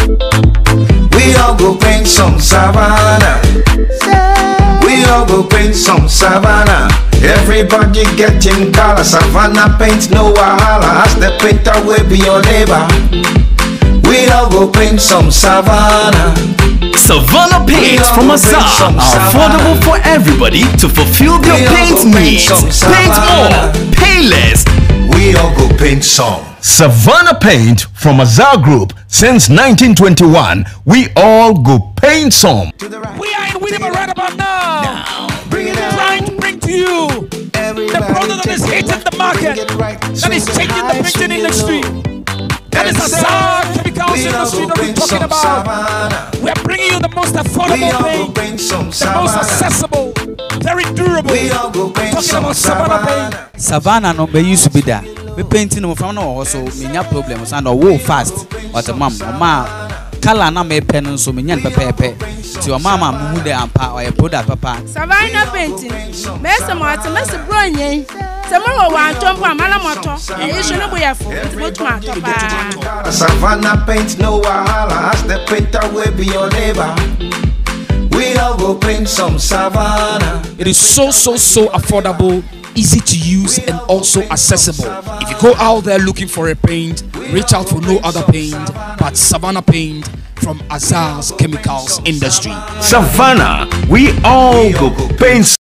We all go paint some savannah. We all go paint some savannah. Everybody getting color. Savannah paint no wahala. As the painter will be your neighbor. We all go paint some savannah. Savannah paints from Azar are affordable for everybody to fulfill their paint needs. Paint more, pay less. We all go paint some. Savannah Paint from Azar Group since 1921. We all go paint some. We are in Winnipeg right about now. Trying to bring to you the product that is hitting the market, that is changing the painting industry. That is Azar Chemicals industry that we're talking about. We are bringing you the most affordable paint, the most accessible, very durable. I'm talking about Savannah paint. Savannah no be used to be there. We painting no from no also many problems and wo fast. But mama color na me pen so many pepe. To mama muhu de ampa or a product papa. Savannah painting. Mesa mata mesa bronye. Samara wa tompo amala moto. E so no boya fo. Motuma topa. Savannah paint no wahala. As the painter will be your neighbor. We all go paint some Savannah. It is so affordable, easy to use, and also accessible. If you go out there looking for a paint, reach out for no other paint but Savannah paint from Azar's Chemicals industry. Savannah, we all go paint.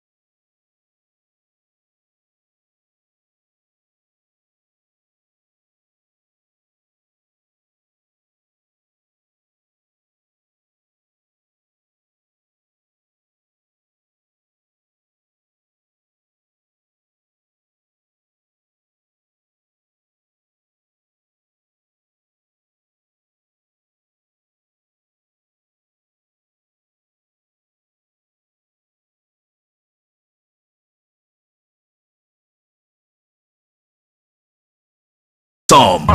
Some.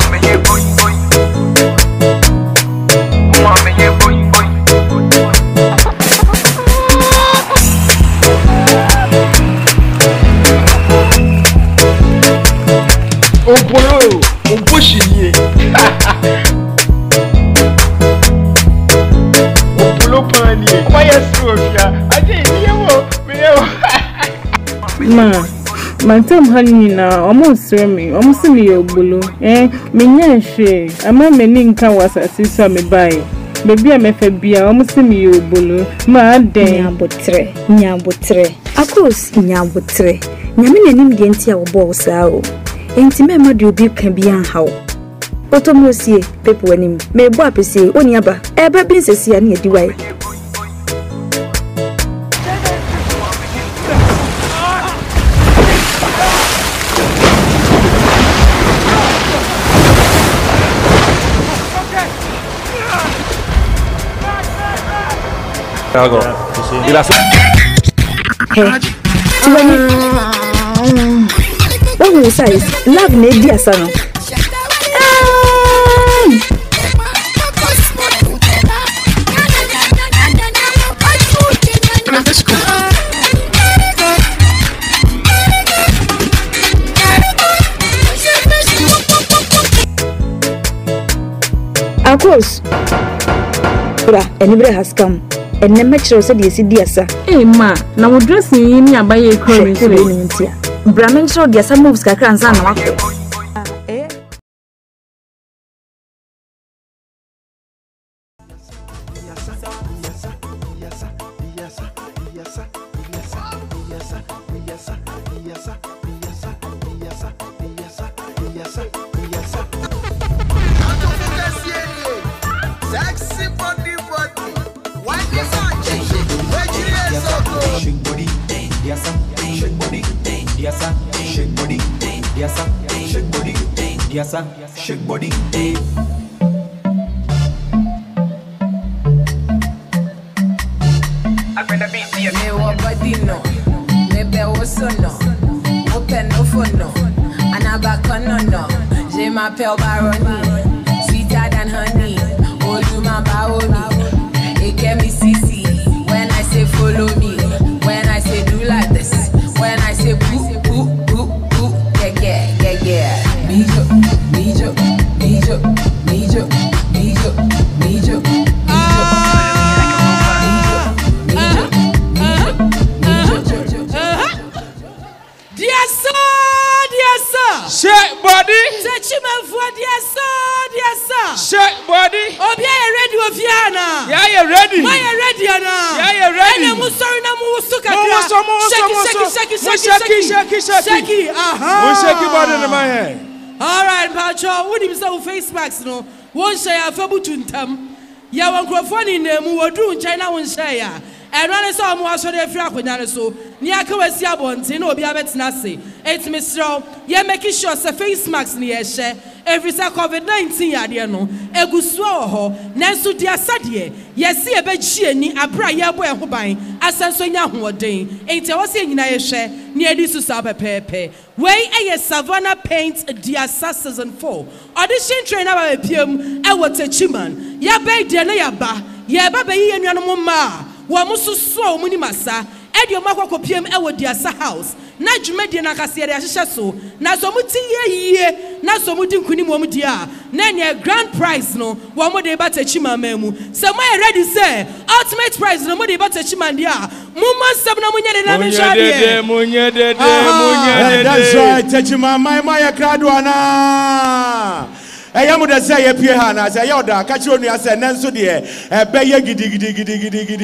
Mantam hanina almost me almost me obulu menya hwe ama meni nka wasase so me bai baby amefa bia almost me obulu ma den nyambotre akos nyambotre nyame nanim de ntia wo bo saa o enti me ma de obi kan bia hawo otomosie pepe wanim me bo apese oni aba eba bi nsesi ani ediwai Algo. Y la oh, size love ne dia sano. Of course. Anybody has come. And never chose a DSA. Eh, ma, now dressing in your by a curry. Brahmin showed the some moves Kakran San. Shake body. I'm gonna be here. Me what body no, me be also no. Open no phone no, and I back on no. Je m'appelle Baroni, sweeter than honey. Oh you my baoni, it get me CC. When I say follow me, when I say do like this, when I say boo boo boo boo, yeah. Mijo. ready? ready Ofiana. Yeah, you ready? Why you ready Ana? Yeah, you ready? And sorry na mu suka. Shake. Aha. Shake body in my hand. All right, Pacho, what you say face mask no? Won't say a fabu tuntam. Ya wan crofone in them who do China won't say ya. And when I saw more so they feel like so. Niakawasi abonti no be abetna say. It's Mr. Ya making sure say face mask near share. Every say COVID-19 yade no. Egusua ho. Nanso dia sadie. Yesi ebechie ni abra ya boy ho ban. Asanso nya hoden. Enti wo se nyina ye hwe. Ni edi su sa pepepe. Wey eye Savannah Paint Diasa season 4. Audition trainer ba bepiem e wo Techiman. Ya be de na ya ba. Ya ba be yi anuanom ma. Wo mususo mu ni masa. Edi o makwa piem e wo Diasa house. Na dwumadi na kase de ahyehyɛ so. Na so muti ye na so mudi nkuni mu dia. Na ne grand prize no wo mo de ba Techiman mamu. Se mo ready say ultimate prize no mo de ba Techiman dia. Mumma sab na munye de na me hwade. Munye de. That's right, Techiman my crowd wana. Eyamu da say ye pie ha na say yoda ka chiro nua say nanso de ebeye gidi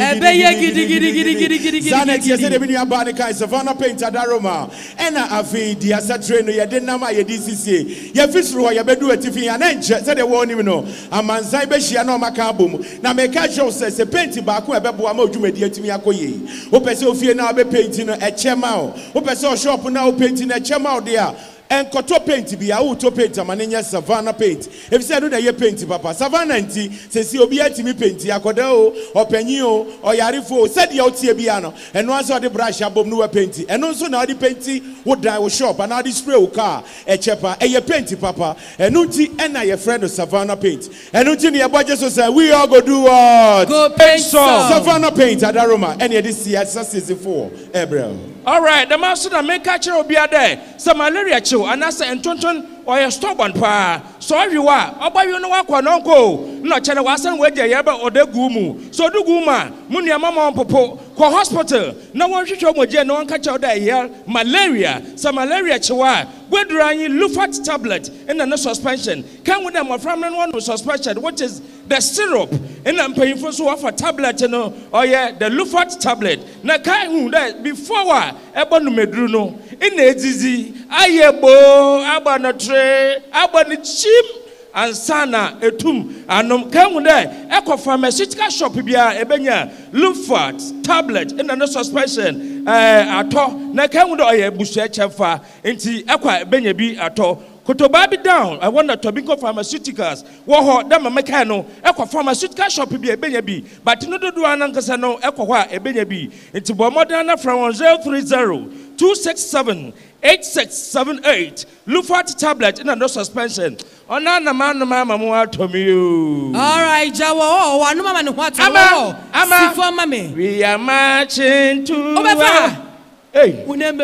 Zanet ye say de nua ba ne kai Savannah Paint Adaroma ena afi dia satre no ye de nam a ye DCC ye fisru ho ye bedu atifi ya na nche say de wo nim no amanzan be hia na o maka abom na me ka show say se paint ba ko ebebo ama odwumadi atimi akoye wo pese ofie na be paint no echema o wo pese o shop na o paint na echema o de a and koto paint be a to paint amanya Savannah Paint. If say no na ye paint papa Savannah nti se si obi atimi paint akoda o opanyi o oyarefo said ye otie bia no eno anso de brush abom no paint eno nso na de paint wo dan wo shop and na de spray wo car e chepa e ye paint papa eno nti ena ye friend of Savannah Paint eno nti ne budget so say we all go do what go paint Savannah Paint Adaroma and ye this year season 4 April. All right, the master that make catcher will be there. Some malaria chill, and I say, and Tonton or a stubborn pa. So you are, about you know what, Quanonco, not China Wassan, where they ever or the gumu. So do guma, Munia Mama Popo, Qua hospital. No one should show me, no one catch out there here. Malaria, some malaria chiwa. Where do I need Lufat tablet in a suspension? Come with them, a family one with suspension, what is the syrup? And I'm paying for so offer tablet, you know, oh yeah, the Lufat tablet. Na kai who that before Ebonu Medruno in the disease, Ayebo, Abanatre, Abanachim, and Sana, Etum, and come there, Echo pharmaceutical shop, Ebenya, Lufat tablet in a suspension, at all. Na come with a bushe chefa, into Equa Benyabi at all. Kotobabi down, I want Tobinco Pharmaceuticals. Woho, Dama Mecano, Equa Pharmaceutical shop be a Benyabi, but no do Anankasano, Equa, a Benyabi. It's Bomodana from 1030 267 8678. Lufat tablet in a suspension. Onana man, Mamma, to me. All right, Jawa, one woman, what? Ama, for mammy. We are marching to. Hey, we are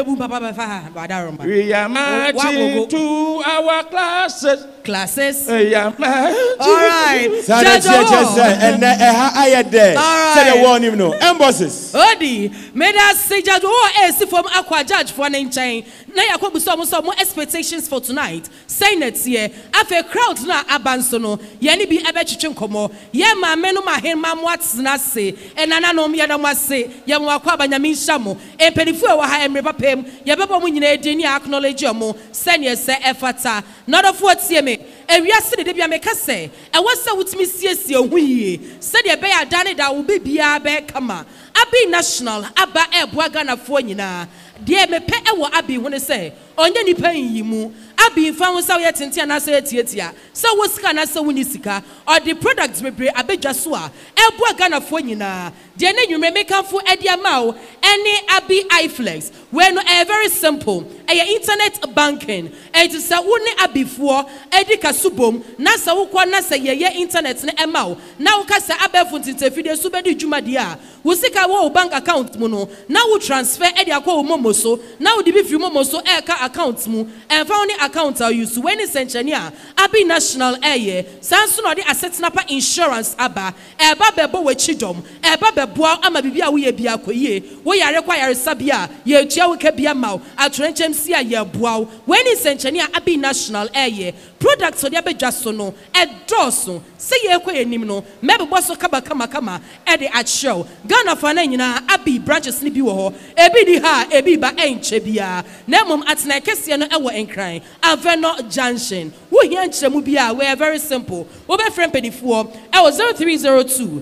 marching to our classes. Classes. All right. And I had there. Say one, you know. Embosses. Odi. Made us say judge or from Aqua Judge for an chain. Now you could some more expectations for tonight. Say next year. After crowd na abansono. Yani be abechuchun komo. Ye ma menu ma hen mam what's nase. And anano mi adam was say. Yamwakwa banyamin shamo. E pedifu wa ha emre papem. Yababa munye deni acknowledge yomo. Send ye say effata. Not of what's ye me. And we are sitting there, make us say, and what's up with me? See, we said, "You bear done it, that will be bear come. Abi national, Abba Ebwagana for you now. Dear me, pay what Abi want to say. On any paying you, Abi found so yet in Tiana Tia. So what's can I say when you or the products we bring Abi Jasua, Ebwagana for you now. Dear, you may make up for Edia Mao, any Abi iFlex. When very simple, internet banking, and it's a one Abi for Edika Subum, Nasa Ukwana say ye internet ne Emao. Now Casa Abefun into video Subedi Jumadia. Wusika wo bank account muno. Now we transfer Edia Ko Momoso. Now the beef Momoso Eka accounts mu and found accounts are used when it's engineer. Abi national air. Sansuno the asset snapper insurance Abba. Eba bebo we chidom. Eba beboa ama bibia we bia koye. We are required sabia. Ye chia we kebia mau. At Renchem sia ye boa. When it's engineer Abi national air. products so dey just so no edoso say ye kɔ enim no mebe boso kama e dey at show Ghana fa na nyina abi branches ni bi wo ho ebi di ha ebi ba enche bia na mom atena kese no e wo enkran Aveno Junction wo hia nkyeremu bia we are very simple wo be friend pedifo e wo 0302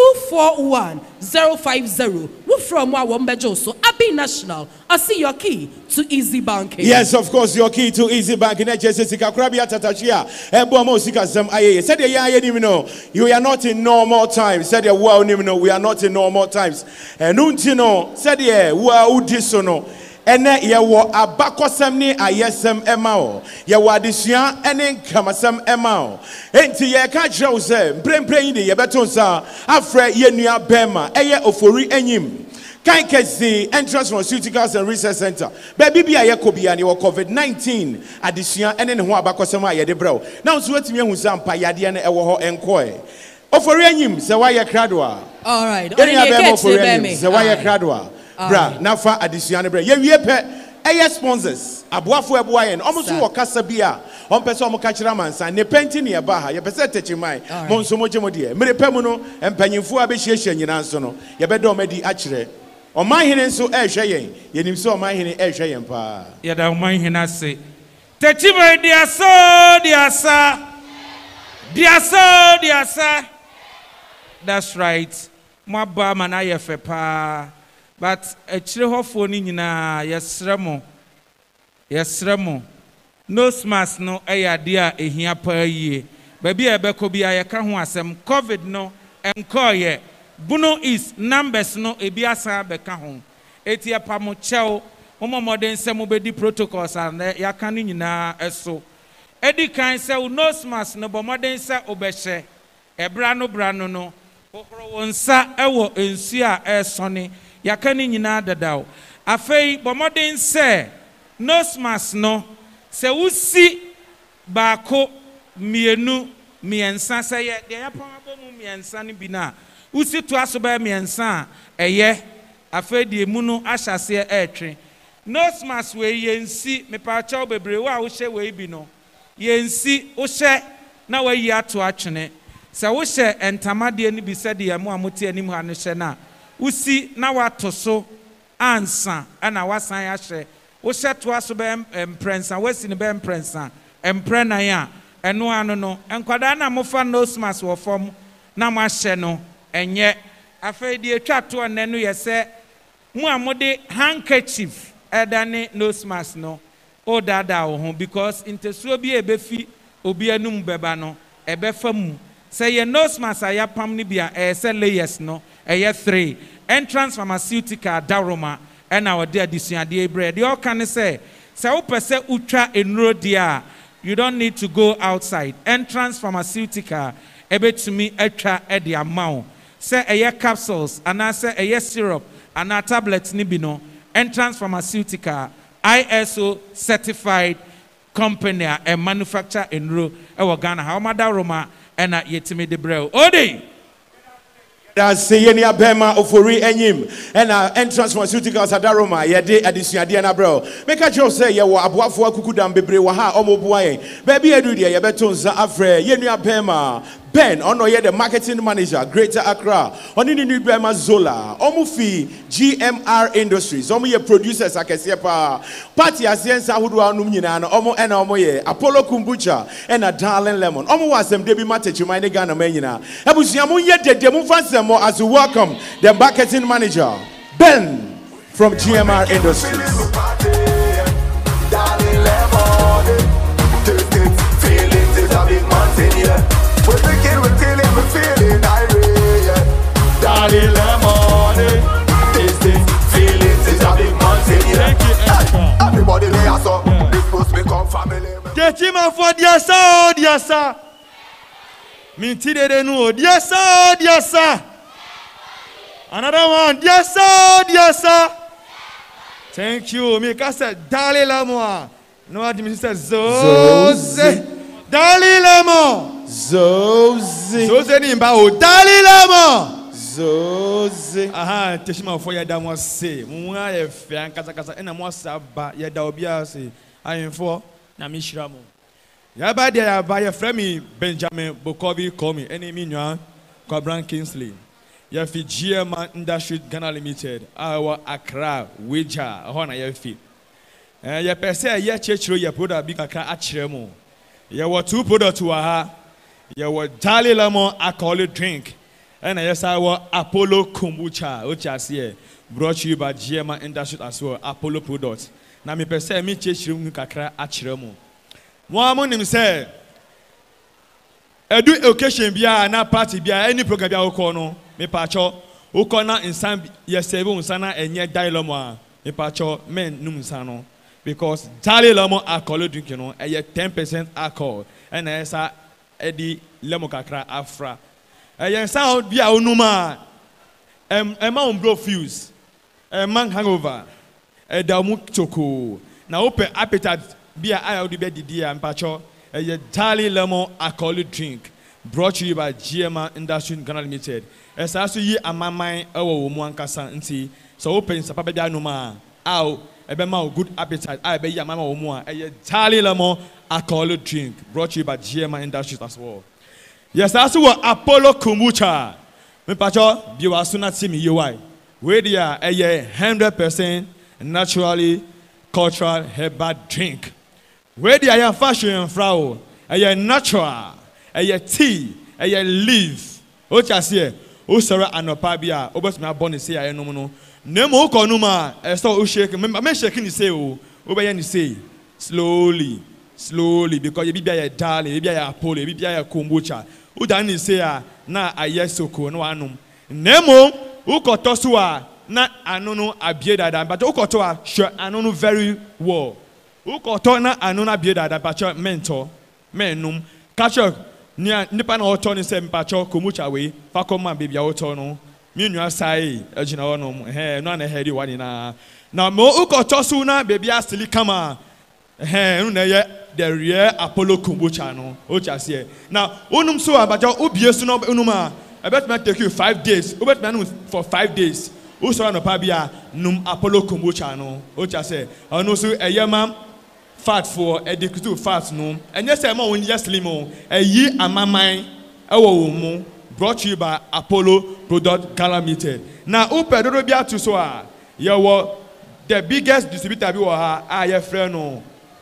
241-050. Who from Wambejo? So Abi National. I see your key to easy banking. Yes, of course, your key to easy banking. Jessica Krabia Tatachia. Ebomo Sika Sam Aye. Said the ya you are not in normal times. Said the wow nimino, we are not in normal times. And Untino said ye wow disono. Ene ye wo abakosem ni ayesem emao ye wo adesua ene nkamasem emao enti ye ka kyerɛw sɛ mprempren yi de ye beton sa afrɛ ye nua bema eye ofori enyim kan kesi Entrance Pharmaceuticals and Research Center baby bia ye kobia ne wo COVID-19 adesua ene ne ho abakosem a ye de brɛw na nso watimi ahu sa mpa yade ne ɛwɔ hɔ enkoe ofori enyim sɛ wa ye krado all right only ye get ofori enyim sɛ wa ye krado bra nafa adisuane bra ye wie pe eye sponsors aboafo eboayen omuso wo kasa bia ompese omo ka kira mansa ne penti ne eba ha ye pese techimai monso mojemode mere pemu no empanyimfo abehyiehye nyina nso no ye bede omadi akire omanhene nso ehwe yen yenim so omanhene ehwe yen pa ye da omanhene ase techimai diasa that's right mo ba mana ye fe pa. But a chirehofo ni nyina yesremo nose mask no eyade a ehia pa yie baby ebeko bia ye ka ho asem covid no enkoye buno is numbers no ebi asa beka ho eti epamo chew modern se mo bedi protocols and ya ka ni nyina eso edi kan se nose mask no bo modern se obehye ebra no no okoro wonsa ewo ensu a esone yakani nyina dadao afei bomodin se nose mask no se wusi baako mienu miensa se ye de yapon abomu miensa ni bina wusi to asoba miensa eye afei de mu no ahyase etwe nose mask we yensi mepa chaw bebre wa wo hye we bi no yensi wo hye na wa yi ato atwene se wo hye entamade ni bi se de yamu amote anim ha no hye na usi na watoso ansa ana wasan ahye wo hyeto aso be emprensa wasi ne be emprensa emprena ya eno ano no enkwada na mofa nose mask wo fom na mo ahye no enye afei de etwa to onenu yese mu amode handkerchief edane nose mask no o dada wo ho because intesuo bi ebefi obi anum beba no ebefamu say ye nose mask ayapam ni bia say layers no eye 3 Entrance Pharmaceutical Daroma and our dear Disuade bread. You all can say upese ultra enro dia. You don't need to go outside. Entrance Pharmaceutical ebe to me extra edi amount. Say a capsules and I say a syrup and a tablets nibino. Entrance Pharmaceutical ISO certified company and manufacture enro ewa Ghana. How Daroma and at yetimi de breo. Odi. That's Yenia Bema Ofori Enyim and Entrance Pharmaceuticals Adaroma, Yade Adisiadiana bro. Make a joke say, Yawa Abuafua Kukudam Bebre Waha, Omo Buaye, Baby Edudia, Yabetonza Afre, Yenia Bema, Ben, Ono the marketing manager, Greater Accra, Onini Bema Zola, Omufi, GMR Industries, Omo ye producers, Akesepa, Party Asiensa Hudwa Numina, Omo and Omoye, Apollo Kumbucha, and a Darling Lemon, Omo was them Debbie Matechi, my Ghana Menina, Abusiamu yet the Demufans as we welcome the marketing manager, Ben, from GMR Industries. Everybody lay us up. This supposed to become family. The team for dear sir. Minti de no, dear sir. Another one, dear sir. Thank you. Me kasa Dali Lamo. No administrator Zoze. Dali Lamo. Zoze ni mba o Dali Lamo. Zoze. Aha, teshima for ya damo se. Mwa ye fe kasa ena mo saba ya da obi ase. Ayinfo na mishira mo. Yaba there, I buy a friend Benjamin Bokovi call me, enemy Nyan, Cobran Kingsley. Yafi GM Industry Ghana Limited, our Accra, Wija, Hona Yafi. Ya per se, ya church, ya product big Accra Achremo. Ya were 2 products to her. Ya were Dali Lemon alcoholic drink. And yes, I were Apollo Kombucha, which I see brought to you by GM Industry as well, Apollo products. Now, me per se, me church room Accra Achremo. One morning, say, edu occasion bia na party bia any program bia okono me pacho okona insan yesebe unsana enye dialomo a me pacho men num insano because Charlie Lomo alcohol drink you know 10% alcohol and esa edi lemo kakra afra yen sound bia onuma ma umbro fuse man hangover da mu choko na open appetite bia I be didi am pacho a Charlie Lemon alcoholic drink brought to you by GM Industry Ghana Limited. As I see a mamma, our woman Cassanti, so open Sapabia Numa, ow, a bema good appetite, I be your mamma woman, a Charlie Lemon alcoholic drink brought to you by GM Industries as well. Yes, I saw Apollo Kombucha. Me pacho, you are soon not see me UI. Where they are a 100% naturally cultural herbal drink. Where the I fashion and flower, a natural, a tea, a leaf. What I say, O Sarah and Opabia, Obas my bonnet say I no. Nemo Konuma, I saw shaking, me shaking the say, obey and say, slowly, because you be a darling, you be a pole, you be a kombucha. Who done say, na a yes so cool, no anum. Nemo, who got Tosua, not I know a beard, but Okotoa, sure, I know very well. Ukotona anona bieda da pacho mentor menum catcher near nipan auton sem pacho komucha we fakoma baby autono minua sai agina onum no na heady one na mo ukotosu na baby asili kama na ye the real Apollo kombucha no o chase na onum so abajo obiesu no onuma I bet me take you 5 days o bet me for 5 days o so no pa bia num Apollo kombucha no o chase ono so eyema fat for educative fat no and yes I want just limo a ye amamai ewo brought to you by Apollo Product Ghana Limited. Now upe dodo bia to so a ye wo the biggest distributor bi wo ha ye friend no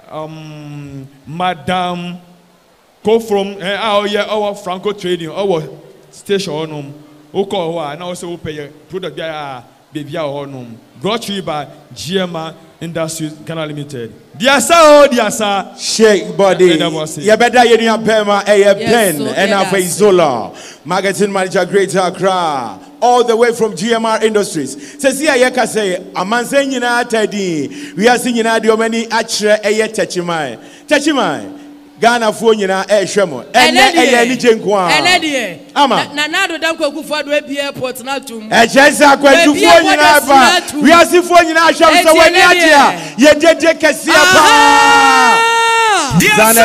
Madam go from our Franco Trading our station no uko ho na also upe ye product bia baby a brought to you by GM Industries Ghana Limited. Diasa, shake body. You better you need Pema, a pen, and a Zola, magazine manager, Greater Accra, all the way from GMR Industries. Says here, Yaka say, a man saying in our teddy, we are singing out your many actual a Techimai. Ghana phone na shemo and any jenkwa ama na do dam kwaku fo do abi airport na tum chesa kwaku phone na ba we are see phone na sham so when ya ye jeje kese pa Ghana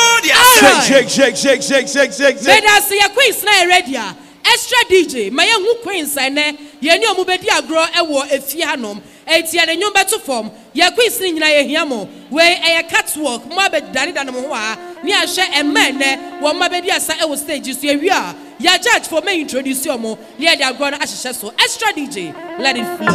shake me da say queens na ready extra DJ my hu queens ne ye ni omubedi agro ewo efie hanom etia ne nyom beto form ye queens ni nyina ye hiamo we e catwalk mo abedani da no ho a ni ahwe emme ne wo mabedi asa ewo stage so ewi a ya judge for me introduce you mo le de agro na ahye so extra DJ let it flow.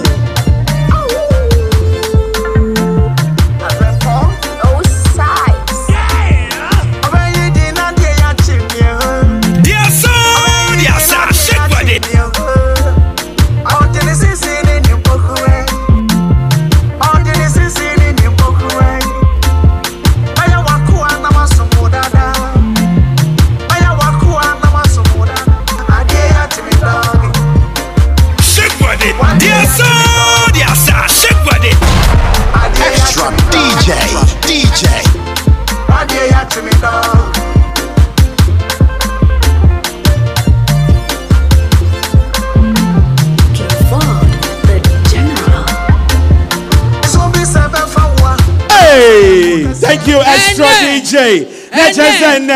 Thank you, extra DJ.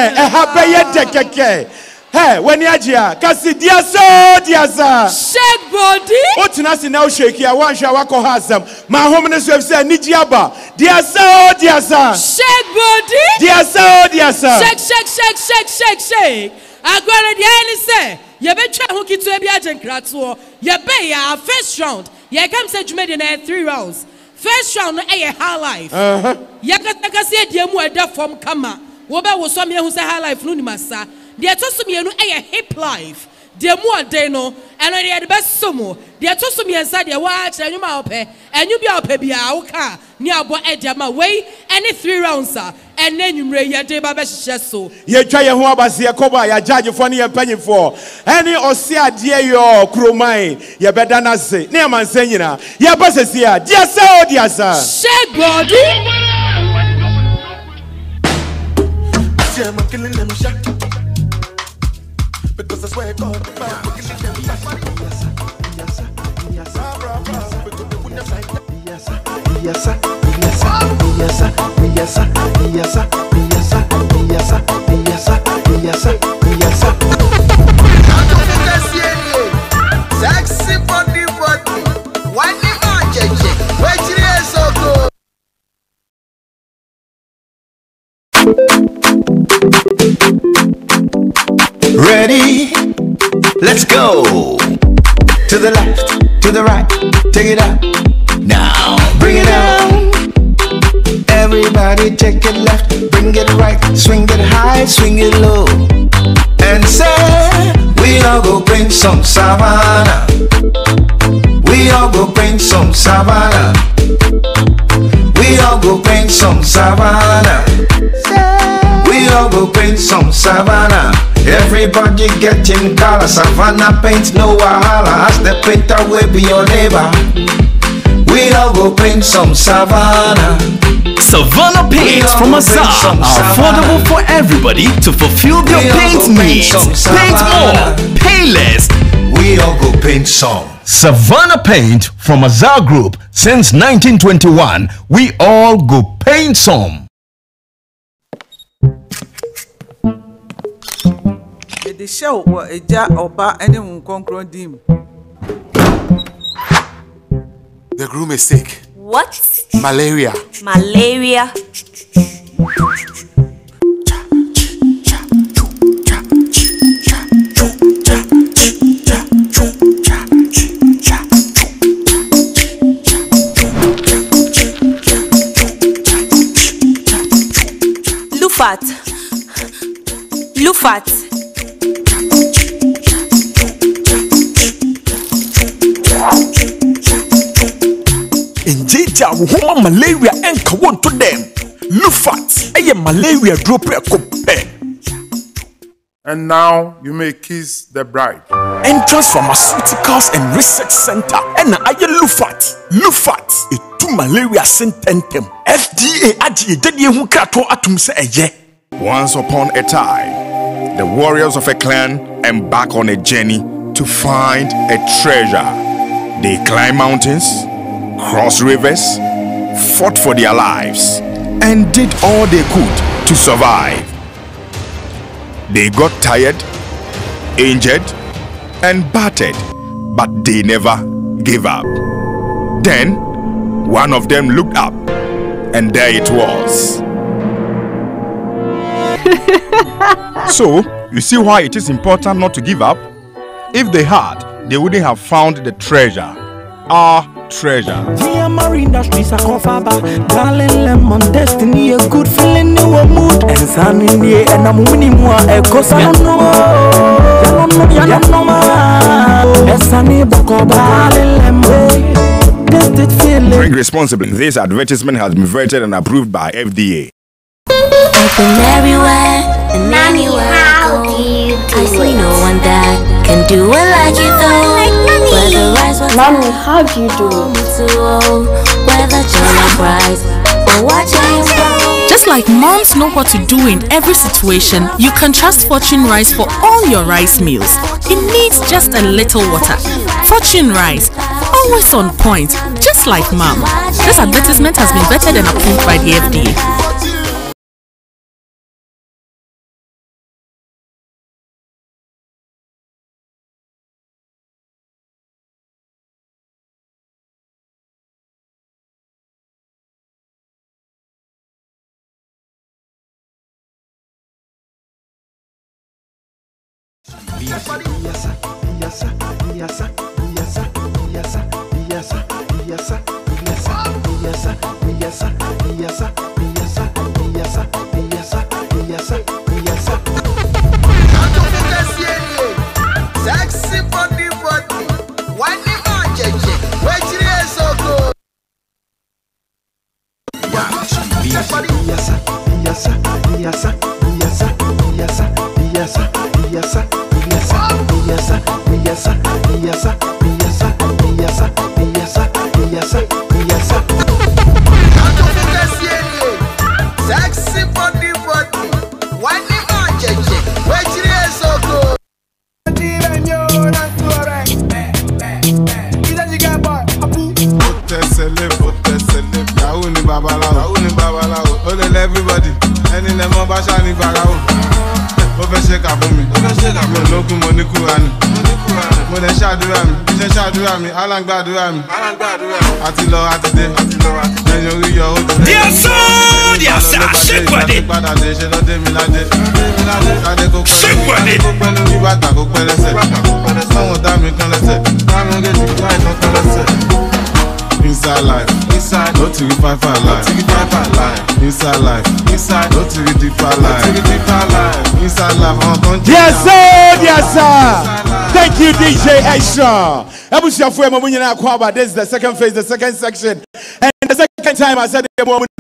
Hey, when you are kasi diasa. Shake body. What nasi now shake ya one shall walk hasam. My home is say Nijiaba. Dear sir, dear sir. Shake body. Dear sir, dear sir. Shake, shake, shake, shake, shake, shake. I got it. Yeah, say. You be try hooky to a agent krato. You be ya first round. You come say you made in 3 rounds. First round no a high life. You can say the mu eda from kama. Woba wo so me hu say high life no ni masa. The to so me no a hip life. The mu ade no and the best sumo. The to so me inside the watch and you ma ope. And you be ope bia wo ka. Ni abo edia ma wey any 3 rounds and then you re ye dey ba be hye so. Ye twa ye ho abase ye koba ya judge for ne ye panyifo. Any osi ade yo kromai ye beda na se. Ne man se nyina. Ye ba sesi a. Dia se o dia sa. Shake body. I'm killing them shot. Because I swear God, I'm killing them sexy body, one so good. Ready? Let's go. To the left, to the right, take it up. Now, bring it down. Everybody take it left, bring it right, swing it high, swing it low. And say, we all go bring some savannah. We all go bring some savannah. We all go bring some savannah. We all go bring some savannah. Everybody getting color. Savannah paint no wahala. As the painter will be your neighbor. We all go paint some savannah. Savannah paints from Azar are affordable for everybody to fulfill their paint needs. Paint more, pay less. We all go paint some. Savannah Paint from Azar Group. Since 1921, we all go paint some. The show was a jar or bar anyone concrete dim. The groom is sick. What? Malaria. Malaria. Lufat. Lufat. Injija woman malaria enka won to them. Lufat eye malaria drop ekope. And now you may kiss the bride. Entrance Pharmaceuticals and Research Center. And aye Lufat. Lufat etu malaria sententem. FDA aji dedi hu krato atum se eye. Once upon a time, the warriors of a clan embark on a journey to find a treasure. They climb mountains, cross rivers, fought for their lives, and did all they could to survive. They got tired, injured, and battered, but they never gave up. Then, one of them looked up, and there it was. So, you see why it is important not to give up? If they had, they wouldn't have found the treasure. Our treasure. GMR Industries are confaba. Darling lemon destiny, a good feeling, new mood. And sun in the air, and I'm winning more. A cosa no. Drink responsibly. This advertisement has been vetted and approved by FDA. I've been everywhere and anywhere I go. I see no one that can do it like you do. Whether rice was Mommy, how do you do it? Whether jollof rice or watching you. Just like moms know what to do in every situation, you can trust Fortune Rice for all your rice meals. It needs just a little water. Fortune Rice, always on point, just like mom. This advertisement has been vetted and approved by the FDA. Sexy body, when you are JJ, where you so good. Sexy body, when you are JJ, where you so good. Everybody, any lemon bashani barao. Over shake up for me. No good money kurani. When they shadurami, Alan Badurami. Atilo Atide. Then you read your hotel. Dear sir, shake body. Shake body. Inside life, no to five life. Inside life, no to deeper life. Inside life, yes sir. Thank you, DJ Extra. This is the second phase, the second section. And the second time I said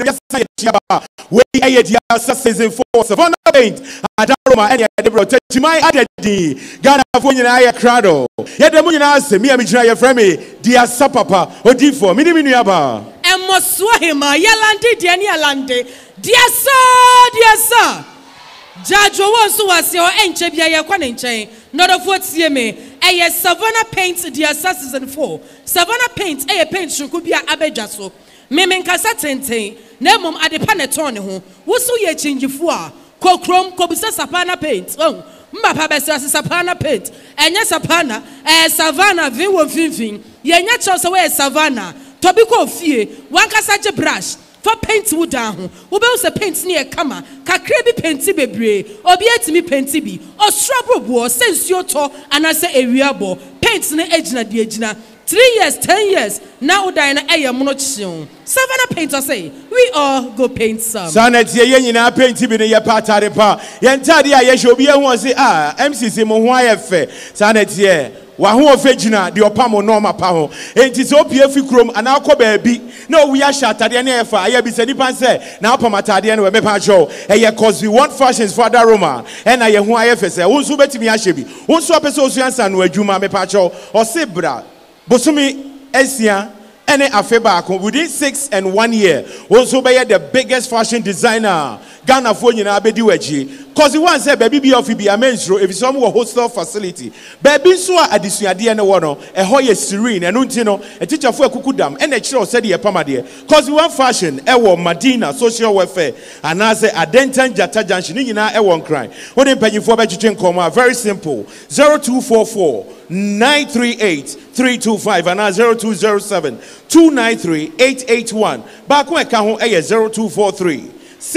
we season 4 Savannah Paint Adaroma and Jimai Adedi Ghana Funya Crado. Yet the Munina me and Fremi, dear Sapapa, Odifo, Minimiaba. And Moswahima, Yalandi, Diani, dear sir. Judge wants was your enche bia yakwan enche. Not of what see me. A Savannah Paint dear season 4. Savannah Paint a paint shukubia abejaso. Memen kasa tente. Nemom adepaneton ho. Wosu ye change fua. Kokrom kobisa sapana paint. Oh. Mbapa besa sapana paint. Enya sapana. Savannah viwo finfin. Yenya chose we savannah. Tobiko fie. Wankasa je brush. For paint wood down, ube se paint near kama, kakrebi painti bebre, obieti mi painti bi, or strabo bo, sense your to, and I say a reabo, paints ne ejna di ejna. 3 years, 10 years, now dine a monochon. Savannah painter say, we all go paint some. Sanet ye na painti bi ne ye patarepa. Yentadi a ye shobi e won say MCC mo ho ayefe. Sanet ye Wahu ofejina the opamo norma paho. Enti so pie fi krom ana akọ baabi. Na we a shatade na efa aye bi se nipa se na apamatade na we mepa show. Eye cause we want fashions for Adaroma. E na ye ho ayefe se wonso betimi ahye bi. Wonso apese osu ansa no adwuma mepa show. O se bra. Bosumi esia ene afeba within 6 and 1 year. Also be the biggest fashion designer. Ghana for nyina abedi waji. Cause the one say baby be off be amensro if some hostel facility. Baby so adisuade ne wo no e ho ye serene eno nti no e teacher for akukudam ene kire said ye pamade. Cause the one fashion e wo Madina social welfare and as a Adentan Jata Junction ni nyina e won cry. Wo dem panyifo be chichen koma very simple 0244 938 325 and 0207 293 881. Back when ka ho e 0243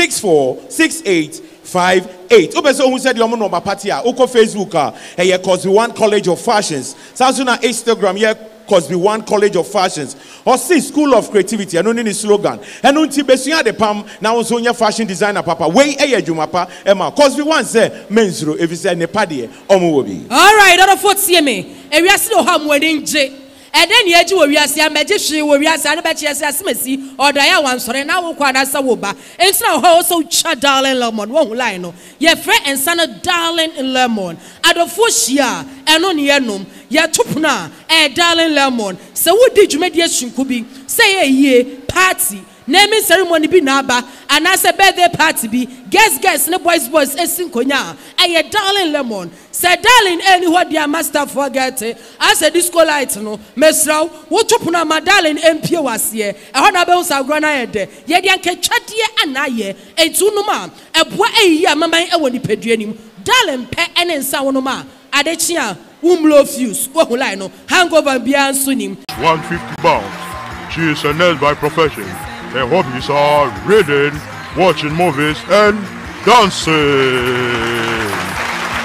646858. Obeso who said your number party Oko Facebook e Cosby One College of Fashions. Sasuna Instagram ye Cosby One College of Fashions. Or see School of Creativity. I don't need slogan. And unti besuya de pam now so your fashion designer papa. Way e jumapa Emma Cosby One say mensro if you say ne padie omo. All right, other foot see me. E we still have wedding J. And then you do we are saying magician, we are saying about yes, as Messi or Diane sorry now we quite as a woba. It's now also chat darling lemon, won't lie no. Your friend and son of darling lemon. At the first year, and on yenum, ya tupna, darling lemon. So what did you mediation could be? Say a year party. Naming ceremony be naba, and as a birthday party be, guess, no boys, esin konya, a darling lemon. Say, darling, anywhere dear master forget it. I said, this call light no, Mesra, what to put my darling MP was here, a hundred bells are granite, yet yanke chatia and aye, a tunuma, a boy a year, mamma, I want the pedrium, darling, pet and in Sawanoma, Adechia, love fuse, what will I know, hangover beyond swimming. 150 pounds. She is a nurse by profession. Her hobbies are reading, watching movies, and dancing.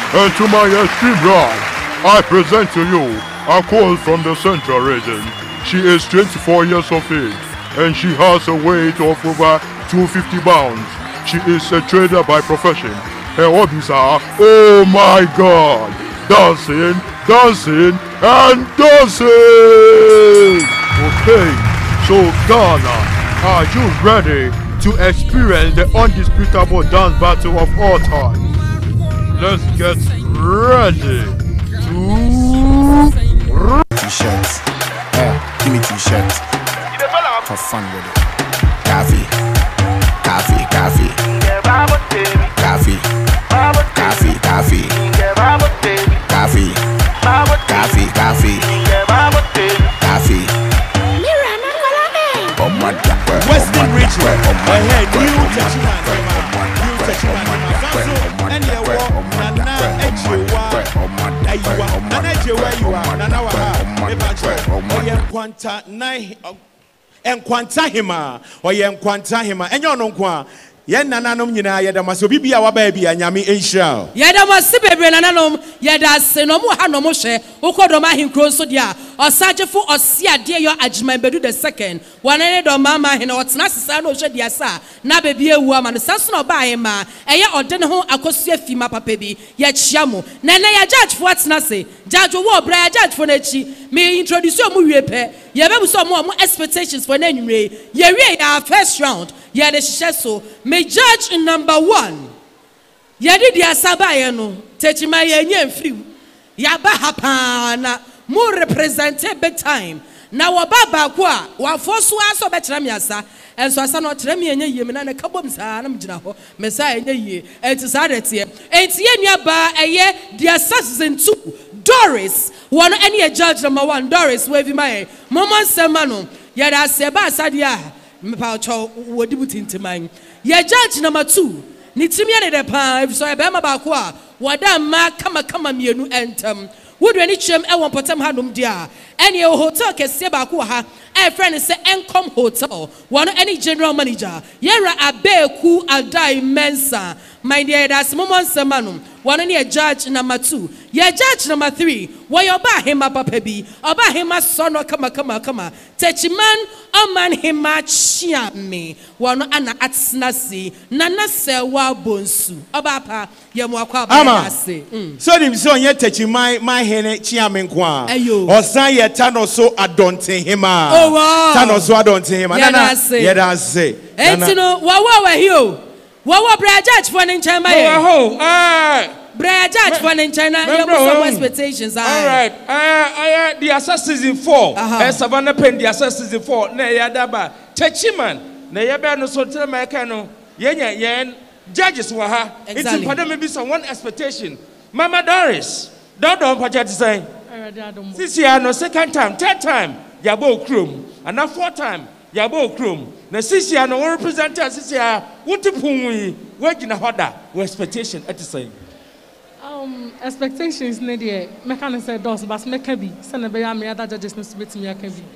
And to my esteemed right, I present to you a call from the Central Region. She is 24 years of age and she has a weight of over 250 pounds. She is a trader by profession. Her hobbies are, oh my God, dancing, dancing, and dancing! Okay, so Ghana, are you ready to experience the undisputable dance battle of all time? Let's get ready to... T-shirts. Give me T-shirts. Have fun with it. Coffee. Coffee. Coffee. Coffee. Coffee. Coffee. Coffee. Coffee. Coffee. Coffee. Western region. Ahead, new yen nananom nyina yeda maso bibia wa ba bia nyame enhira yeda masi bebre nananom yeda senom ha no mo hwe ukodom ahenkro nso dia osagefo osiade yo agyeman bedu the second wanene do mama he na otena sesa na ohwe dia sa na bebie ewu ama no sanso na oba ahema eye ode ne ho akosua fima papa bi ye chia mo na na ya judge fo atena se judge wo bra ya judge fo na chi me introduce mo wie pe ye bebu so mo expectations for na nwure ye wie ya first round ye de hye so me judge number 1 ye di dia sabaye no techima ye nya mfiri ya ba hapa na mo represent big time na wo baba ko a wa foso aso be kira me asa enso asa no kira me nya yie me na ne kabom saa na mgina ho me saa nya yie enti saa dete enti ye nua ba eye dia season 2 Doris one any judge number 1 Doris we vi mai mama sema no ye da se ba sadia me pa cho wodi butintiman ye judge number 2 ni timia ne de pa if so e be ma ba ko a wada ma kama mienu entam wodu ani twem e won potem hanom dia ene hotel kese ba ko ha e friend say Encom Hotel one any general manager yera abeku adai mensa my dear that's momon semanu one any judge number 2 ye judge number 3 wo yo ba hima papa bi oba hima sono kama techiman oman hima chiame one ana atsnasi nana sewa bonsu oba pa ye mo akwa ba ase so dim so ye techiman my hene chiame nko a osan ye tano so adonte hima tano so adonte hima nana ye da say entino wa hio wa bra judge for in China bra judge for in China you some expectations all right the assess season 4 Savannah Pen the assess season 4 na ya daba Techiman na ya be no so tell my kind no yen judges wa ha it's important maybe some one expectation Mama Doris don't project say this year no second time third time yabo krom and na fourth time yabo krom na this year no representative this year what pun we gina hoda we expectation at say expectations ne dey me can say dos but me can be say na be ya me other judges no submit me can be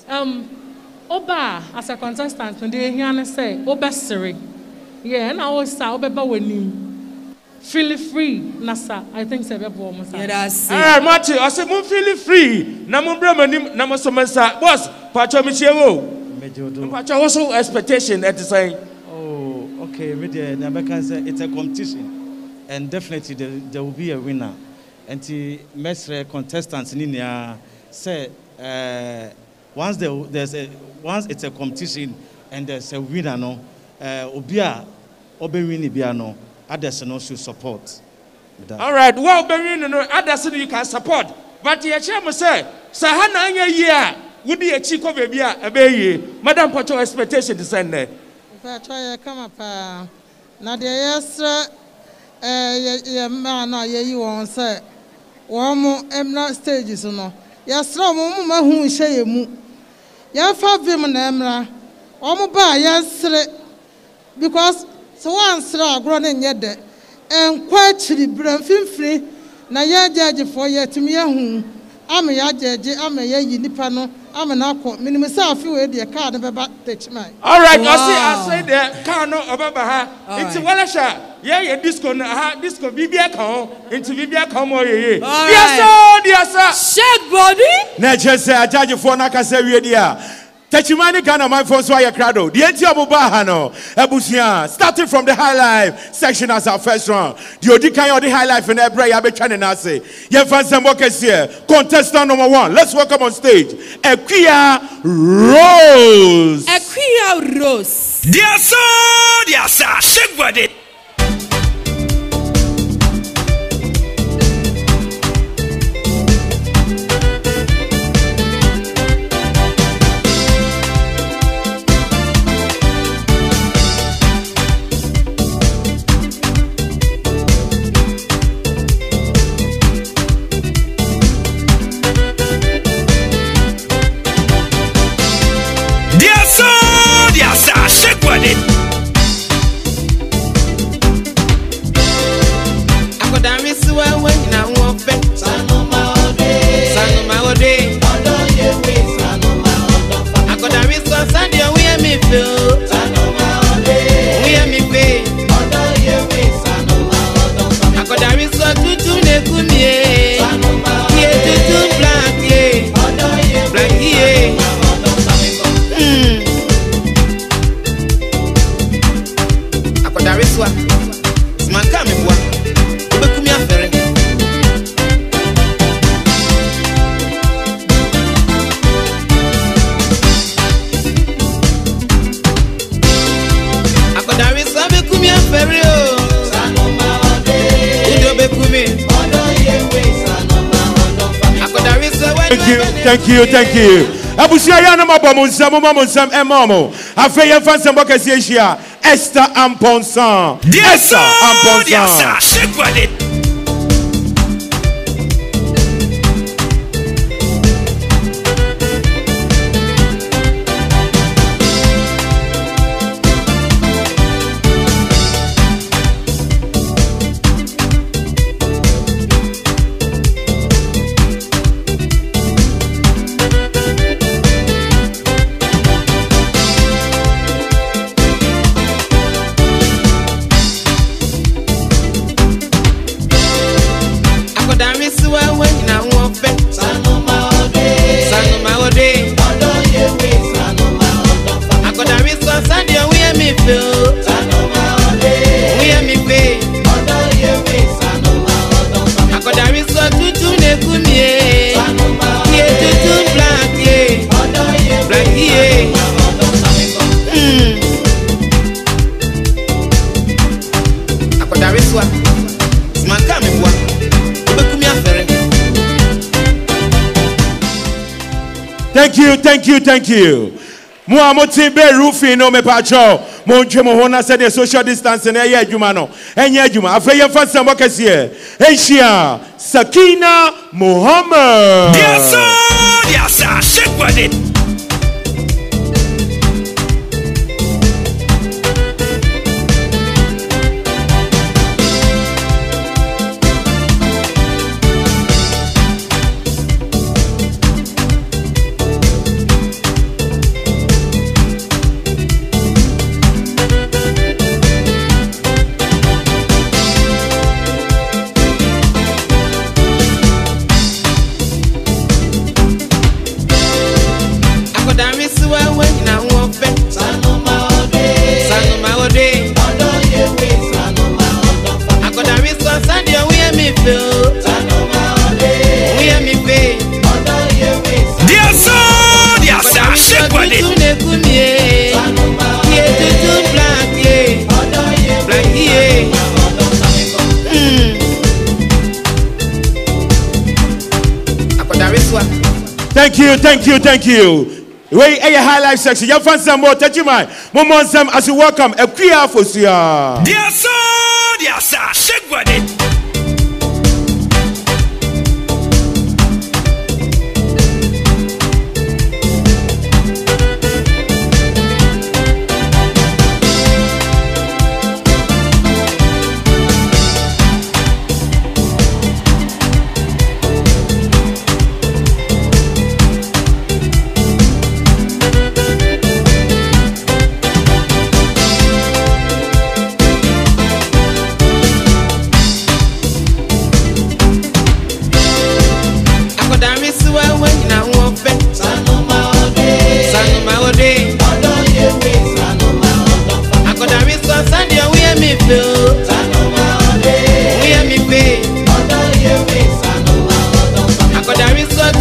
oba as a contestant no dey hear na say obesere yeah na o sa obeba wanim feel free nasa I think say be bo mo sa Marty I say mo feel free na mo bra manim na mo so mensa boss pacho me chiewo pacho also expectation at say okay me dey na be can say it's a competition and definitely there will be a winner and the mesre contestants in India say once it's a competition and there's a winner no obia obewini bia no others no should support that. All right well obewini no others you can support but ye chairman say sahana anya year wodi echi ko baby a ebeye madam pacho expectation to send there pacho ye come pa na de yesra ye man na ye yi won say won emna stages no yesra mo ma hu hye mu ya fa vim na emra o ba yesre because so one sra agro na nye de enkwa chiri bram fimfiri na ye judge for ye timi ye hu am ya judge am ye yi nipa no am na ko minim sa afi we de card be ba techman all right I say the car no obaba ha it's walasha Yeah, disco na disco bibia kan into bibia kan mo ye. Yes sir. Shake body. Na just say ajaje for na ka say we dia. Techimani Ghana my phone so ya crowd. The enti obuba ha no. Ebusia starting from the high life section as our first round. The odi kan your the high life in every ya be trying na say. Ye fan sembo kese. Contestant number 1. Let's welcome on stage Equia Rose. Equia Rose. Dear sir, shake body. Shake body. Thank you. Abusia ya na mabomo nsam emamo. Afeye fanse mboka sieshia. Esther Amponsan. Esther Amponsan. Shake body. Thank you. Muamoti be roofing no me pacho. Monje mo hona said the social distancing e ya adwuma no. Enye adwuma. Afeye fansa mo kese. Asia Sakina Muhammad. Yes sir, shake body. Thank you. Wait, a high life section. You find some more touchy mind. Momon some as you welcome a queer for Sia. Dear sir, shake body.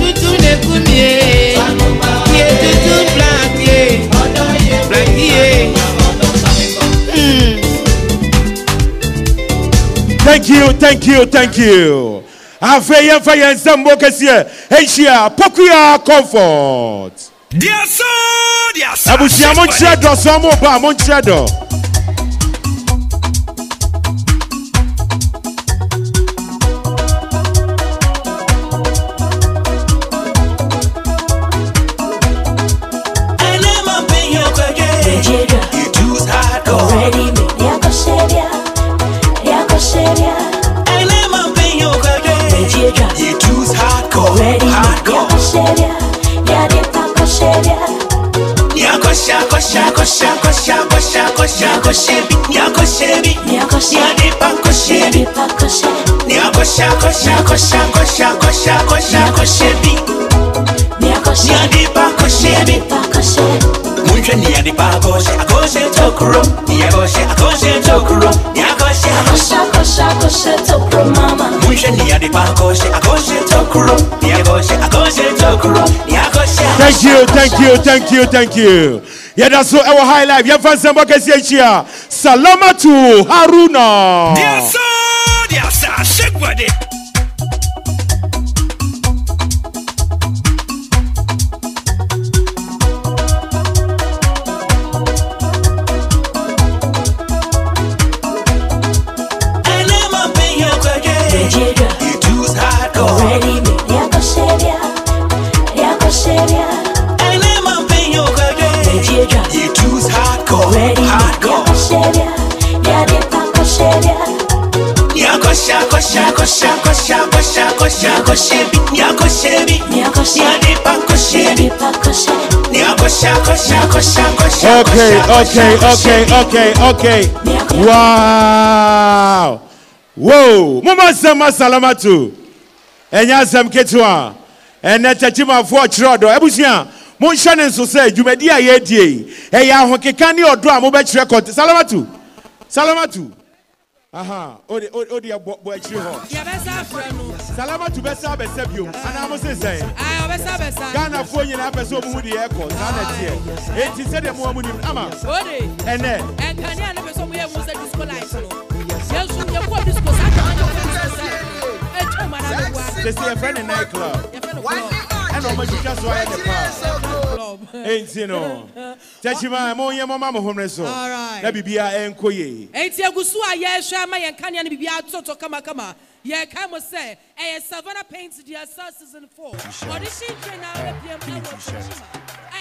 Thank you. Afeya fire sambo kesiye. Asia Pokuya Comfort. Dear so. Abusia monchedo somo ba monchedo. Thank you. Yeah, that's so our high life. Yeah, fans and here. Salamatu Haruna. Dear sir, shake body. Okay. Wow. Whoa. Mama Sama Salamatu. Enya Sam Ketwa. And Chachima for Trodo. Ebusia. Monshan so say, you may dear ye. Hey, I hope can you draw mobile record. Salamatu. Aha. Odia boy chiho. Salamatu Bessa Besabio. And I must say, Ghana for you have a so moody echo. It is said a woman in Ama. And then, and can you never some way was a disco life? Yes, you put this was a friend in nightclub. And how much you just saw in the club. Ain't you know? Tachima, Moya Mamma Homeso. All right. Let me be a encoye. Ain't you Gusua, yes, Shama and Canyon be out to Kama. Yeah, come say, a Savannah paints the season 4. What is she train out of the I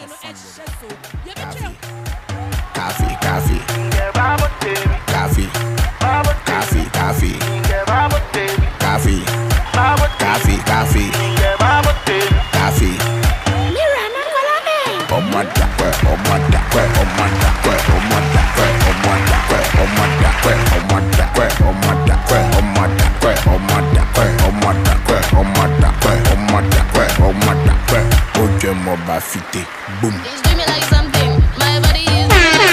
boom. It's doing me like something. My body is.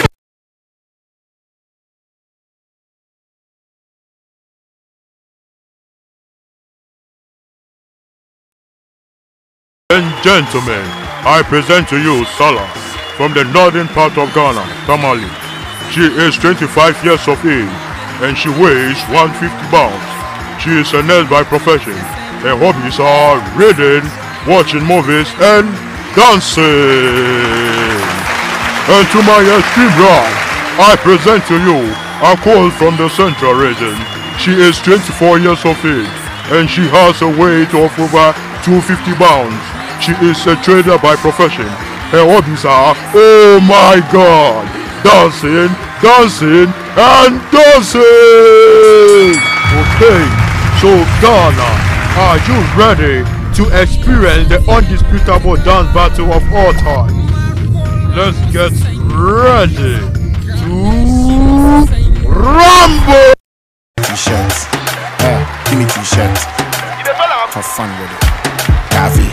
And gentlemen, I present to you Salah from the northern part of Ghana, Tamale. She is 25 years of age and she weighs 150 pounds. She is a nurse by profession. Her hobbies are reading, watching movies and dancing. And to my extreme right, I present to you a call from the central region. She is 24 years of age and she has a weight of over 250 pounds. She is a trader by profession. Her hobbies are, oh my God, dancing, and dancing. Okay, so Ghana, are you ready to experience the undisputable dance battle of all time? Let's get ready to rumble! T-shirts. Give me T-shirts. Have fun with it. Coffee.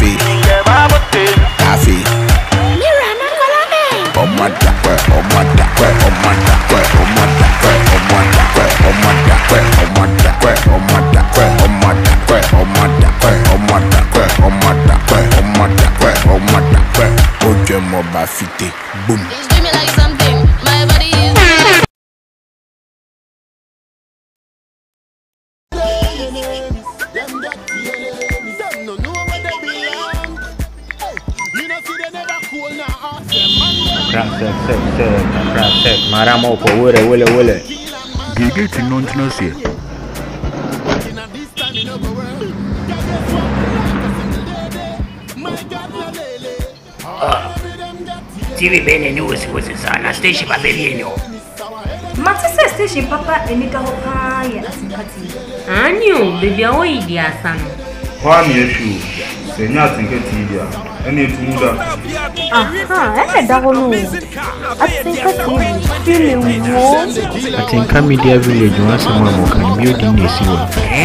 Omada. Maramo for wele. Did it not see? TV bene news was sana station pa belieno. Matse station papa enika hopa ya simpati. Anyo baby awoyi dia san. Kwa mi eshu. Se nya tinke TV a. Ene tumuda. Aha, ene dawo no. Atinka TV feel wo. Atinka Media Village wa sama mo kan building ne siwo.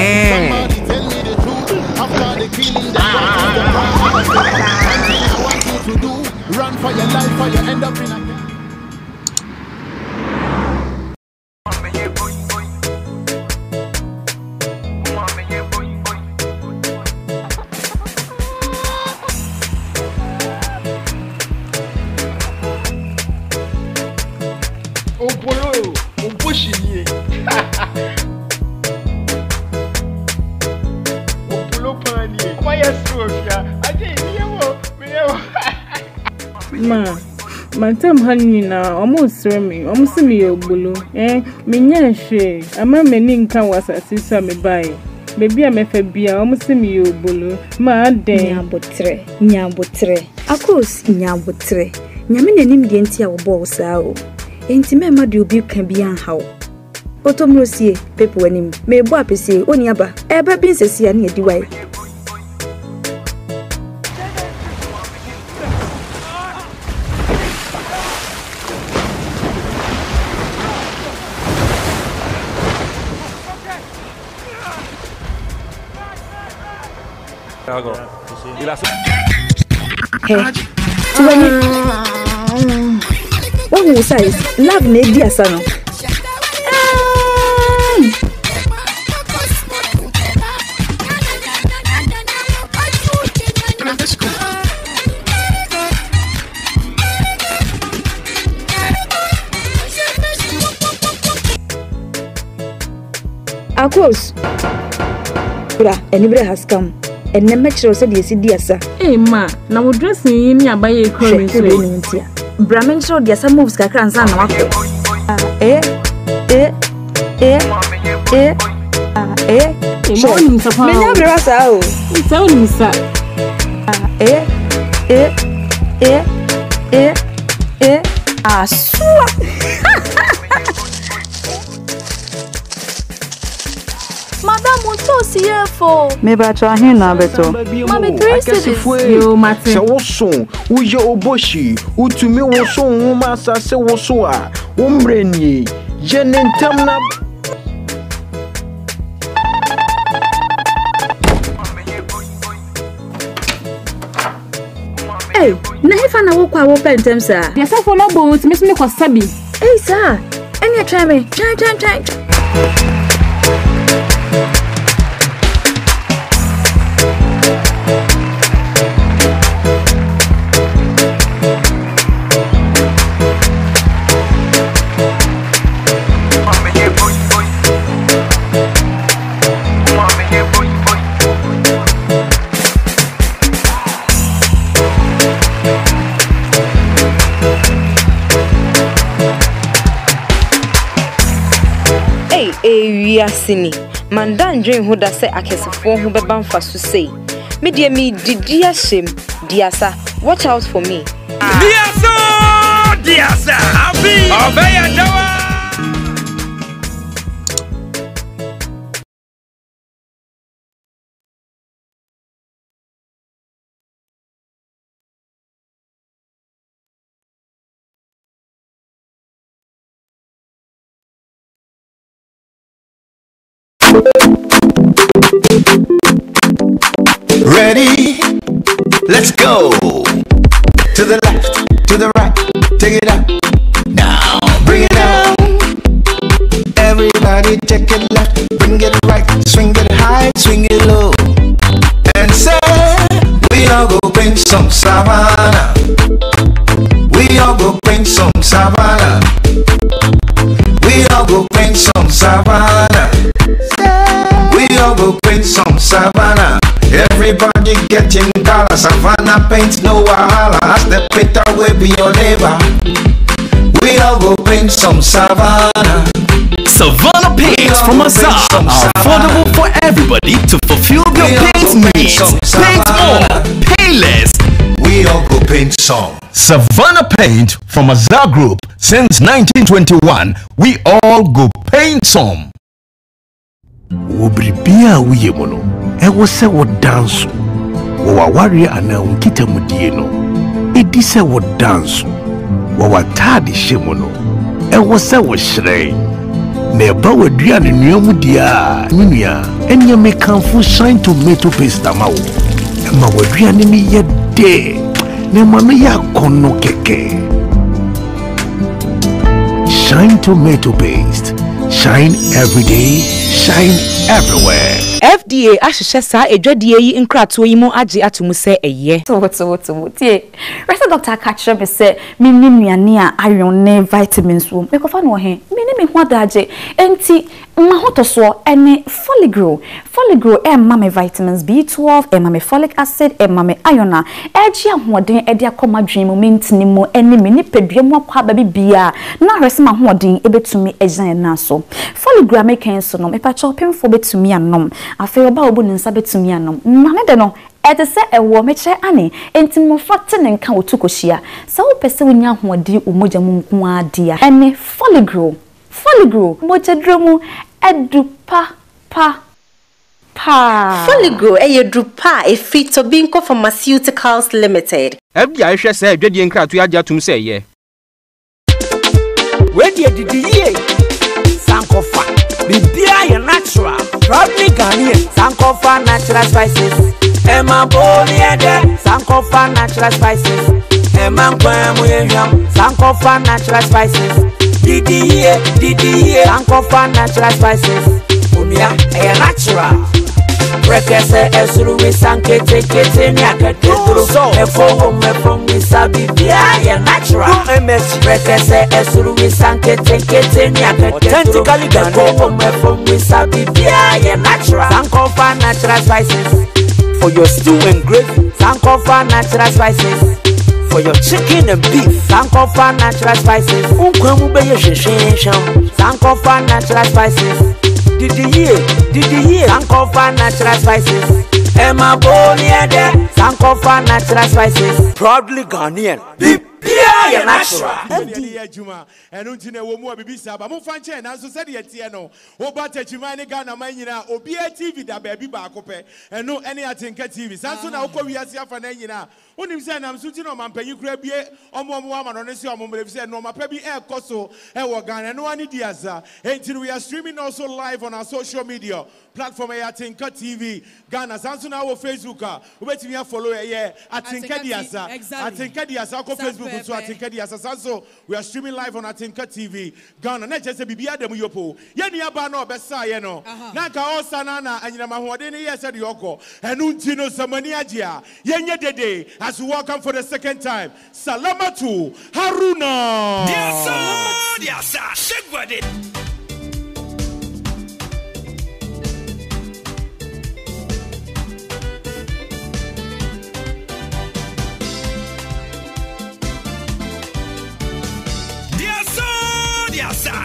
Run for your life or you end up in a Mantem hani na almost me almost me obulu minya hwe ama meni nka wasase so me bai baby amefa bia almost me obulu ma den nyambotre akos nyambotre nyame nanim de ntia wo bo saa o enti me ma de obi kan bia hawo otomrosie pepo anim me bo apese oni aba eba bin sesia na edi wai What will size? Love ne dia sano. Akos. Bra, anybody has come. And the metro said yes, dear. Ma, now we're dressing in your bay current. Brahmin showed the some moves can son. Madame, so CFO. Maybe I try him now, better. Mommy, Grace, you matter. So, who's your oboshi? Who to me was so, woman, say, was so, Umbreni, Jen and Tamna. Hey, Nahifana walk our open terms, sir. Yes, I follow boats, Miss Mikosabi. Hey, sir, and you try me. Try. We are sinning. Mandan dream who does say I can support who be bound for to say. Media me, dear shame, dear sir, watch out for me. Dear sir, obey a Jawa. Ready? Let's go. To the left, to the right, take it up. Down, bring it down. Everybody take it left, bring it right, swing it high, swing it low. And say, we all go bring some savannah. We all go bring some savannah. We all go bring some savannah. We all go bring some savannah. Everybody getting dollar. Savannah paints no wahala. As the painter will be your neighbor. We all go paint some savannah. Savannah Paints from Azar are affordable for everybody to fulfill your paint needs. Paint more, pay less. We all go paint some. Savannah Paint from Azar Group. Since 1921, we all go paint some. Wobribia uyemono. Ewo se wo dance. Wo wawari ana unkita mudie no. Edi se wo dance. Wo watadi shemono. Ewo se wo shrei. Neba wo duane nuamu dia. Nunua enya me kanfu Shine tomato paste amawo. Ema wo duane ni yede. Ne mama ya kono keke. Shine tomato paste. Shine every day, shine everywhere. FDA ahyehyɛ saa edwadie yi nkratoɔ yi mu agye atomu sɛ ɛyɛ. Tie. Rest doctor catch me say me nuane a iron ne vitamins wo. Me kofa no he. Me ne me ho adagye. Enti ma hotoso ene Foligro. Foligro ma me vitamins B12, ma me folic acid, ma me iron a. Eji ahoɔden de akɔma dwen mu mentini mu ene me nipadua mu akwa ba bibia. Na rest ma ahoɔden ebetumi egyan na so. Foligro make so no me pa chopemfo betumi anom. Afei oba obu nsa betumi anom. Na ne de no ete se ewo meche ane enti mofate ne nka otukohia. Sa wo pese wonya hoɔden omogya mu nko adia. Ene Foligro. Foligro moja dromu edupa pa. Foligro drupa efito Binko Pharmaceuticals Limited. Ebia ehwe se adwadie nkratu ya atum se ye. We die Sankofa. Bibia ye natural. Proudly Ghanaian. Sankofa natural spices. Emma boni ede. Sankofa natural spices. Emma kwemu yeham. Sankofa natural spices. Didi Sankofa natural spices. Umia e natural. Rekese esuru we sankete kete ni aketuru efo we sabi bia ye natural. Rekese esuru we sankete kete ni aketuru efo we sabi bia ye natural. Sankofa natural spices for your stew and gravy. Sankofa natural spices for your chicken and beef. Sankofa natural spices. Unkwemu be ye shenshen. Sankofa natural spices. Didi Sankofa natural spices. Emma boni ede. Sankofa natural spices. Proudly Ghanaian. Bibia natural. FDA Juma and untine wo mu abibisa ba mo fanche na so said ye tie no wo ba tachima ne Ghana man nyina obi TV da ba bi ba akopɛ eno ene atenka TV sanso na wokɔ wiase afa na nyina wonim sɛ nam so ti no mampanyi kura bie omo ama no ne se omo mre sɛ no mapa bi ekoso e wo Ghana no ani diasa enti we are streaming also live on our social media platform Atenka TV Ghana sanso na wo Facebook a obetimi follow Atenka diasa Atenka diasa ko Facebook so Atenka diasa sanso we are streaming live on Atenka TV Ghana na je se bibia dem yopo ye nua ba na obesa ye no na ka osana na anyina mahode ne ye se de yoko enu nti no samani agea ye nye dede as we welcome for the second time Salamatu Haruna Diasa Shegwade. Diasa.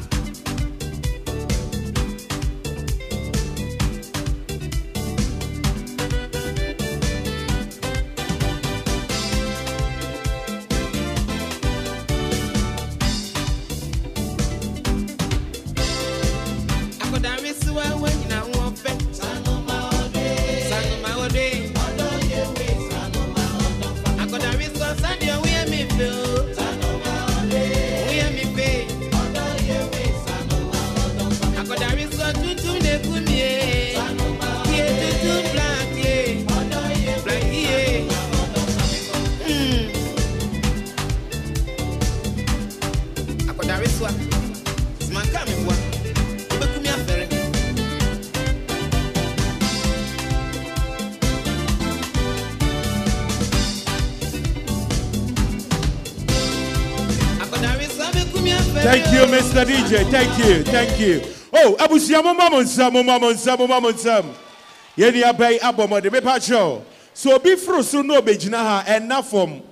Thank you, Mr. DJ. Thank you. Oh, Abusia Mama. Yeni abay abomo de me pacho. So be fro so no be jina ha and na form.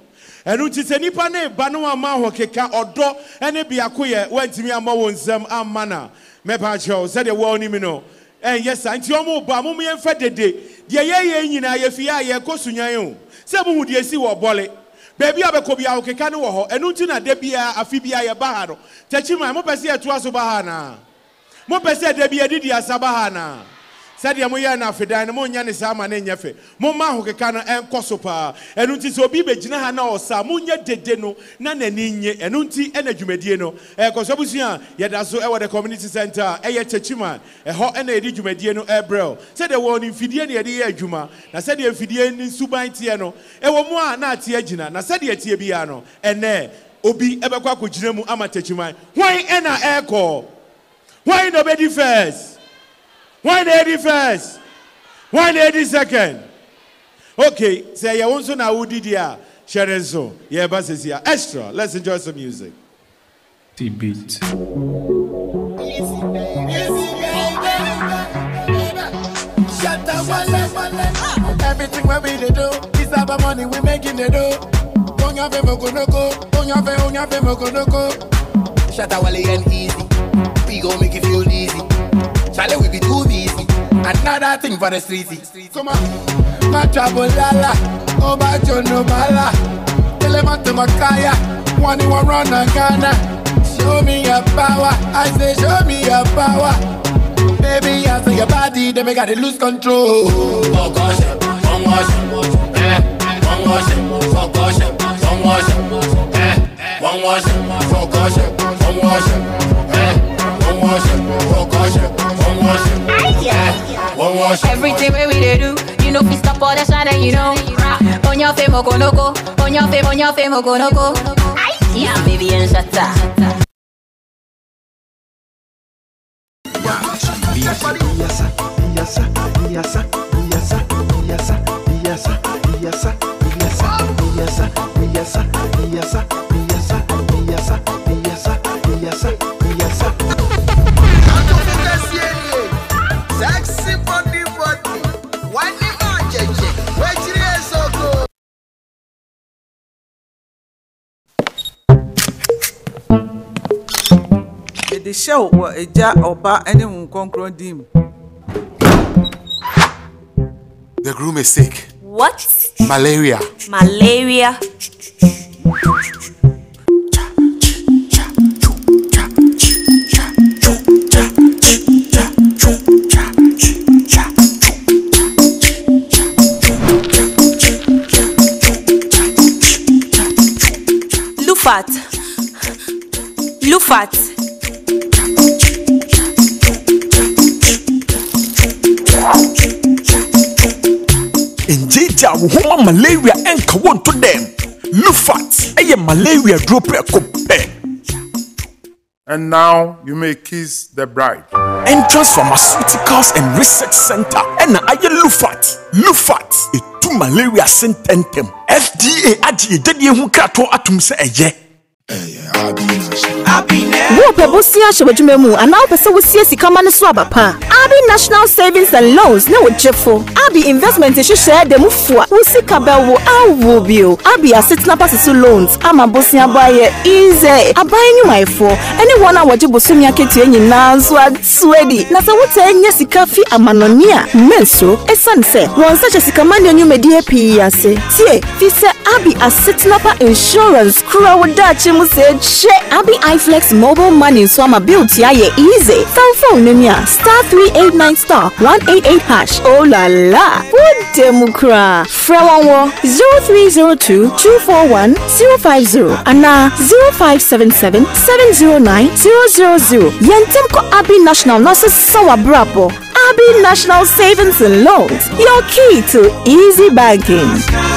enu ti se nipa ne ba no ama ho keka odo ene biako ye wantimi ama wonsam amana me ba cho said the wo ni mi no yes anti omo ba mo ye mfa dede de ye nyina ye fie aye kosunyan o se mo hu de si wo bole baby abeko bia wo keka ne wo ho enu ti na de bia afi bia ye ba ha no tachima mo pese ye to aso ba ha na mo pese de bia didi asaba ha na said ya mo ye na afidan mo nya ne sa ma na nyefe mo ma ho keka no enkoso pa enu ti so bi begina ha na osa mo nya dede no na nani nye enu ti enadwumadie no koso busia ye da so e wo the community center ye chachima ho na edi dwumadie no ebrel said the one infidie na ye de adwuma na said the infidie ni suban tie no e wo mo a na ate agina na said ye tie bia no ene obi ebekwa akogina mu ama chachima hwan ena eko hwan no be the first. Why the first? Why the second? Okay, say you want to know who did ya? Share so. Yeah, but it's here. Extra. Let's enjoy some music. T-beat. Everything what we do is about money we making it do. On your fame go. Shut up, Wally and easy. We gon' make it feel easy. Charlie, we be too busy. Another thing for the streety. Come on, my trouble lala. Oh, my John no mala. Tell him to Makaya. One run a Ghana. Show me your power. I say, show me your power. Baby, I say your body, they make it lose control. Oh, gosh, one wash, one wash, one gosh, one wash, one wash, one gosh, one wash, one wash, one gosh. Everything we do, you know, we stop all the shine and you know. On your fame, go no go. On your fame, go no go. Yeah, baby, and shut up. The show was a jar or bar anyone conquer dim. The groom is sick. What? Malaria. Malaria. Lufat. Injija wo malaria enka won to them. Lufat eye malaria drop ekope. And now you may kiss the bride. Entrance Pharmaceuticals and Research Center. And aye Lufat. Lufat etu malaria sententem. FDA aji dedie hu krato atum se eye. Wo pebosia shebejumemu ana opese wo sie sika mane so abapa. Abi National Savings and Loans na wo jefo. Abi investment share dem fua. Wo sika be wo awo bio. Abi asset na pass loans ama bosia baye easy. Abaye nyumaifo. Anyone a waje bosumi aketu nyina nso atuedi. Na se wo tenye sika fi amanonia. Menso esanse. Won sache sika mane nyumedi happy ase. Tie fi se Abi asset na pa insurance kura wo dachi mu se che. Abi iFlex mobile money so ama build ya ye easy. Phone numia *389*188#. Oh la la. What demukra? Frawanwo 0302-241-050 ana 0577-709-000. Yentem ko Abi National Nurses Sawa Brapo. Abi National Savings and Loans. Your key to easy banking.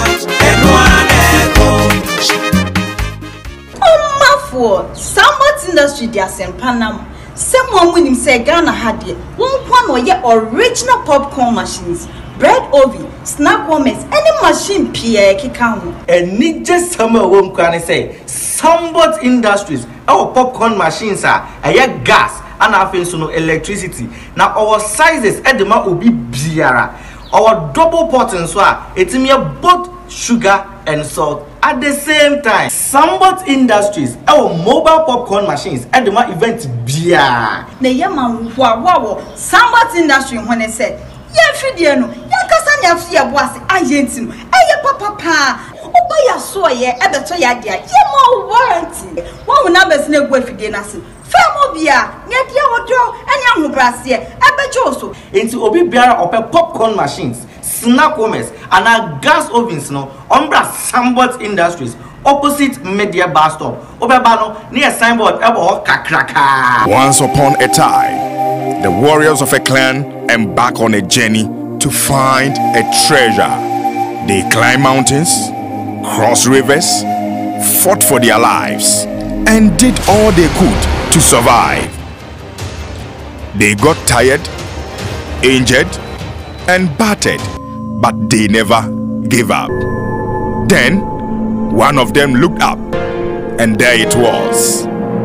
Somewhat industry dia sempanam. Someone with him say Ghana had it. One or yet original popcorn machines, bread oven, snack warmers, any machine Pierre Kikamu. And need just summer home can say Somewhat Industries. Our popcorn machines are a gas and no electricity. Now our sizes at the ma will be biara. Our double pot and so it's me both sugar, and salt at the same time. Sambot Industries, our mobile popcorn machines at the event beer. Ne yama wow. Sambot Industries when they said, "Yeah, Fidiano, Yakasanya Fia was Argentine, papa. Oba ya so ye ebeto ya dia ye mo warranty one will not be snake go fide na se famo bia nye dia wodo anya hobrase ebejo so into obi biara ope popcorn machines, snack commerce and a gas ovens no ombra Sambot Industries opposite Media Bus Stop obeba no near signboard ebo kakraka. Once upon a time, the warriors of a clan embark on a journey to find a treasure. They climb mountains, cross rivers, fought for their lives, and did all they could to survive. They got tired, injured, and battered, but they never gave up. Then, one of them looked up, and there it was.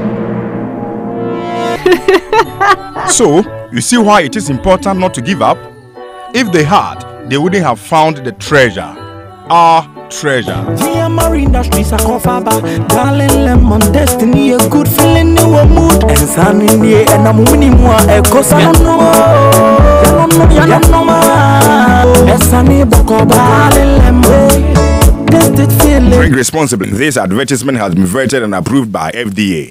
So, you see why it is important not to give up? If they had, they wouldn't have found the treasure. Our treasure. GMR Industries are covered. Darling lemon destiny, a good feeling, new mood, and sun in the and I'm winning more. A cosa no, Drink responsibly. This advertisement has been vetted and approved by FDA.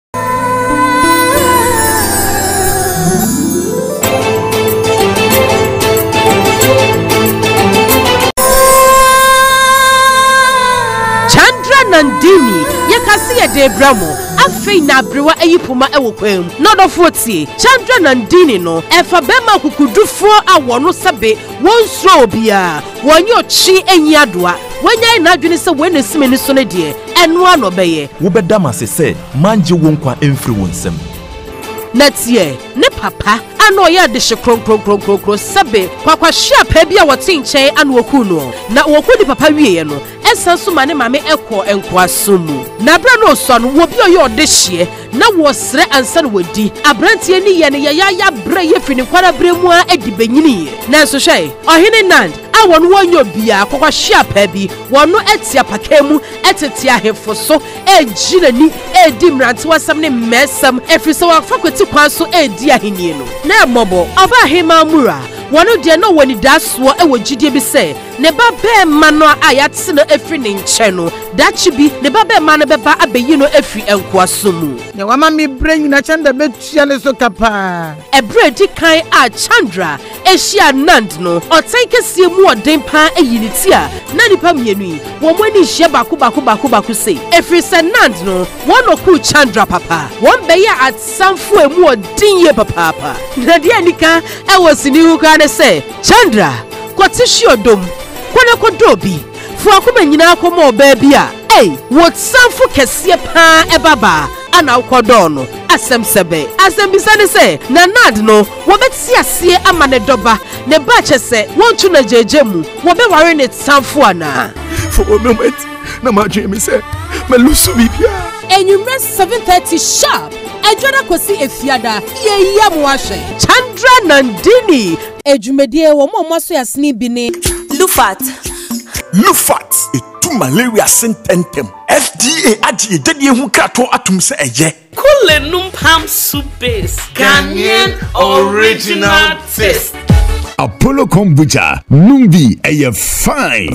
Nandini yakasi ya debramo afei na brewa eyipuma ewokwem nodofo tie Chandra Nandini no efa bema kukudufo awono sebe wonso obia wonyo chi enyiadoa wanya na adwene se wene simeni so ne de eno anobeye wobedama se manje wonkwa emfiri wonsem natie ne papa ano ya de hye sebe kwakwa hia pa bia wote nchen ano oku no na woku di papa wieye no esanso mane mame ekọ enko asomu na bra no so no wo bi oye ode hye na wo sre ansa no wadi abrantie ni ye ne ya bra ye fini kwara bra mu a edi benyini na so hwe ohene Nand awon wonyo bia kwakwa hia pa bi wono etia pakemu etete ahefo so ejinani edi mrante wasam ne mesam efri so wafakweti kwan so edi ahenie no na mobo oba hema mura wonu de no woni daso ewo gidie bi se ne ba be ma no ayate no efri ne nche no dachi bi ne ba be ma no beba abeyi no efri enko asomu ne wama mi brain na Chandra betua ne so kapa ebre di kan a Chandra ehia Nand no otenke sie mu oden pa eyiniti a na nipa mienu yi wo mo ani hia baku se efri se Nand no wono ku Chandra papa won be ya atsamfo emu odin ye papa na de anika ewo sini hu ka ne se Chandra kwatishi odom kwana kodobi fu akoma nyina akoma oba bia wo tsamfo kese pa ebaba ana ukodo no asem sebe asem bisane se na Nand no wo beti ase ama ne doba ne ba chese wontu na jejemu wo be ware ne tsamfo ana for a moment na ma jemi se me lusu bibia enyumre 7:30 sharp ejona kosi efiada ye yamu ahwe Chandra Nandini ejumedie wo mo so yasni bi ne Lufat etu malaria sententem FDA aji dedie hu krato atum se eye Kulenum Palm Soup Base Ghanaian original taste Apollo Kombucha Numbi eye fine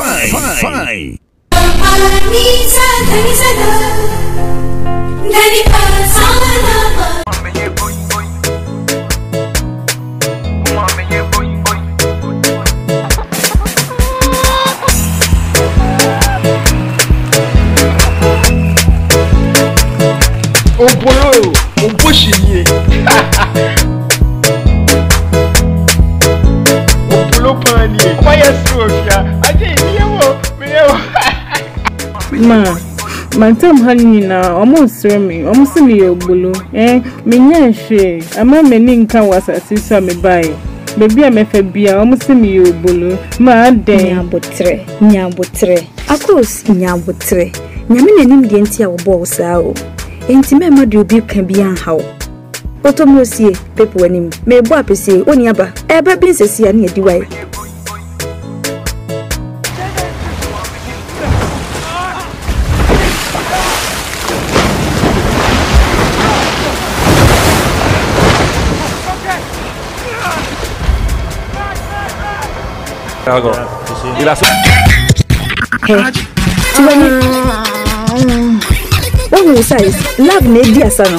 Opolo, Oposhiye. Opolo panie. Why Sofia? Aje niyewo. Mantem hanina almost me almost me obulu menya hwe ama meni nka wasasi so me bai baby amefa bia almost me obulu ma den nyabotre akos nyabotre nyame nanim de ntia wo bo saa o enti me ma de obi kan bia hawo otomrosie pepo wanim me bo apese oni aba eba bi nsesi ya na edi wai What will you say? Love me, dear son.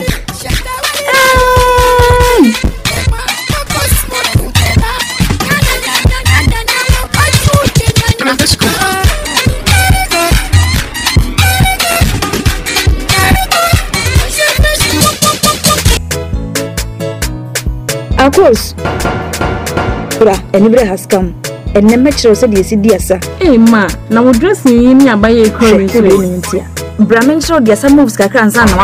Of course. Anybody has come. And never chose a dear sir. Eh, ma, now dressing in your bay curry. Brahmin showed your some moves, Kakran, and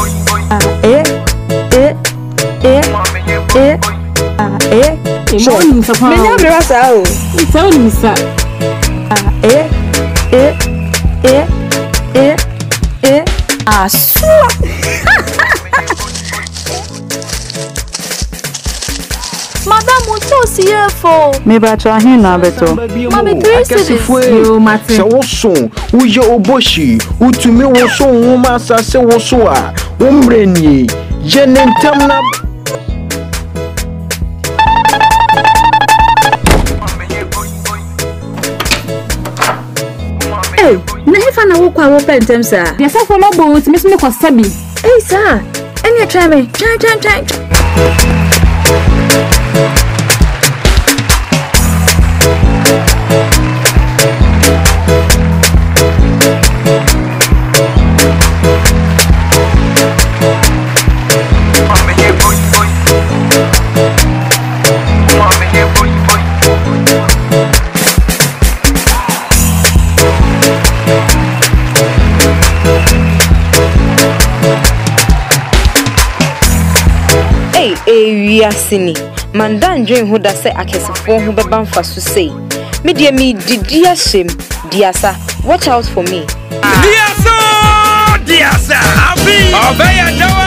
Madame, what's so fearful? Maybe I try him now, better. Mommy, please, you matter. So, so, who you oboshi, who to me was so, woman, say, was so, umbreni, Jenentem. Hey, never know what I will pen them, sir. Yes, I for my boat, Miss Nicosabi. Hey, sir, and you try me, try. We are sinning. Mandan dream who does say I can for who beban for to say. Me dear shame, dear sir, watch out for me. Dear sir, obey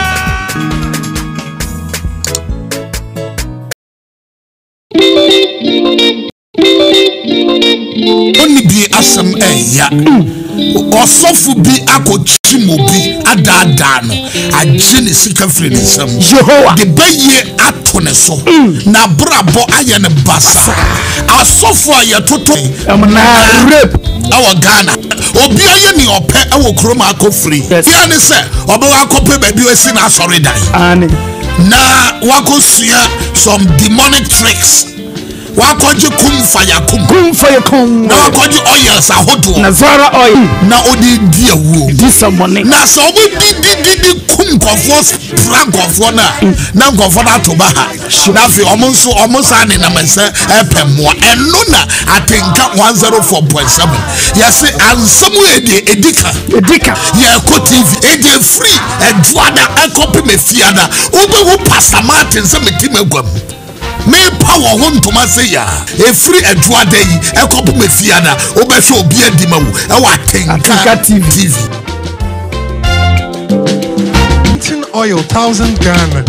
Only be asam ya. Osofu bi akochimobi adadano agene sika free nsam Jehovah de beye atone so na brabo aye ne basa asofu ayetoto amna rape awo Ghana obi aye ni ope awo kroma akofri ya ne se obo akope baby wesi na asori dan na wakosua some demonic tricks wakoje kum fire kum na wakoje oils ahodo na Zara oil na odi dia wo this morning na so obi di kum kofo prank kofo na kofo na to ba ha na fi omonso ane na mense epemo eno na atenka 104.7 yesi ansamu edika ya ko TV eje free eduada ekopi mefiada obe wo Pastor Martin se metimegwam me power won to say ya e free edua day e kopo me fiada obehwe obi adima wu e wa tenka TV oil 1000 Ghana.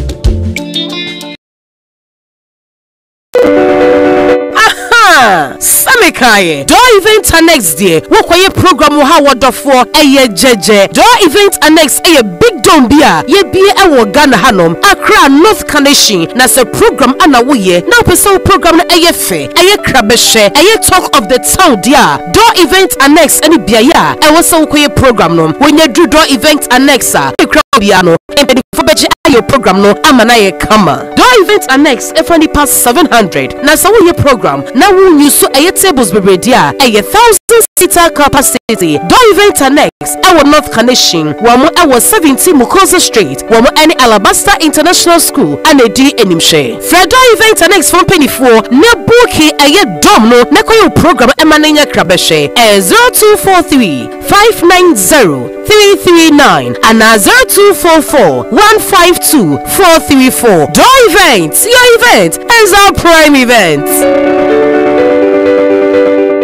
Samikaye do event annex there wokoye program wo ha wodofo eye jeje do event annex eye big dome bia ye bie ewo Ghana hanom Accra North Connection na se program ana wo ye na person program na eye fe eye krabehye eye talk of the town dia do event annex any bia ya ewo se wokoye program no wonya do event annex a bia no empedi for beje ayo program no amana ye kama do event annex efani pass 700 na so wo ye program na wo use so aye tables be ready a 1,000-seater capacity do event annex our North Connection wamo our 70 Mukosa Street wamo any Alabasta International School and a D enimshe Fredo event annex from penny 4 ne bookie aye dom no na koyo program emanenya krabeshe 0243 590 339 and 0244 152 434. Do events, your event is our prime event.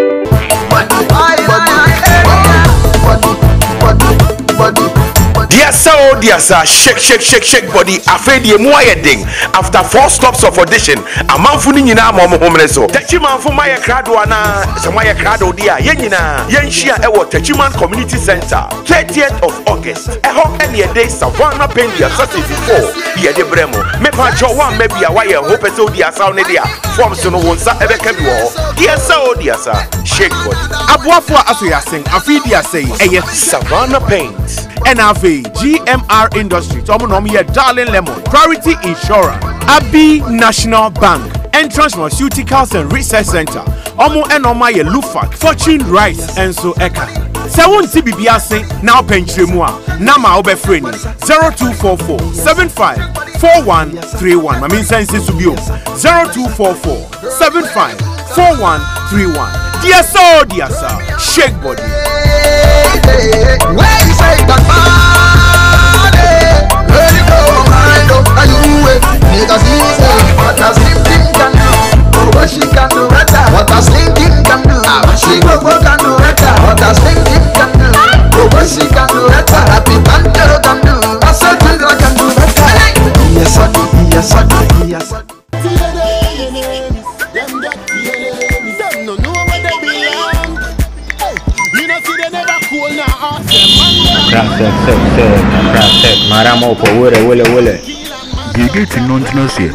Dear Dear sir, shake body. Afraid the more ding. After 4 stops of audition, a man funi na mama homeless. Techiman for my cradwana, Samaya Crado dia, Yenina, Yenshia Ewo Techiman Community Center, 30th of August. A hawk any day, Savannah Pendia, Sassy 4, Yede Bremo, Mepa Jowan, maybe a wire, hope so dear sound idea, forms to no one, sir, ever can be all. Dear sir, shake body. Abuafo Asuya sing, Afidia say, Savannah Paints. NRV, GMR Industries, Omonomia Darling Lemon, Priority Insurance, Abbey National Bank, Entrance Pharmaceuticals and Research Center, Omo Enomaya Lufak, Fortune Rice, and so Eka. Sewon CBBA now Penchrimua, Nama Obefreni, 0244 75 4131. Mamin sense subio 0244 75 4131. Dear sir, shake body. Where you say that body? Where you go, mind up, are you with? Niggas easy, what a slim thing can do. What she can do better, what a slim thing can do. She go can do better, what a slim thing can do. What she can do better, happy Pantero can do. I said children can do better. Yes, sir. Crack, Maramo, Wille. You get to know see.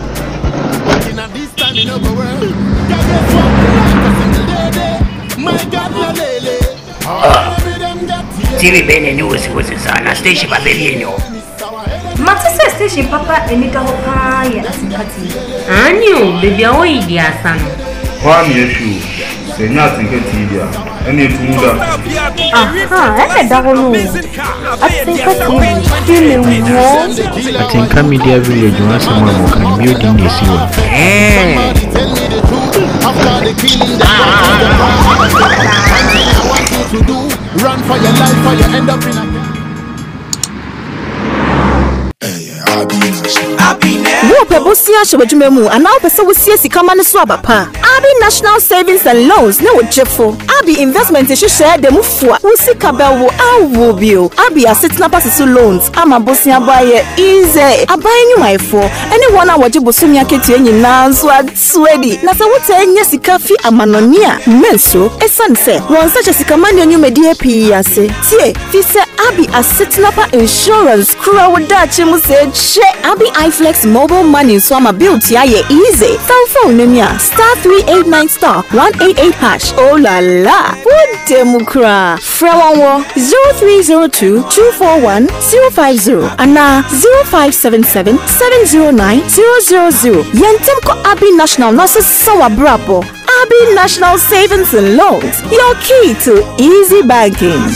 TV Bene News was a station by Baby. Matisa station papa Enika Hopa Yasikati. And you, baby, away, dear son. One issue, say nothing to TV. Any to move up. I don't know. I think I'm media village once someone who can build in this year. Run for your life or you end up in a Wopebusia shobejumemu and pesa wusie sikama ne so abapa. Abi National Savings and Loans ne wojefo. Abi investment share de mufua. Usika bewo awu bio. Abi asset pasisu loans ama bosia baye easy. Abaye nyumaifo. Anyone a waje bosumi aketie nyina so swedi. Na se wote enye sika fi amanonia. Menso esanse. Wonsa sikama ne nyumedi epi ase. Tie fi se Abi asset insurance kura wodachi mu se che. Abi iFlex mobile money so I'm a beauty aye easy. Phone numia *389*188#. Oh la la. What demukra? Frewanwo 0302-241-050 and 0577-709-000. Yentemko Abi National Nurses Sawa Brabo. Abi National Savings and Loans. Your key to easy banking.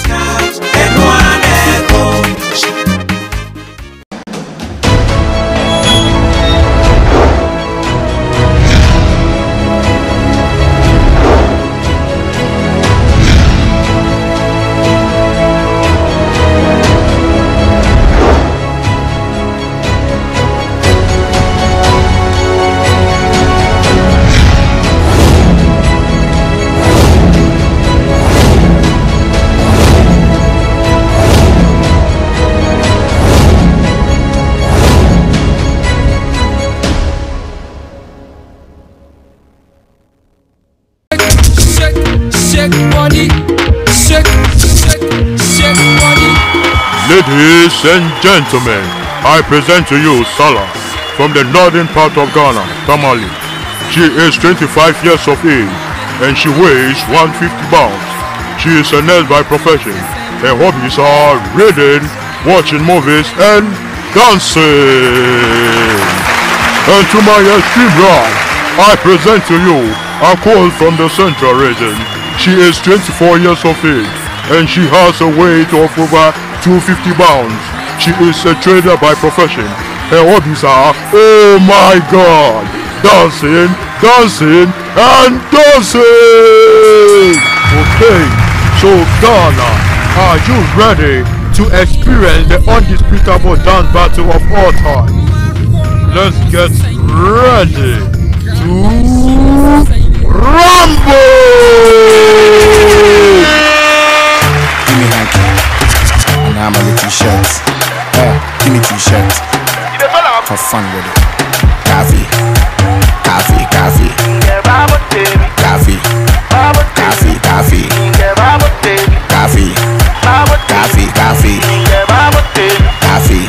Ladies and gentlemen, I present to you Salah from the northern part of Ghana, Tamale. She is 25 years of age and she weighs 150 pounds. She is a nurse by profession. Her hobbies are reading, watching movies and dancing. And to my extreme right, I present to you a call from the Central region. She is 24 years of age and she has a weight of over 250 pounds. She is a trader by profession. Her hobbies are, oh my God, dancing, and dancing. Okay, so Ghana, are you ready to experience the undisputable dance battle of all time? Let's get ready to rumble! I'm a little shirt. bikini t-shirt. Have fun with it. Coffee. Coffee. Coffee. Coffee. Coffee. Coffee. Coffee. Coffee. Coffee. Coffee.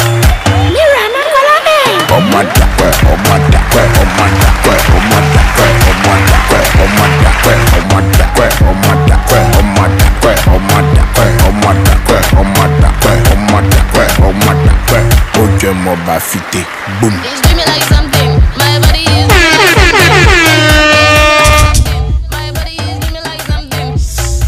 Boom. It's dreaming like something. My body is my body is dreaming like something.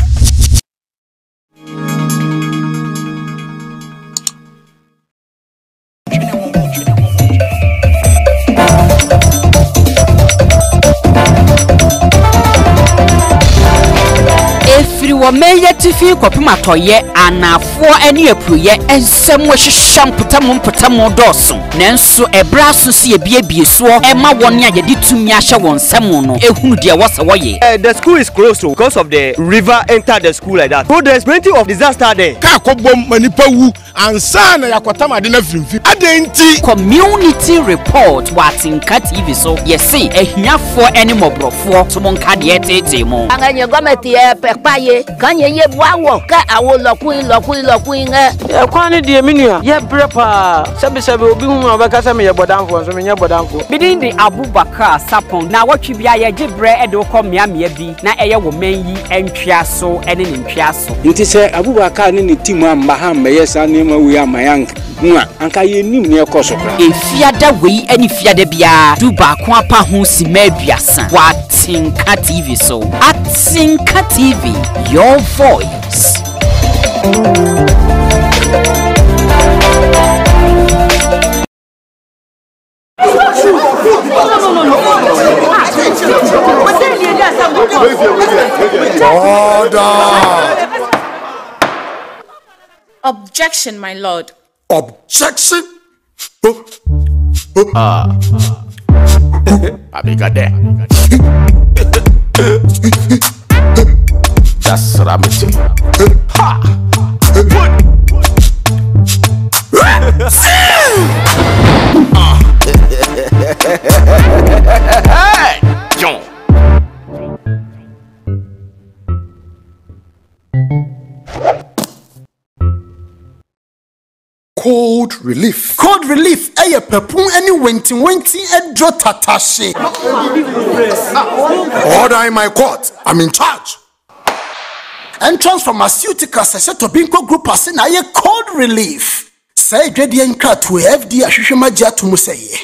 Wa meya tifi kwapima toye anafo ene apuye ensem wo hyehyam potam doso nanso ebraso se ye so ema won ya yedi tumi ahye won nsem no ehunu de wasa woye. The school is closed because of the river enter the school like that. So there's plenty of disaster there. Ka kobom manipa wu ansa na yakotam ade na frimfi adenti. Community report watinka TV so yesi ehiafo ene mobrofo to monka de etete mo anganye gometi e pepaye kanye ye buawo ka awo lokun nga e kwani de menua ye brepa sebe obi hu abaka se me ye bodanfo so me nye bodanfo bidin de Abubakar Sapon na watwi bia ye gibre e de ko meamia bi na eye wo manyi entwia so ene ne ntwia so nti se Abubakar ne timu amba ha meye sa ne ma wi amayank nwa anka ye nim ne ekoso kra efiada wei ene fiada bia du ba ko apa ho sima aduasa watinka TV so Atinka TV, your voice. Objection, my lord. Objection? That's what I'm saying. Ha! Hey! John. Cold relief. Cold relief. Eye pepun any wenting a draw tatashe. Order in my court. I'm in charge. Entrance pharmaceuticals a set of Binko group as in a cold relief. Say gradient cut to FD Ashishamaja to Musay.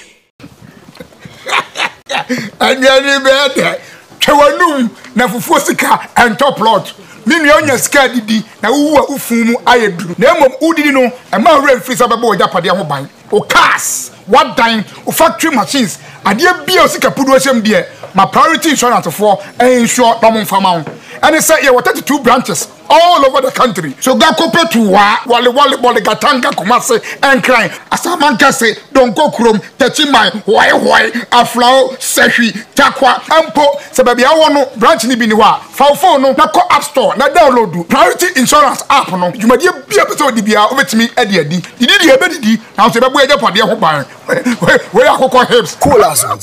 And you're better. Chawanum, Nafusika, and top lot. Minionia scadi na ufumu ayedu. Nemo udi no, a man real freeze up a boy japadia mobile. O cars, what dying, o factory machines, and dear Biosika Puduasham dear, my priority insurance for a insure common farm. And it's say, what 32 branches all over the country. So go compared to Wally Gatanga Kumase and crying. As a man can say, don't go chrome, touching my why, a flow, seshi, takwa, ampo, Sababi, I want no branch ni biniwa, phone no, na app store, na download priority insurance app no. You might be episode DBA over to me, Eddie. You did your ability, now say, where the party where are Coco Hips? Call us on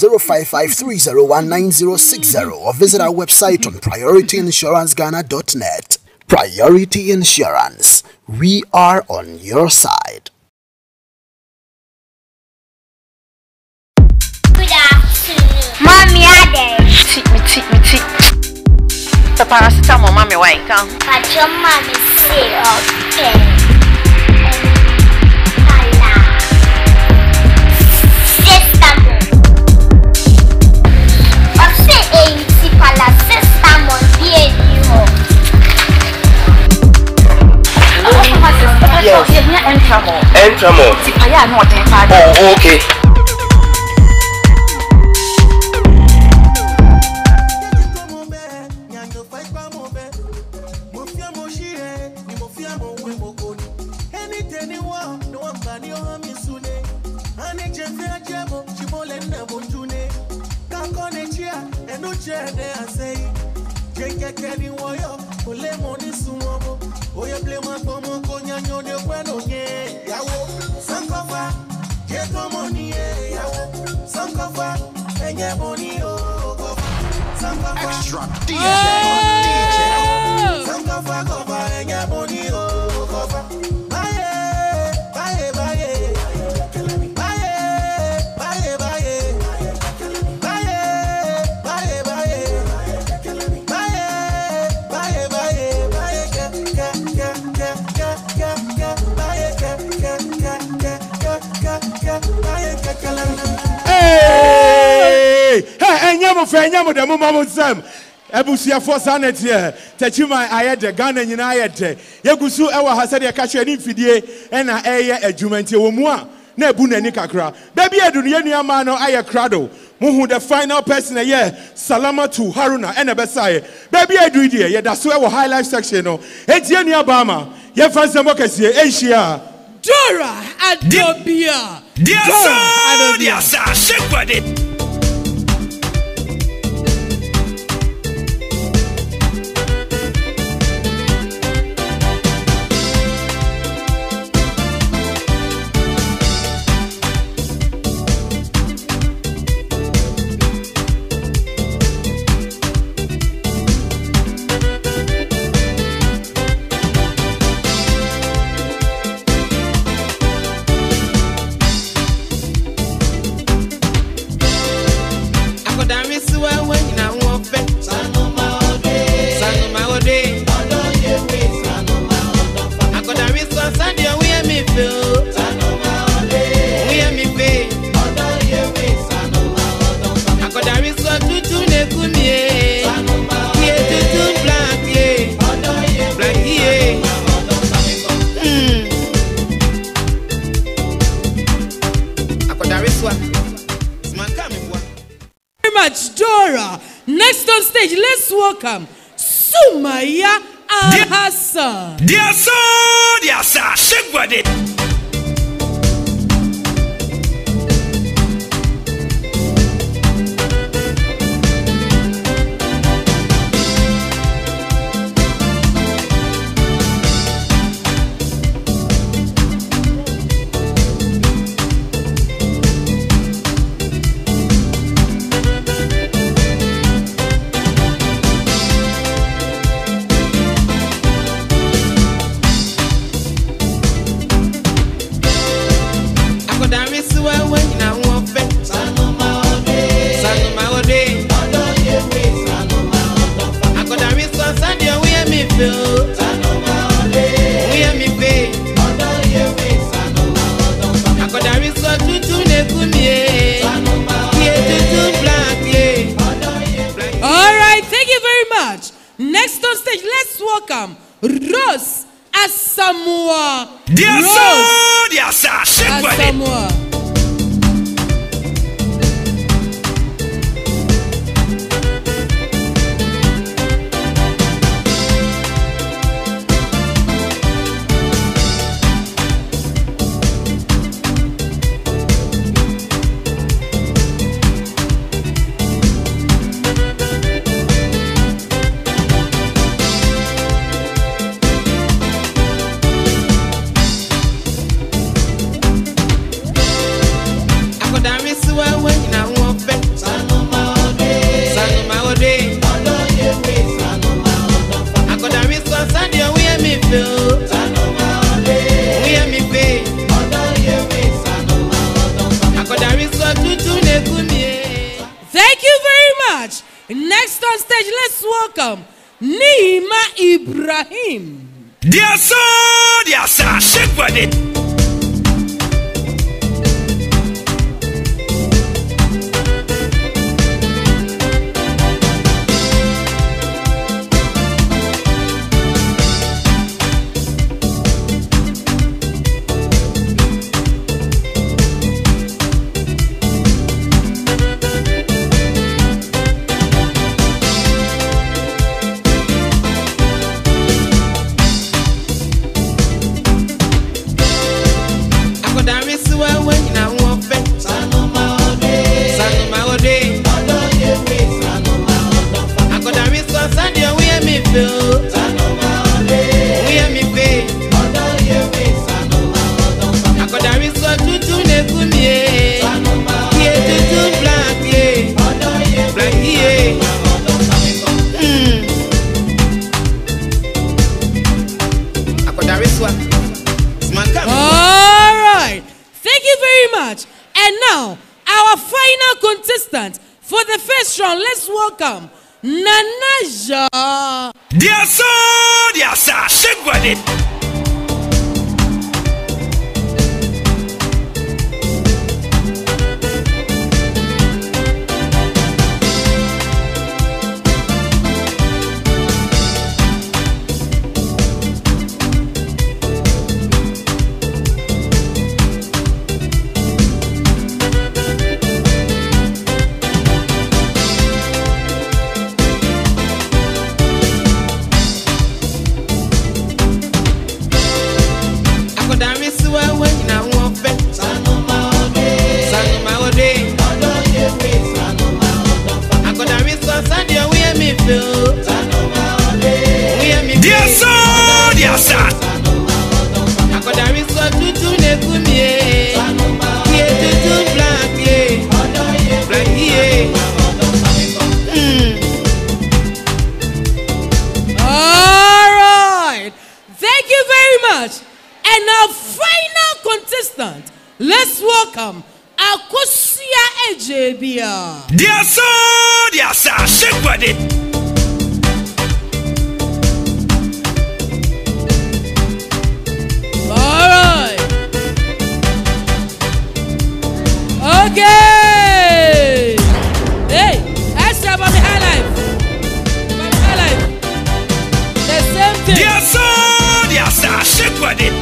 0553019060 or visit our website on PriorityInsuranceGhana.net. Priority Insurance. We are on your side. Good afternoon. Mommy, me. The paracetamol, mommy, why come? But your mommy say okay. Yes. Entramol. Oh, okay. Oye plema como coña ño de bueno ye. Yawo sankofa Extra DJ. Enyamo de mama nsam ebusia for sanet here techima ayede Ghana nyina ayede yegusu ewa ha sede ka hwe ni mfidie na eye adwumantie wo mu a na ebu nani kakra baby edu ne nua ma no aye krado muhu the final person here Salamatu Haruna ene besaye baby edu die ye da so ewa high life section no etie nua ba ma ye fanse mokasie enhia Dora Adobia Dia sa shekwade Dora. Next on stage, let's welcome Sumaya Al-Hassan. Dia sa shekwade Next on stage, let's welcome Rose Asamoah. Dia sa shekwade Thank you very much. Next on stage, let's welcome Nima Ibrahim. Dia sa shekwade final contestant for the first round. Let's welcome Nanaja. Dear sir, shake with it. And our final contestant, let's welcome Akosia Ejebia. Dear sir, shake with it. All right. Okay. Hey, ask about the high life. About the high life. The same thing. Dear sir, shake with it.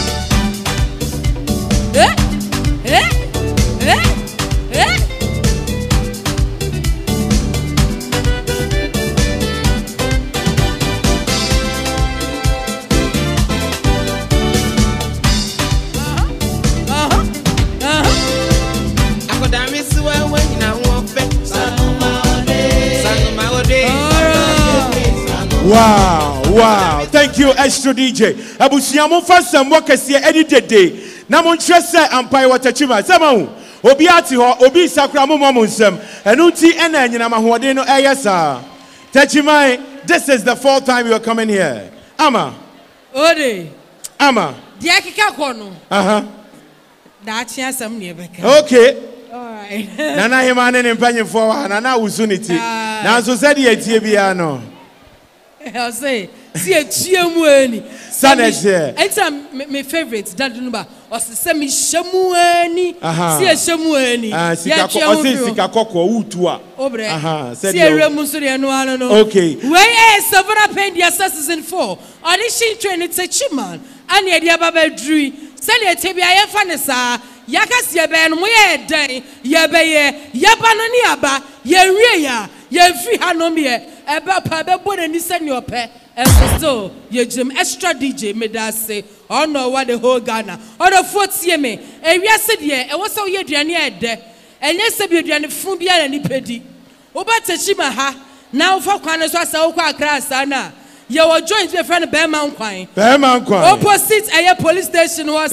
Wow. Thank you, Extra DJ. Abusiamu first and work as any day. Namon Chessa and Pai Watachima. Sama Obiati ho, Obi Sakramu Mamunsem, and Uti and Namahuadeno Ayasa. Tachimai, this is the fourth time you are coming here. Ama. Ode. Ama. Diakika Kono. That's some nearby. Okay. Alright. Nana Himane and Panya for Nana Usuniti. Now, so said ye Tibiano. I'll say, see a chiamuani. Sanese. It's my favorite, Dadunba, or Semi Shamuani. See a Shamuani. Sika Coco Utua. Obre. Said Remusuriano. Okay. Where is Savara Pen the Assassin for? Audition train, it's a chiman. And the Ababa Drew. Send it to be a fanasa. Yakas Yaban, where day, Yabaye, Yabananiaba, Yeria, Yefri Hanomie. Eba pa be bo ni send your pe and so ye Jim Extra DJ me da say oh no what the whole Ghana or the fourth year me e wiase de e wo so ye aduane e de enye se bi aduane fun bia na ni pedi wo ba techima ha na wo fa kwan so asa wo kwa akra asa na ye wo joint be friend Beman kwan opposite eye police station was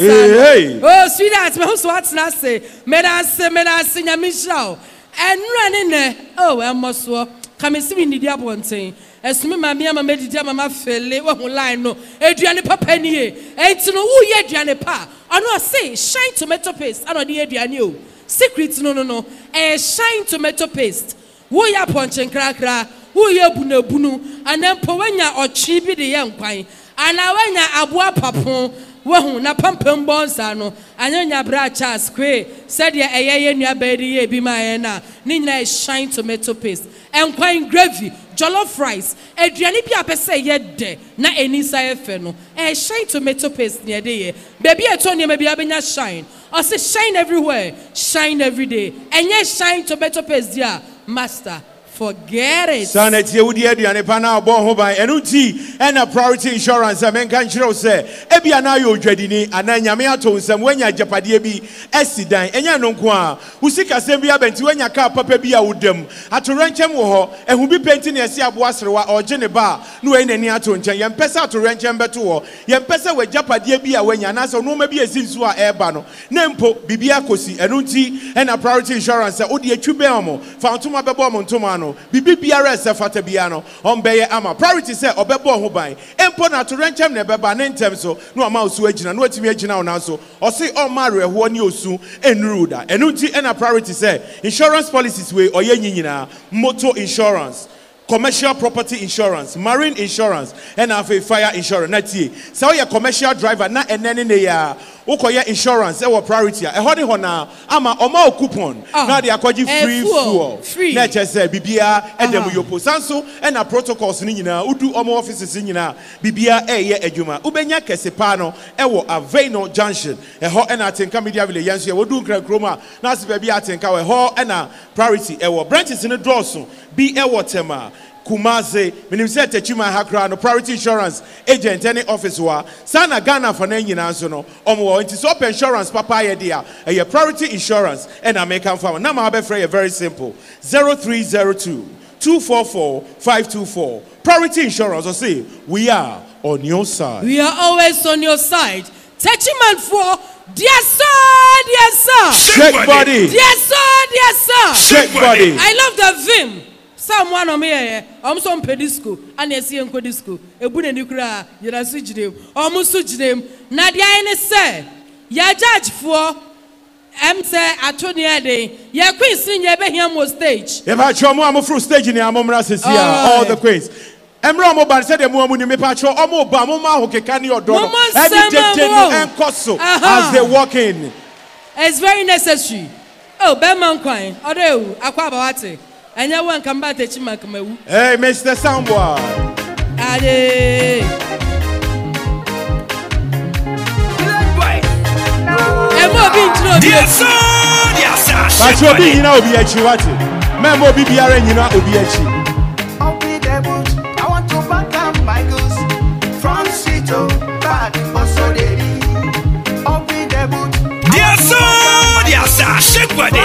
oh sweetheart me so what na say me da say nyame hira and running ne oh emoso Come see me in the Diabonte. As me, my medita, my fele, what will lie no? Adrian Papa, nie, and to know who ye Adrian Pa. I know, say, shine tomato paste. I know the Adrian you. Secrets, no. Shine tomato paste. Who ya punch and cracker, who ya bunu, and then Powenya or chibi the young pine. And I went abua papon. Wahoo, na pumping bonsano, and then your bracha square said ya a in your bed, be my na, Nina shine tomato paste, and quite gravy, jollof rice, a Drianipia per se yet de, na any side feno, and shine tomato paste near day. Baby, I told you maybe I've been shine, or say shine everywhere, shine every day, and yes, shine tomato paste, dear master. Forget it. Sanet Yehudi and Pana Bohoba and Uti and a priority insurance. I mean, can't you say, Ebiana, you dreadini, and then Yamiato, some when ya Japadiabi, Esidan, and Yanonqua, who seek Assembly Bent when your car Papabia with them, at Torenchem Woho, and who be painting a Sia Boasra or Geneva, no any Atoncha, Yampesa to Renchem Betuo, Yampesa with Japadiabia when Yanasa, no maybe a Zinsua Airbano, Nempo, Bibiacosi, and Uti and a priority insurance, Odia Chubeamo, found to my Babom Tomano. no bibi biara esefata bia no ombeye ama priority say obebo ho ban empo na to renchem na beba ne ntem so no ama osu agina no atimi agina ona so o say o mare ho ni osu enruda enu nti ena priority say insurance policies we oye nyinyina motor insurance, commercial property insurance, marine insurance, and fire insurance. Natie. So you commercial driver na enene ne ya. Ukoye insurance. Ewa priority. Ehodi hona ama oma coupon. Now they are calling free fuel. Free. Nature say bibia edemu yopo. Sanso ena protocols ni nyina. Udu omo offices ni nyina. Bibia eye ejuma. Ubenya kesepano. Ewo Aveno Junction. Eho ena tenka media vile yansu. Wodu nkra kroma. Nasi baby atenka. Eho ena priority. Ewo branches ni drosso. Be ewo tema. Kumaze, minimse techima hakra no priority insurance agent any office wa sana Ghana for na nyina so no omo it is open insurance papa ye dia a priority insurance and American farm na ma be free very simple 0302 244 524 priority insurance. I say we are on your side. We are always on your side. Techiman for dear sir. Shake body. Dear sir. Shake body. I love the vim. Someone on me, I'm some pedisco, and I see uncle disco, a good and you cry, you are switch them, almost switch them. Nadia in a say, ya judge for say at 20 a day, ya queen senior Beham stage. If I show more through stage in the Amomras here, all the queens. Emra Mobile said the woman you may patro, Omo Bamoma, who can your door, and Cosso as they walk in. It's very necessary. Oh, Berman Quine, although Aquabawate. And you want come back to Chimakamawu. Hey, Mr. Sambwa. Ade. Yes, sir. But you'll be in Obiachi, what? Memo BBR and you know Obiachi. I want to back up my goose from Sito back also Debbie. Open the boot. Yes, sir. Shake body.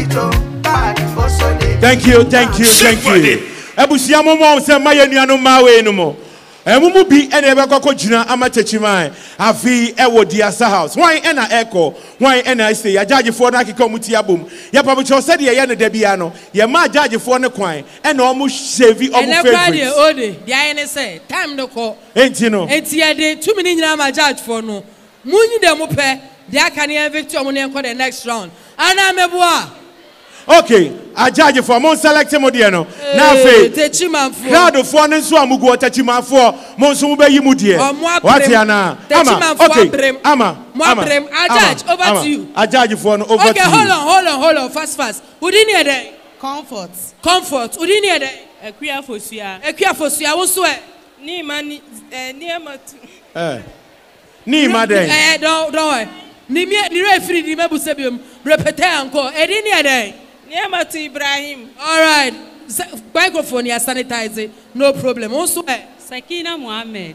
Thank you. Ebusia momo se mayenu no mawe no mo. Emumu bi ene ebekoko gina amatechima afi ewo Diasa house. Why ena echo? Why ena say ya judge for na kika muti abom. Ya pabucho said ye ne da bia no. Ye ma judge for ne kwan ena omu save omu favorites. Ode, dia ene say time no ko. Enti no. Enti ya de 2 minutes nyina ma judge for no. Munyi de mo pe. Dia kan ye victor omu ne enko the next round. Ana meboa. Okay, I judge for mon select modiano. Now, crowd of one and so I'm going to touch him for Monson Bay Mudie. What's Yana? Okay, Ama, I judge over to you. I judge for an over. Okay, hold on, fast. Who didn't hear that? Comfort. Who didn't hear that? A queer for Sia, I will swear. Near money, near Mother. Don't worry. Near free, remember Sebium, repeat uncle, and in your day. Near Ibrahim. All right. Microphone, you sanitize it. No problem. Also, Sakina Mohammed.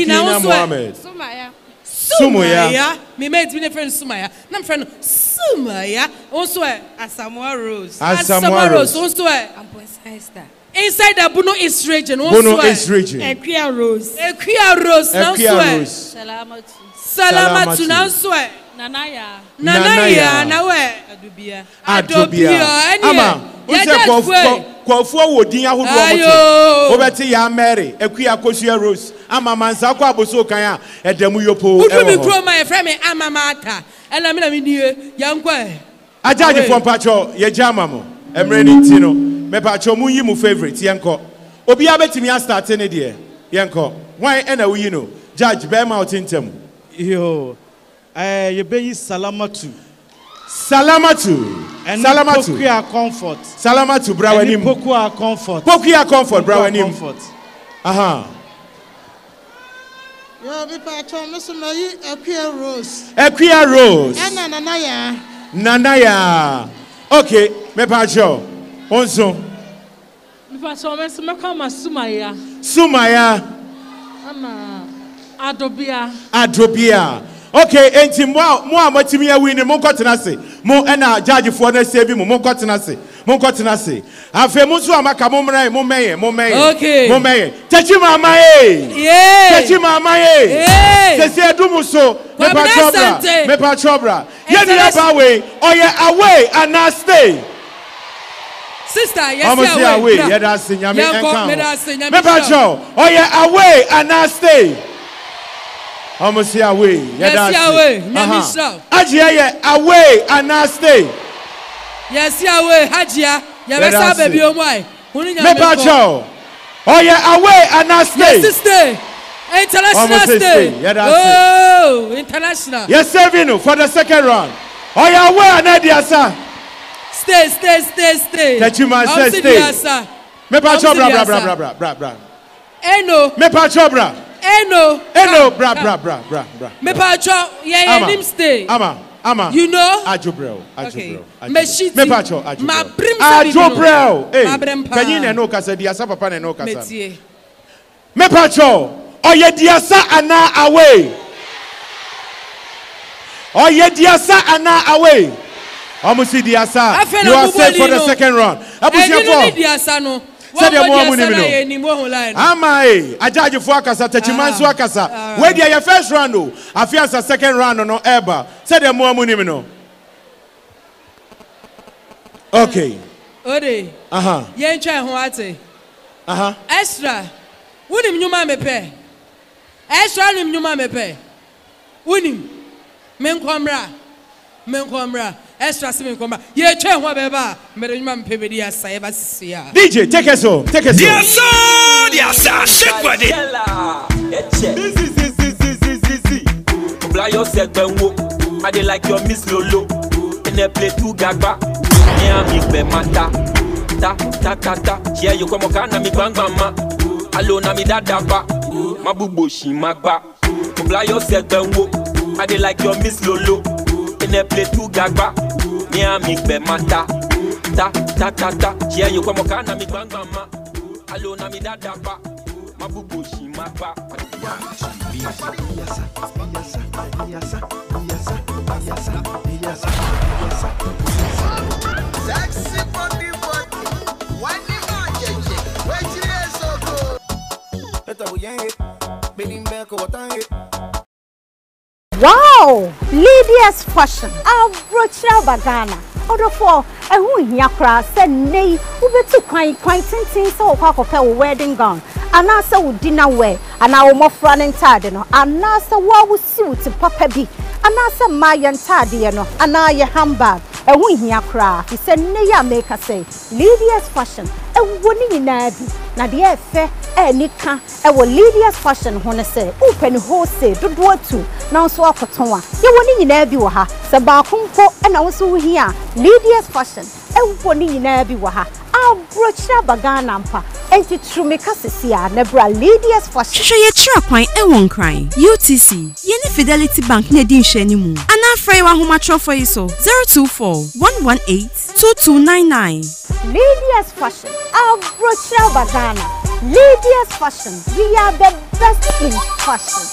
Sumaya. Me made me friend Sumaya. I'm friend Sumaya. Also, Asamoah Rose. Also, inside the Bono East region. Equia Rose. Salamatu now swear. Nanaya. Adubia. Ama. Kwafo wodin ahodo omoto. Obeti ya Mary, Equia Kosia Rose. Ama mansa kwa aboso kan a edemu yopo. Udu mi kro my friend me ama mata. Ela mi na mi die yankwa. Ajaji from Pacho, ye jama mo. Emre ni ti no. Me Pacho mu yi mu favorite yenko. Obi abetimi a start ne de. Yenko. Why ena wo yi no? Judge be ma otintem. Yo. You be Salamatu. And Pokuya comfort. Salamatu, brawanim. Pokuya comfort, brawanim. Aha. Yo, be patron, Mr. Mayi, Rose. Equia Rose. And Nanaya. Okay, me patron. Onso. Me patron, Mr. Makama Sumaya. Ama. Adobia. Okay, enti mo amatimi ya win mo kwatena se. Mo na judge for na save mo kwatena se. Afa mo so amaka mo mran mo meye. Okay. Mo meye. Tachi mama e. Yeah. Tachi mama e. Sese edumu so. Me pa chobra. Ye ni aba we. Oye away and now stay. sister, yes, almost away. Yeah, that's in Yami and Mepacho. Oh, yeah, away and now stay. Almost away. Yeah, that's away. Ajia, yeah, away and now stay. Yes, away. Hajia. Yeah, baby, oh my. Mepacho. Oh, yeah, away and now stay. Yes, stay. International stay. Yeah, that's international. Yes, saving for the second round. Oh, yeah, away and now, sir. Stay. That you must say stay. Me pacho bra. Eno. Me pacho bra. Eno, bra. Me pacho, yeah, him stay. Ama. You know? Ajobrel. Meshiti. Me pacho ajobrel. Ma brim Ajobrel. Can you know kasa diasa papa ne no kasa. Me pacho. Oye diasa ana away. Oye diasa ana away. Almost diasa. You are safe for the second round. Diasa no. Said the more Ama ajaji for akasa techimansu akasa. Where your first round no. Afia sa second round no ever. Said the more money no. Okay. Ode. Yen try ho ate. Extra. Unim nyuma mepe. Extra nim nyuma mepe. Unim. Menkomra. Extra simen komba. Ye try ho beba. Mere nyuma mepe be dia say ba sisia. DJ, take us home. Diasa, shake body. Fly yourself benwo. I dey like your Miss Lolo. In a play two gagba. Yeah, me be mata. Ta. Here you come okana mi bang ma. Allo na mi dada ba. Mabubo shi magba. Fly yourself benwo. I dey like your Miss Lolo. In a play two gagba. Yeah, me be mata. Ta. Here you come okana mi bang ma. Allo na mi dada ba. Mabubo shi magba. Wow! Lydia's fashion. Abrochra bagana. Order for a yakra said nay, ube to quite tin so a wedding gown. And answer would dinner wear, and our more running tardino, and answer what would suit to Papa B, and answer my tardino, and I your handbag, and we yakra. He said, nay, make her say, Lydia's fashion, a winning in Abby. Now the affair, Nika, our Lydia's fashion, when I say, open horse, do too. Now so up for Tonwa. You winning in Abby waha, Sabakumpo, and also here, Lydia's fashion, a winning in Abby waha. Abrochra baganampa, and to true make us see nebra Lydia's fashion. Show your trap and won't cry. UTC, Yeni Fidelity Bank Nedin Shenimu. And now Freya who much for you so 024-118-2299. Lydia's fashion, Abrochra bagana. Lydia's fashion, we are the best in fashion.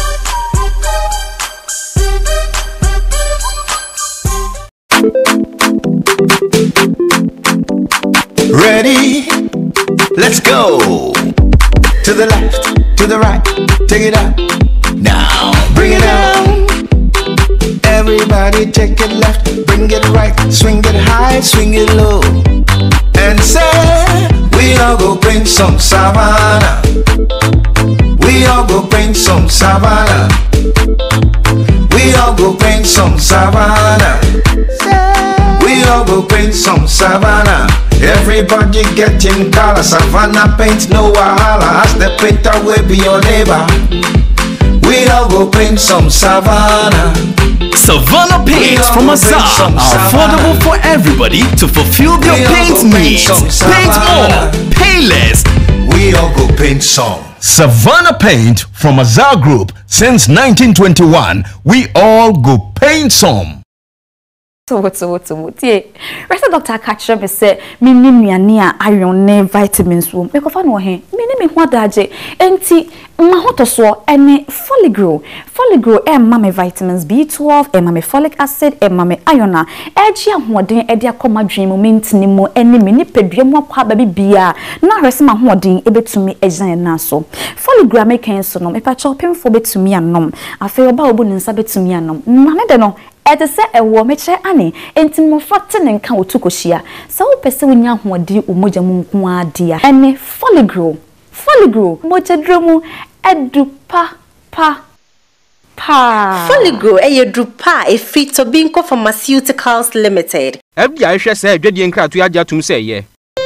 Ready? Let's go. To the left, to the right, take it up. Now, bring it down. Everybody take it left, bring it right, swing it high, swing it low. And say, we all go bring some savannah. We all go bring some savannah. We all go bring some savannah. We all go bring some savannah. Everybody getting color. Savannah paint no wahala. As the painter will be your neighbor. We all go paint some savannah. Savannah paints from Azar are affordable for everybody to fulfill their paint needs. Paint more, pay less. We all go paint some. Savannah Paint from Azar Group since 1921. We all go paint some. Rest Dr. Catcher me say me nuania iron vitamins room. Me ko fa no he. Me ni me ho adaje. Enti ma hoto so ene Foligro. Foligro ma me vitamins B12, ma me folic acid, ma me iron. Eji ahoden e de akoma dwen moment ni mo ene me ni pedua mo akwa ba bibia. Na rest ma hoden e betumi ejan na so. Foligro me kan so no me pa chopin fo betumi anom. Afi oba obu nsa betumi anom. Na ne de no Ete se ewo meche ane enti mmofra te ne nka otukohia sa wo pese wonya hoɔden omoja mu nko adia ene Foligrow moja dromu edupa pa Foligrow drupa efri Tobinco Pharmaceuticals Limited. Ebia ehwe se adwade nkratu agya tum se ye.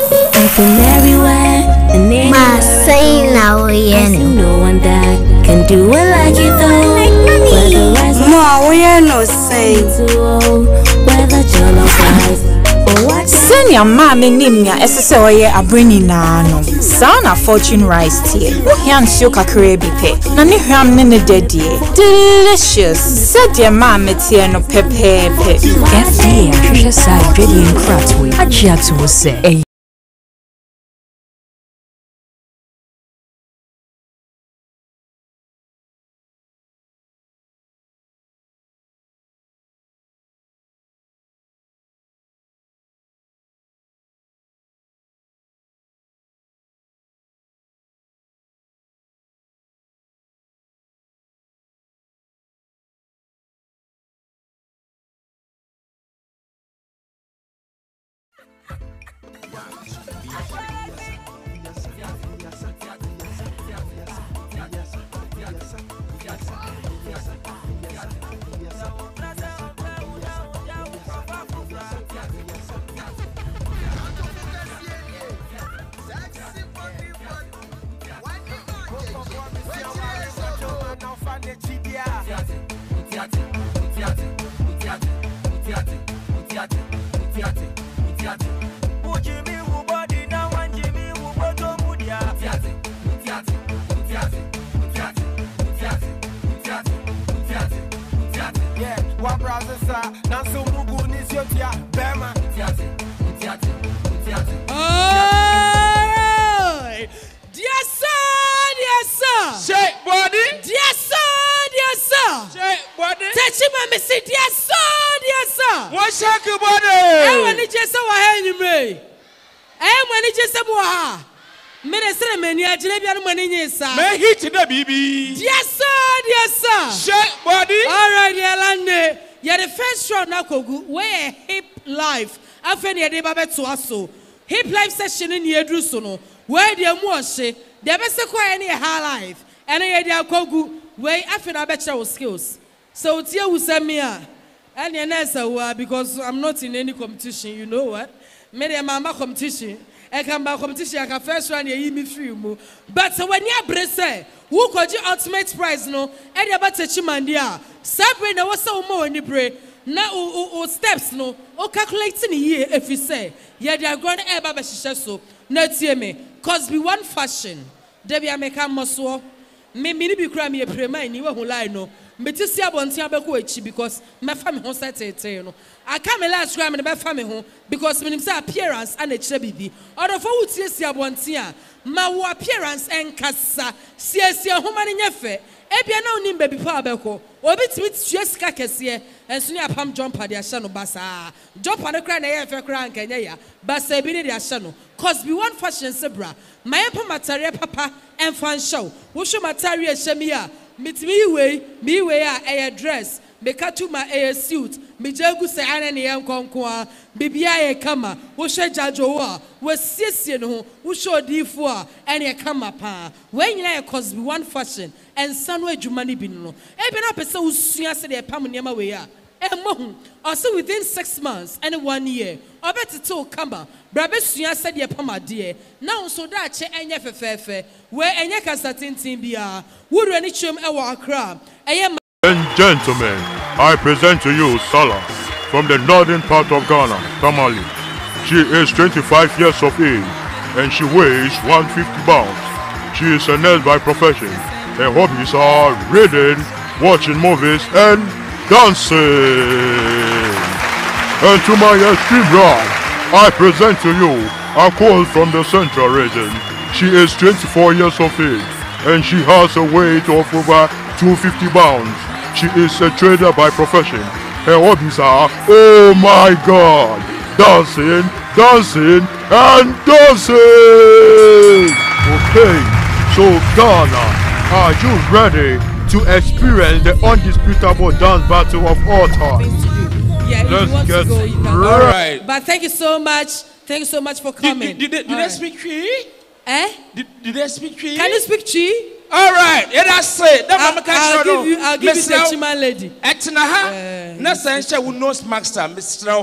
Ma say now no one that can do it like you do. Ma we no say whether jollof rice or what. Senya ma me nimnya esese oye abreni na no. Sana fortune rice tie. Wo hian sio kakere bi pe. Na ne hwam ne dedie. Delicious. Said ma me tie no pepepe. FDA ahwehwe sa adwade nkratu we. Agya to say. Where Hip Life afeni ede ba beto aso Hip Life session ni edru so no where de mu ohye de be se kwa any high life ene ye de akogu where afeni abeche wo skills so tie wusemi a ene na say because I'm not in any competition, you know what, me de mama competition I can buy competition I can first round ye me free mu but when you brese who could you ultimate prize no e de ba techi mandia sabre na wo se wo mo ni bre na o steps no o calculating here if you say yeah they are going to eba be so na tie me cause be one fashion there be ameka moso me ni bi kura me prema ni we hu line no me ti si abontia be ko echi because me fa me ho setete no aka me last kura me be fa me ho because me nim say appearance and a kire bibi order for wutie si abontia ma wo appearance enkasa sie ho ma ne nyefe ebia na onim baby pa abeko obi timi tue sika kese enso ni apam jumper de ahye no basa jumper no kra na ye fe kra nkanya ya basa bi ne de ahye no cause be one fashion sebra my pa material papa enfan show wo show material shemi a mitimi mi we a e dress me katu ma e suit me jegu se ane ne yenkonko a bibia ye kama wo hwe jajo a wo siesie no ho wo show difo a ene kama pa we nyina ye cause be one fashion and sanu adwuma ne bi no e bi na pese wo sua se de pam niam we a emohu also within 6 months and 1 year obetito kama brabe sua se de pam ade na so da che enye fefefe we enye kasa tintin bia wo ru ani chem e wa Accra eye. And gentlemen, I present to you Salah from the northern part of Ghana, Tamale. She is 25 years of age and she weighs 150 pounds. She is a nurse by profession. Her hobbies are reading, watching movies and dancing. And to my extreme right, I present to you Akol from the central region. She is 24 years of age and she has a weight of over 250 pounds. She is a trader by profession. Her hobbies are, oh my God, dancing, dancing, and dancing. Okay, so Ghana, are you ready to experience the undisputable dance battle of all time. Yeah, if let's you want get to go, you can go. right. Right. But thank you so much. Thank you so much for coming. Did they speak Tree? Eh? Did they speak Tree? Can you speak Tree? All right. Yeah, that's it. I'll give you the Chima lady. Etnaha. Nasa will nose master, Mr.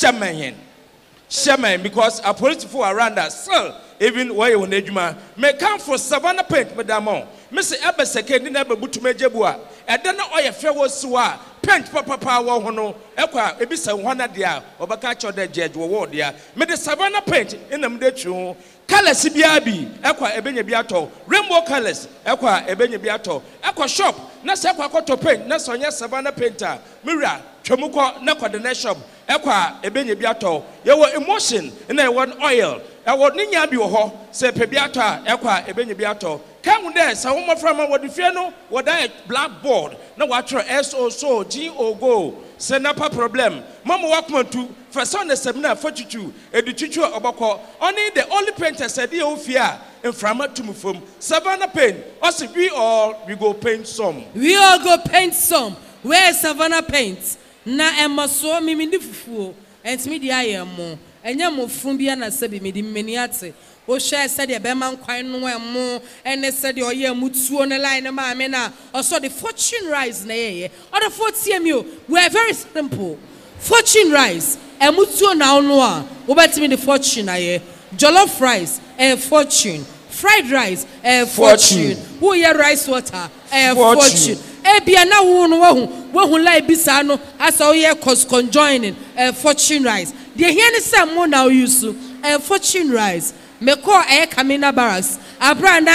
Shaman, because a political around us, so even where you need may come for Savannah Paint, Madame. Mr. Ebeseke never put to Majabua. And then all your fair was Sua, Paint Papa Power Hono, Equa, Ebisa one dia, or Bacacho de Judge or dear. Made the Savannah Paint in the Mdechu, Colors Biabi, Equa Ebene Biato, Rainbow Colors, Equa Ebene Biato, Equa Shop, Nasa Quato Paint, Nasonia Savannah Painter, Mira, Chamuko, Naqua the Next Shop, Equa Ebene Biato, you were emotion, and I want oil. I want Nina Bioho, say Pebiata, Equa Ebene Biato. Come there, some from what the piano, what I blackboard, no water SO GO send up a problem. Mama Walkman to for Sunday seminar 42, and the teacher Obako, only the only painter said the fear in Frama to from Savannah Paint. Also, we go paint some. We all go paint some. Where's Savannah Paint? Na Emma so me fufu, and me the I am more, and Yamo Fumbia na Sebi me the miniate. O share said the Beman quite no more, and they said your year mutsu on the line of my mena, or saw the fortune rise nay, or the 40 CMU. We're very simple. Fortune rise, and mutsu now noir, over to me the fortune I jollof rice, a fortune, fried rice, a fortune, who ya rice water, a fortune. Ebiana who like bisano, as all year cause conjoining, a fortune rice. The here is some more now use a fortune rice. Meko Kamina Barracks, a brand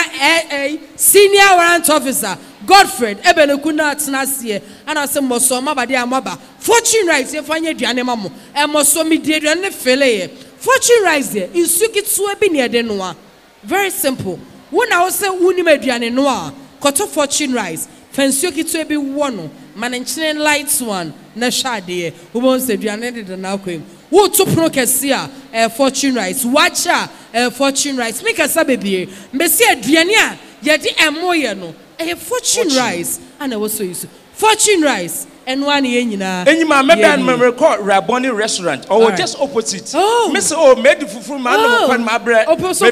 senior warrant officer, Godfred, Ebenekuna Tnasie, and I said Mosoma Badia Maba. Fortune rice, if I need Yanemo, and Mosomi did and the fillet. Fortune rice there, you suck it to a binia de noir. Very simple. When I was a Unimedian noir, cut off fortune rice, Fensuki to be one, Manchin lights one, Nashadi, who wants the Dianet and now cream. Who to prokesia a fortune rice, watcha a fortune rice, make a sababy, Messia Diania, yet a moyano, a fortune rice, and I was so used fortune rice. And one yenina. And you may record Raboni restaurant or right. Just opposite. Oh, Miss O made the fufu man my bread.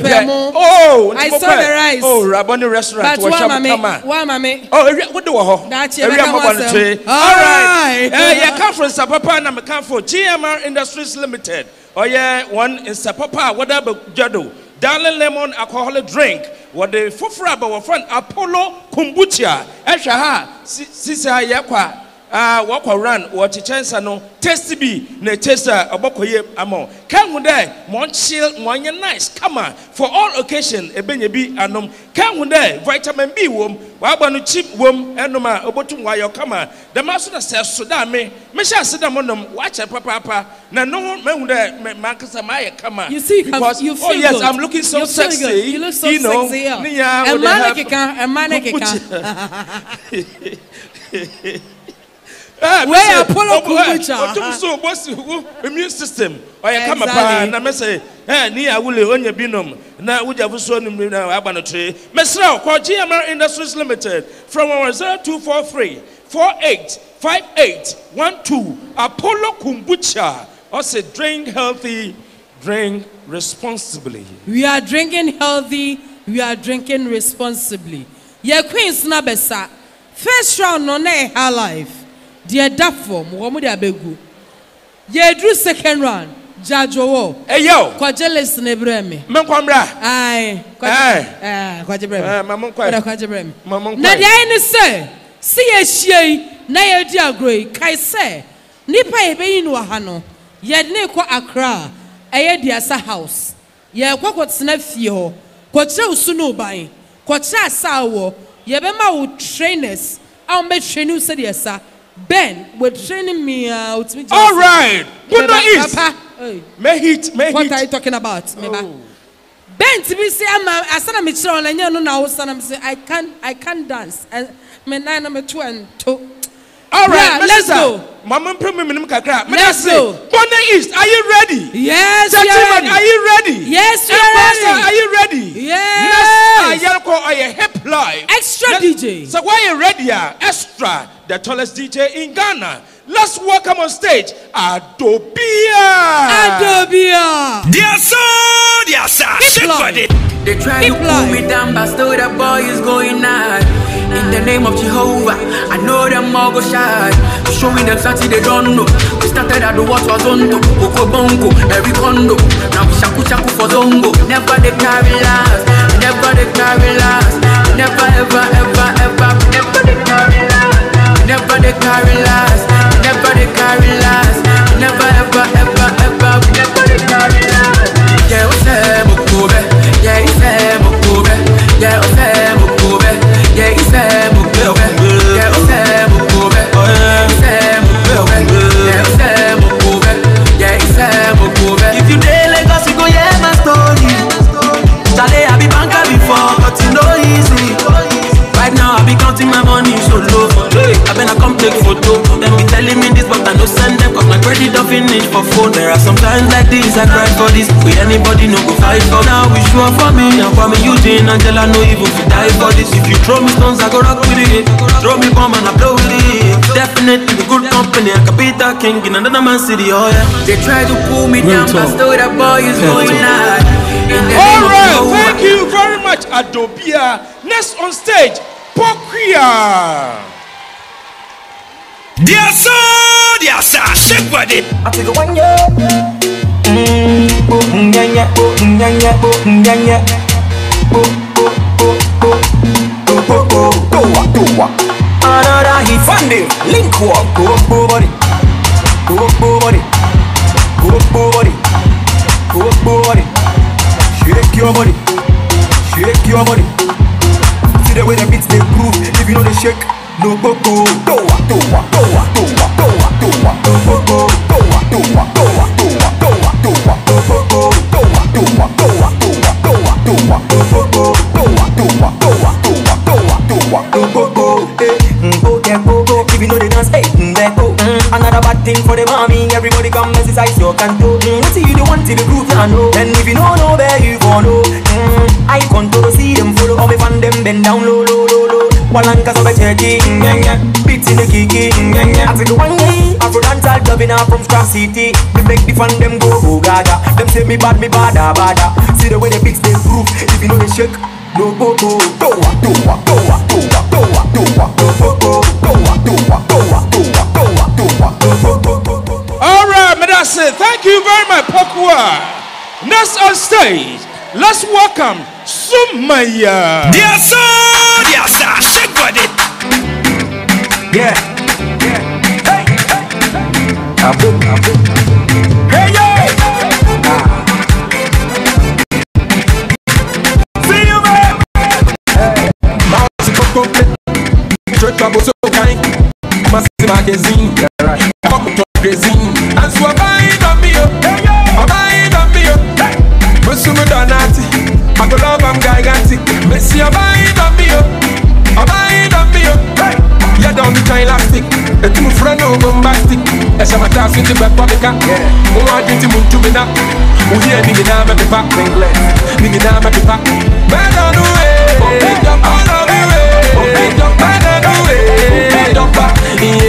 Oh, I saw the rice. Oh, Raboni restaurant. Why, mammy? Oh, what do I? That's your all right. Yeah, come from Sapapa and I'm come for GMR Industries Limited. Oh, yeah, one in Sapapa, whatever Jado. Darling lemon alcoholic drink. What the fufra about friend Apollo Kumbucha. Eshaha, Sisa Yakwa. Walk around, what a chance no tasty be, ne taster aboko ye amo. Come there, mon chill, mon nice, come on, for all occasion, a benny be anum. Come there, vitamin B womb, wabanu cheap womb, and no man, obotum while you come on. The master says, so that me, Misha Sidamonum, watch a papa, na no man there, Marcus Amaya, come on. You see, because you feel oh yes, good. I'm looking so sexy. You look so sexy. A mannequin. Where Apollo Kumbucha? So what's the immune system? I come upon and I say, near will on your binum. Now would have so in Abanotry. Mesra, call GMR Industries Limited from our 0243 485812. Apollo Kumbucha. I said, drink healthy, drink responsibly. We are drinking healthy, we are drinking responsibly. Your Queen's Nabesa. First round on her life. Dear Dafo, Mohamed Abegu. Ye drew second round, Jajo. Hey yo, Quajelis Nebremi. Mamma, aye, Quajebrem, Mamma Quajebrem. Mamma, Nadia, say, see a she, Naya dear Gray, Kai say, Nipa Ebe Wahano, yet Neko Accra, a Diasa house. Ye what's nephew, Quacho Sunu by, Quacha Sawo, Yabema would trainers, I'll make training, said yes, sir. Ben, we're training me out. All right. Good night. What are you talking about? Oh. Ben, to be say, I said I'm a and you know, I can't dance. And I'm 2 and 2. All right, let's go. Mama, let's go. Bonne East, are you ready? Yes, gentlemen, are you ready? Yes, we are ready. Are you ready? Yes. Yes. Are you hip live. Extra DJ. So why you ready? Extra, the tallest DJ in Ghana. Let's welcome on stage Adobia. Adobia. Dear sir, shake body. They try to pull me down, but still the boy is going on. In the name of Jehovah, I know them all go shy. To show me them something they don't know. We started at the what was on to Coco Bongo, every condo. Now we shaku for Zongo. Never they carry last, never they carry last. Never ever, never they carry last. Never they carry last, never they carry last. Never ever, never they carry last. Yeah, what's up, Mokobe? Yeah, it's Mokobe. Yeah, what's up, Mokobe? Yeah, it's Mokobe. Yeah, what's up, Mokobe? It's Mokobe. Yeah, what's up, Mokobe? Yeah, it's Mokobe. If you dare Lagos, you go hear my story. Charlie, I be banker before, but you know easy. Right now, I be counting my money so low. I been a come take photo. Them be telling me this, but I no send them, cause my credit don't finish for phone. There are some times like this, I cry for this. With anybody, no go fight for. Now we sure for me, and for me, Eugene, Angela, no even to die for this. If you throw me stones, I go rock with it. Throw me bomb and I blow with it. Definitely the good company, a capital king in another man city, oh yeah. They try to pull me down, but still that boy is going high. Alright, thank you very much, Adobia. Next on stage, Pokia. Dear sir, shake body. I take a 1 year. Another hit funding, link up, go body, shake your body, shake your body. See the way the beats they groove, if you know they shake, no go. If you know they dance, hey, another bad thing for the mommy. Everybody come exercise your canto. Let's see you the one to the groove, I know. And if you know where you follow, I control, see them follow. All me fan them bend down low. Walanka so be checking, beats in the kiki, I take the 1 year. Afro dancehall clubbing out from Scrap City. We make the fan them go gaga. Them say me bada. See the way the beats they groove. If you know they shake, no go. Alright, Medase, thank you very much, Pokua. Next on stage, let's welcome Sumaya. Dear sir, shake body. Yeah. Hey. Abu. Hey, yo. See you, man. Hey. Bounce complete. Straight trouble so kind. Massive magazine. Right. Come to crazy. And so I'm buying on me, hey, yo. I'm buying on me, hey. Musumu Donati. I go love I'm gigantic. Messi, I'm buying on me, I'm buying on me, hey. Yeah, don't be trying elastic. It's my friend, no bombastic. As I'm a task in the back of the car. Who are you to move to me now? Who hear me now, my papa? Me now, my papa. Man on the way. All of the way. Man on the way. Yeah. Man on the way.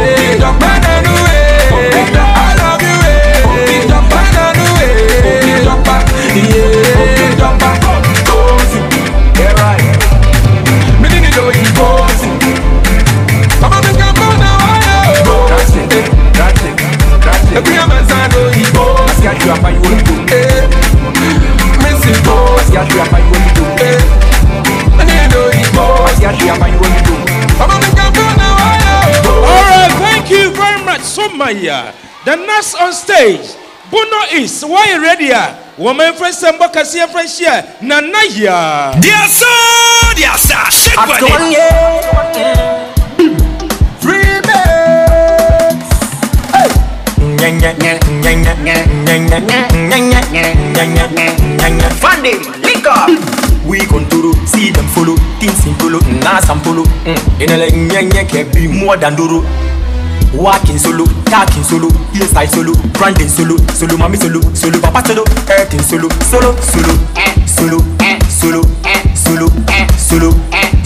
I love you, man on the way. Yeah. Cozy. Yeah, right. Me need to know you cozy. I'm a big man now. That's it. Every man's I know he goes. I see you up and you want to do. Missing goes. I see you up and you want to do. I need to know he goes. I see you up and you want to do. I'm a big man now. Alright, thank you very much, Sumaya. The next on stage, Bono is. Why you ready? Woman friend Samba Cassia friend share Nanaya. Dear sir, shake body. Fundy, link up. We control, see them follow, things in follow, some follow. In a like can be more than duro. Walking solo, talking solo, inside solo, branding solo, mommy solo, papa solo, earthing solo.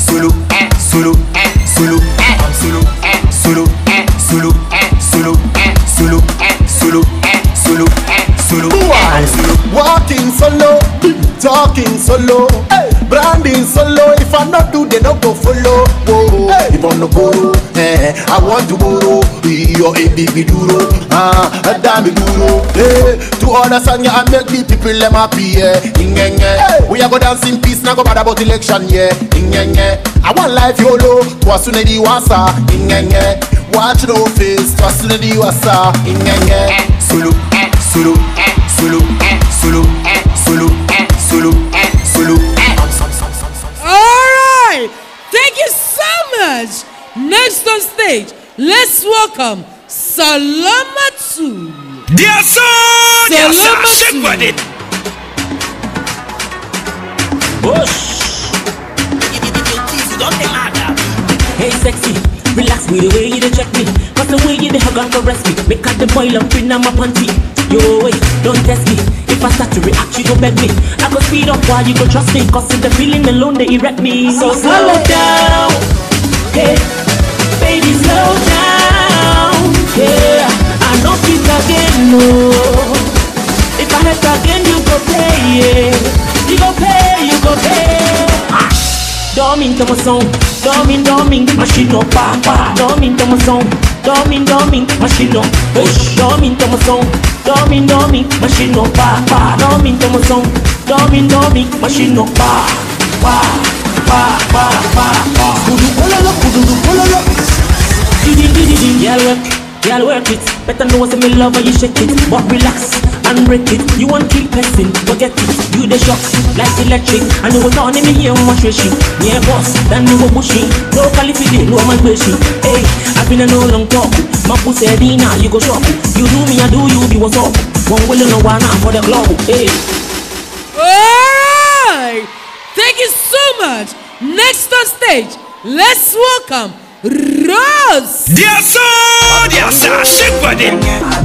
solo, talking solo, branding solo. If I not do, they not go follow. Whoa, if I no borrow, I want to borrow. Your baby duro, a damn duro. To understand ya, I make the people them happy. We are go dance in peace, now go bad about election. I want life YOLO, twas soon the wasa. Watch no face, twas soon the wasa. Sulu, sulu, sulu, sulu, sulu, sulu, sulu. Alright, thank you so much. Next on stage, let's welcome Salamatu. Dear son, dear son, shake with it. Bush. Hey sexy, relax with the way you dey check me. Cause the way you dey hug and caress me, make out the boil up in my panty. Yo, wait, don't test me. If I start to react, you go beg me. I go speed up while you go trust me. Cause in the feeling alone, they erect me. So slow down, hey, baby, slow down. Yeah, I know it again, no. If I hit again, you go pay, yeah. You go pay, you go pay. Dorming to my song, dorming, machine no papa. Dorming to my song, dorming, machine no push. Dorming to my song, dorming, machine no papa. Dorming to my song, dorming, machine no pa. Kudu kololo. Girl work it. Better know what's in me love when you shake it. But relax and break it. You want keep pressing, forget it. You the shocks like electric. And you was on in me here on my trashing. Yeah boss, then you go pushing. No quality, no my question. Hey, I've been a no long talk. My pussy Dina, you go shop. You do me, I do you, be what's up. One will no one for the globe. Hey. Alright, thank you so much. Next on stage, let's welcome Rose. Dear son, dear son, shake with it.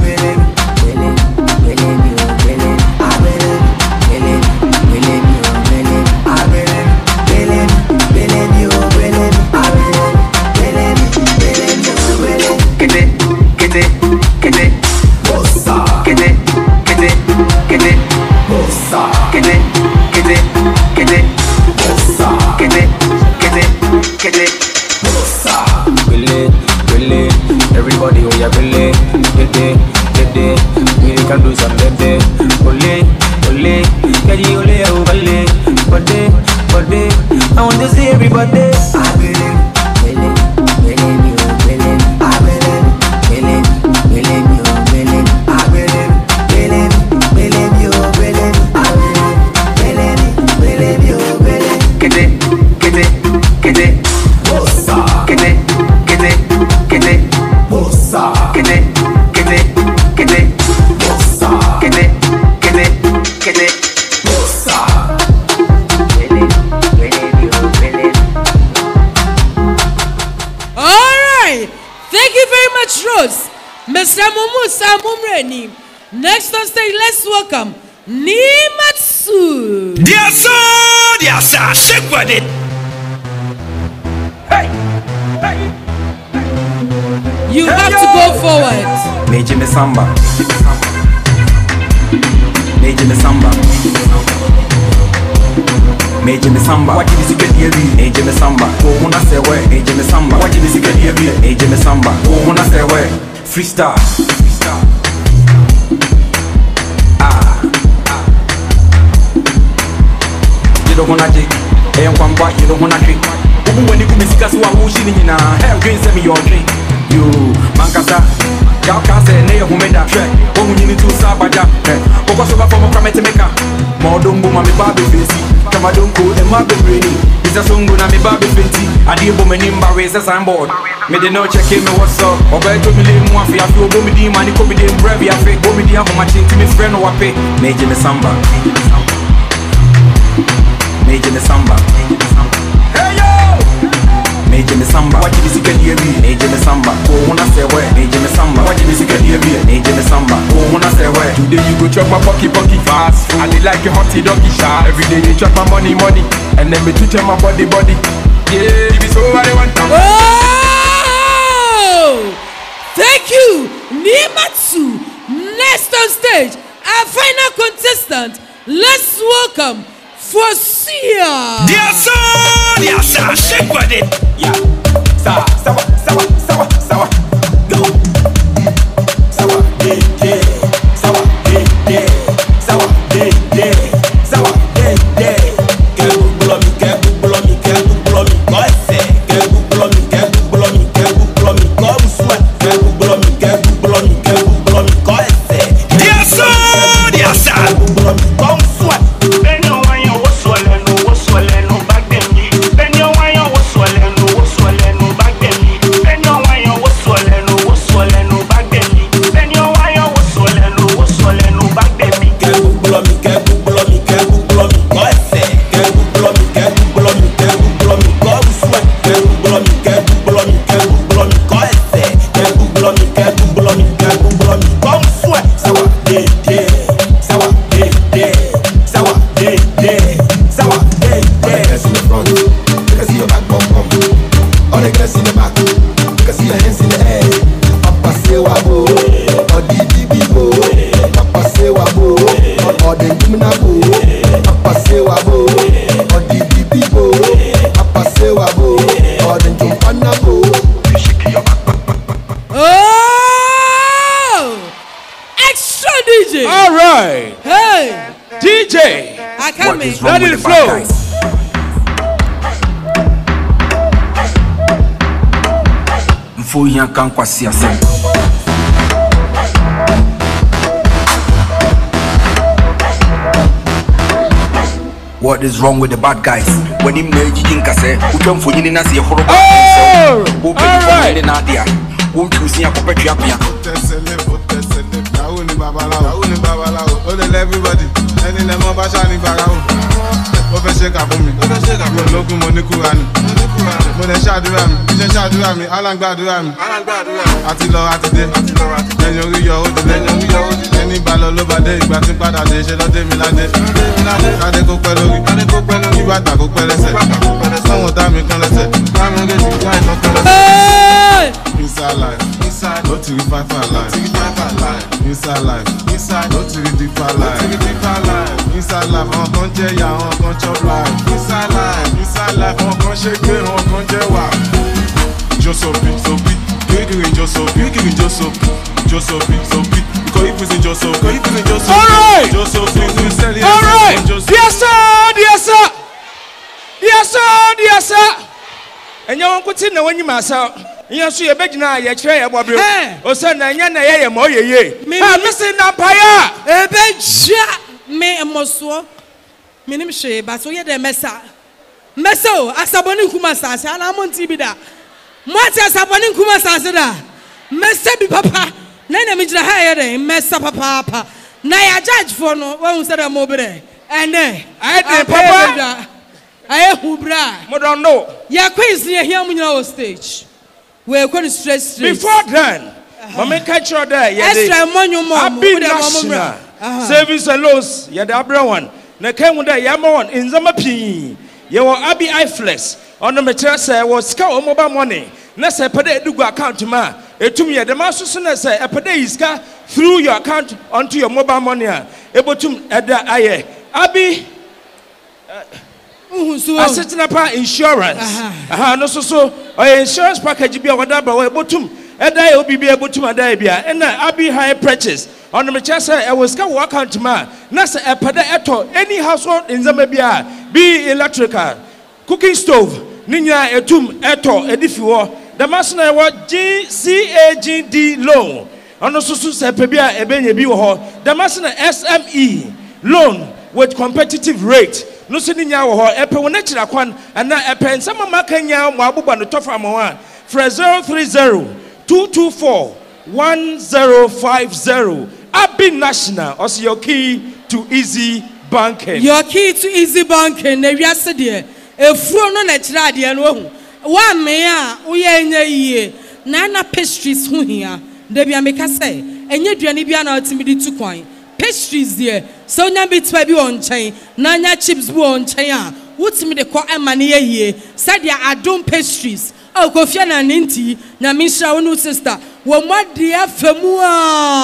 Everybody, oh yeah, Billy, we can do some baby. Ole, Kedi ole, Obale, body, I want to see everybody. I believe. Mr. Mumusa Mumreni. Next on stage, let's welcome Nimatsu. Dear son, shake with it. Hey. You have to go forward. Major me samba. Major me samba. Major me samba. What you get here? Major me samba. Oh, when I say where? Major me samba. What you get here? Major me samba. Oh, when I say where? Freestyle. You don't wanna dig, and one bite, you don't wanna drink. When you come to see us, who is in a hell, drink send me your drink. You, Mancasa, y'all can't say, nay, who made that track. When you need to Sabaja, focus over from a crime to make a more don't boom, I'm a baby face. Come on, don't go, and my baby. It's a song, I'm a baby fenty. I did woman in Barres as I'm bored. Me they no check in me what's up. Or where to me live more for you. Feel go me the money, come me the brave. I fake go me the how much into me friend or pay. Major me samba. Major me samba. Hey yo. Major me samba. What you get here? Major me samba. Oh, when I say where? Major me samba. What you get here? Major me samba. Oh, when I say where? Today you go chop my pocky fast. I dey like a hotty doggy shot. Every day you chop my money, and then me teach my body. Yeah, if it's over, they want to. Thank you, Nimatsu. Next on stage, our final contestant Let's welcome Fosia. Dear son, shake with it. Yeah. Sawa. Go. Sawa, yeah. Sawa, yeah. Sawa, yeah. Sawa, yeah. Kebu blomi. Koise. Kebu blomi. Kom sweat. Kebu blomi. Koise. Dear son. Kebu blomi. Kom sweat. Benyo wanyo woswaleno back them me. Benyo wanyo woswaleno back them me. Benyo wanyo woswaleno back them me. Benyo wanyo woswaleno back them me. Kebu blomi. Koise. Kebu blomi. Kom sweat. Kebu blomi. Koise. Kebu blomi. Kom sweat. Sawa, yeah. Sawa, yeah. Sawa, yeah. Sawa, yeah. Girls in the front, you can see your back bum. All the girls in the back, you can see your hands in the air. Papa say wabo, or DDB bo. Papa say wabo, or the Jumna bo. Papa say wabo, or DDB bo. Papa say wabo, or the Jumpana bo. You shake your back. Oh! Extra DJ. All right. Hey. DJ. I come in. Let it flow. Mfu yankan kwa siasa. What is wrong with the bad guys? When him neji jinkase, utam fujini na siya horoba. Oh, alright. Won't you see a copy up here? Everybody, and in the Mobashani Barao. Shake up on me. Local Monikurani. When they shout around me, Alan Baduram. Atilo Atide. Then you your any ballon over there, but in Pada, they should have Milade. Adeko Pelori, you got to go Pelese. Some of them you can say, I'm going to get inside life, go to the five life. Inside life, go to the deeper life. Inside life, on conche ya, on conche life. Inside life, on conche ke, on conche wa. Josopi, Josopi. Because if it's in Josopi, All right. Josopi, All right. Yes, sir. And you want to see when you myself. You see a big now, you try a bobby. Oh, son, and you're more ye. I'm missing that fire. A big shot. Me and Moswo. Minim she, but so you're the messa. Meso, Asaboni Kumasas, and I'm on Tibida. What is happening Kumasas? Messa papa. None of the higher, Messa papa. Naya judge for no one said a mobile. And then I papa. I who bra. Don't know. You're crazy here on your stage. We're going to stress before then. Mama catch your day. Extra money more. I've been national. Savings and loans. You're the abra one. Na came with the Yamon in Zamapi. You were Abby iFlex. On the material say was scout mobile money. Nessa pade do go account to ma. It to me the master say a pade is through your account onto your mobile money. Able to add that aye. Abby. Asset insurance. No so insurance package be whatever way bottom. And I will be able to my diabia. And I be high purchase. On the chance I was going to work out to ma. Nasa a pada eto. Any household in Zambia be electrical. Cooking stove. Ninya etum eto edifiwo. The master was GCAGD loan. On the susu sepebia ebenye bi wo. The master SME loan with competitive rate. No sending yaw or epe when natural kwan and na epe and some makanya mabuba no tofa mawa. For 030-224-1050. Abi National also your key to easy banking. Your key to easy banking. Ne wiase de efuro no natural de no hu. Wa me a uye nya yie na na pastries hu hia. De bia meka say enye duane bia na otimidi tu kwan. Pastries there. So nya bitwa bi on chain. Na nya chips bi on chain a. Wotimi de kwa emane ye. Said ya adom pastries. Oh, Kofi na ninti na misha wonu sister. Wo made afemu a.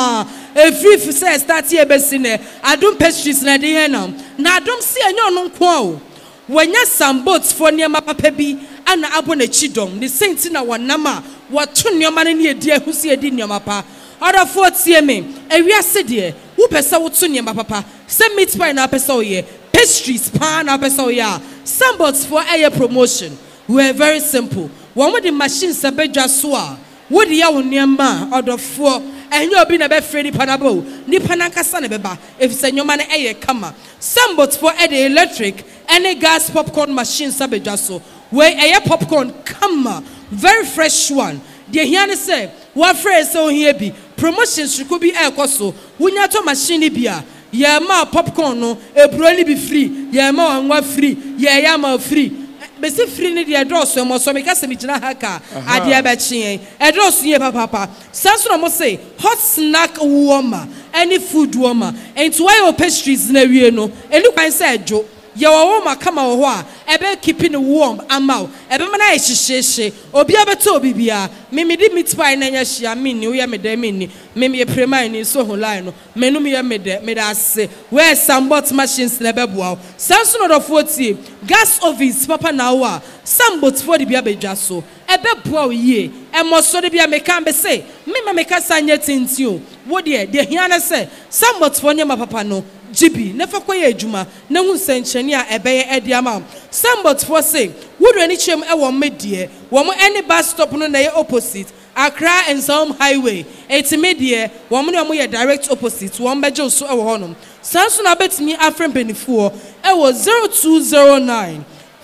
free say start here besine adom pastries na de henam na adom se enyo no nko o wanya some boats for niema papa bi ana abo na chidom ne senti na wonam a wato niema ne ne edi ahusi edi niema pa order for tie me ewiase de wo pesa wo to niema papa se meat pie na pesa o ye pastries pa na pesa o ya some boats for air promotion we are very simple one with the machines abedwa so a wo de ya wo niema order for enyo obi na be free ni panabo ni panankasa na beba efise nyoma na eye kama some boats for the electric any gas popcorn machine sabedwa so we eye popcorn kama very fresh one the here say what phrase so here be promotions could be air koso wunya to machine bia ye ma popcorn no ebroli be free ye ma wanwa free ye ya ma free be se free ni the draw so mo so me kase me gina haka ade aba chien e draw so ye papa sanso no mo say hot snack warmer any food warmer and why your pastries na wie no enu kwan say adwo ye wo ma kama wo ho a ebe keeping warm amount ebe mana ehihyehe obi abeto obi bia me di meat pie na nya hia me ni wo ye me da me ni me prema ni so ho line no menu me ye me da ase where some bot machines na beboa sanso no do 40 gas ovens papa na wo a some bot for the bia bedwa so ebe boa wo ye e mo so de bia me kan be say me ma me ka sanye tinti wo de hia na say some bot for nyama papa no GB never quite a juma, no one senchenia a bay at the amount. Some but for say, would any chim ever mid dear, one any bus stop on the opposite, Accra and some highway, 80 mid-year, woman a direct opposite, one by Joe so honum. Samson I bet me Afrin penny 4, it was 0209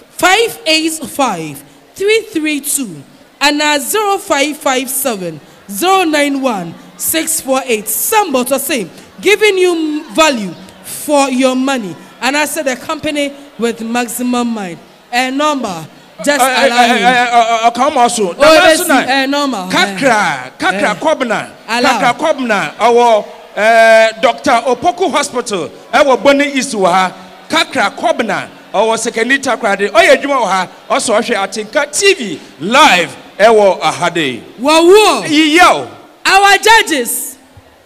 585 332 and 0557 091 648. Some but the same, giving you value for your money, and I said the company with maximum mind. A number, just allow come also. Number. Kakra Kobna, our Dr. Opoku Hospital, our Bonnie Iswa, Kakra Kobna, our Sekenita Crowd, Oyajuma, also I think TV live, our Ahade. Wow, yo, our judges.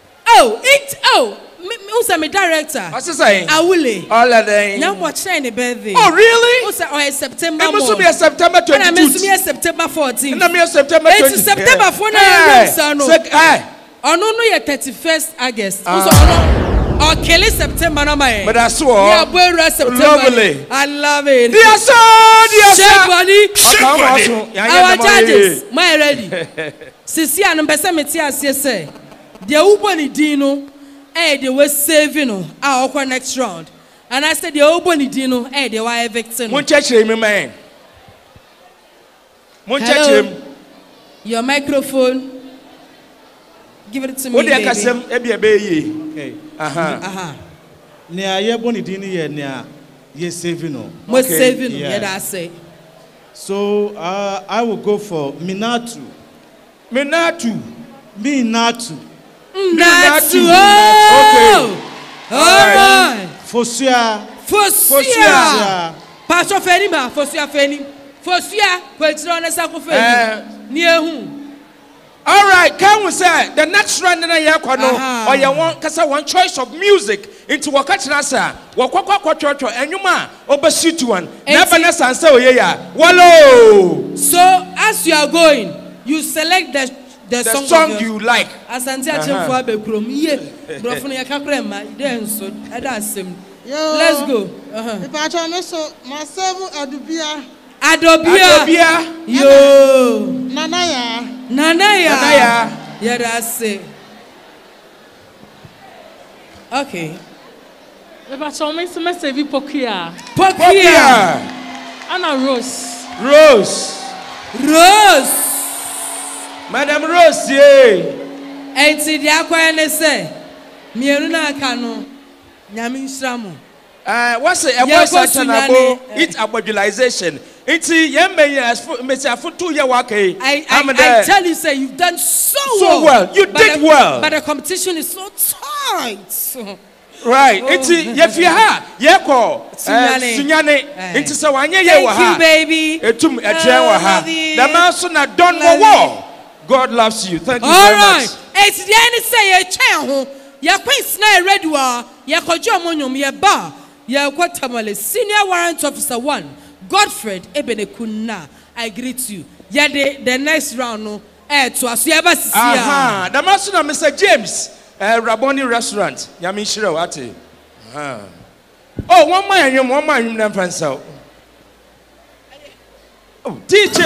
Who's my director? What's he saying? Awule. All of them. Now watch any birthday. Oh, really? Who's September? It must be a September 22. And I must be a September 14. And I mean September 20. It's September 14. Oh, no, you're 31st August. Oh, Kelly September, no, my. But I saw. Yeah, boy, September. Lovely. I love it. Yes, sir. Our judges, my ready. Sisi anambesa metia say. The Ubani Dino, they were saving our next round. And I said, the Ubani Dino, they were evicting. Won't touch him, man. Won't touch him. Your microphone. Give it to me. What do you say? Okay. Near Ubani Dino, near ye saving. Most saving, yeah, I say. So I will go for Minatu. Natu. Okay. All right. Fosia. Pastor Fenima, Fosia Fenim. Fosia, Petron and Sacrifice. Near whom? All right, can we say the next round in a yakwano or you want kasa one choice of music into Wakachinasa, Wakwa church and you ma obesit one. Never ness and say, yeah. Wallow. So as you are going, you select the song you like. As Antia for Bekrum, yeah, Brofania Caprema, then so that's him. Let's go. If I try to so myself, Adobia. Yo. Nanaya. Yeah, that's it. Okay. If I try to message you, Pokia. Anna Rose. Madam Rose, yeah. And see the aqua say, Miruna Cano, Yamin Stramo. What's it? It's abodulization. It's for 2 years. I tell you, say you've done so well. You did well. But the competition is so tight. Right. It's if you have Sunyane. It's so one year. Thank you, baby. The man son done war. God loves you. Thank you very much. It's the end say a child. ya queens na ready wa ya kojo amonyom ya ba ya kwatamale senior warrant officer 1 Godfred Ebenekuna. I greet you. Ya the next round no to aso ya ba sisi ya. Aha, the master na Mr. James Raboni restaurant. Ya mi shire wate. Aha. Oh, one man na fansa. Oh, DJ.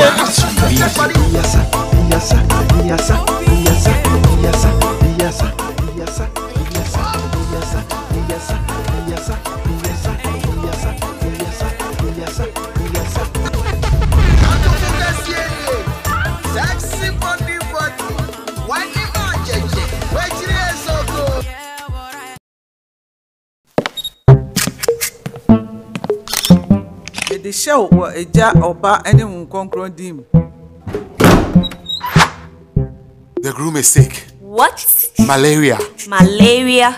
The show was a jar or bar anyone conquer dim. The groom is sick. What? Malaria. Malaria.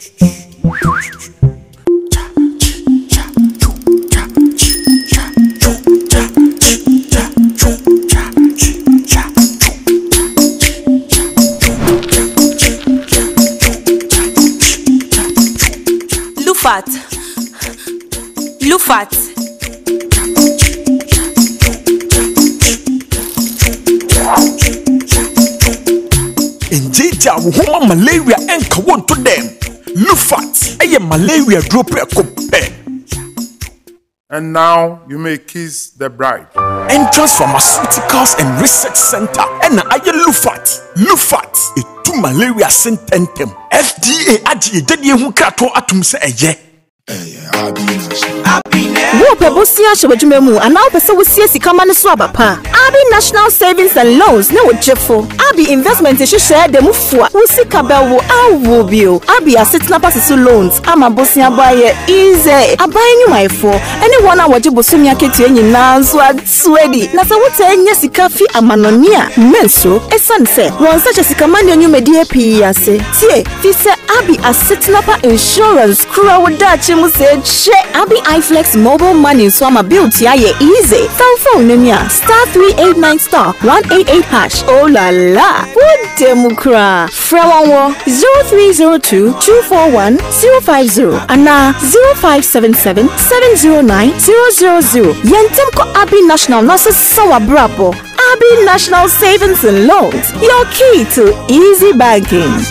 Lufat. Lufat. Injija woman malaria enka won to them. Lufat eye malaria drop ekope. And now you may kiss the bride. Entrance Pharmaceuticals and Research Center. And aye Lufat. Lufat etu malaria sententem. FDA adi edie hu krato atum se eye. Wo pebosia shobadwumemu ana opese wo sie sika ma ne so abapa. Abi National Savings and Loans na wo jefo. Abi investment hwehwe de mufua. Wo sika bewo awo bio. Abi asset passive loans ama bosia baye easy. Aban nyumaifo. Anyone a waje bosumi aketu nyina nso asuedi. Na se wo tanya sika fi amanonia. Menso esan se won sache sika ma ne nyumedi api ase. Tie fi se Abi asset insurance kura wo dachi mu se che. Abi iFlex mobile money so ama build ya easy. Phone number *188# oh la la. What demukra? Frewanwo 0302-241-050 ana 0577-709-000. Yentem ko Abi National Nurses Sawa Brabo. Abi National Savings and Loans. Your key to easy banking.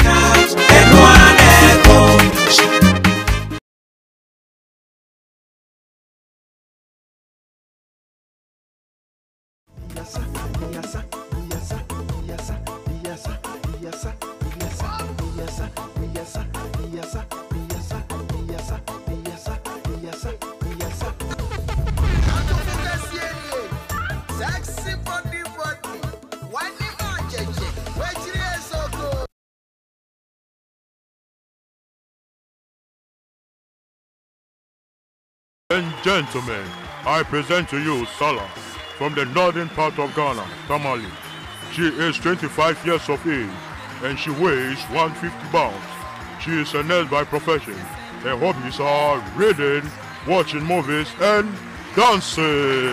And gentlemen, I present to you Salah from the northern part of Ghana, Tamale. She is 25 years of age and she weighs 150 pounds. She is a nurse by profession. Her hobbies are reading, watching movies and dancing.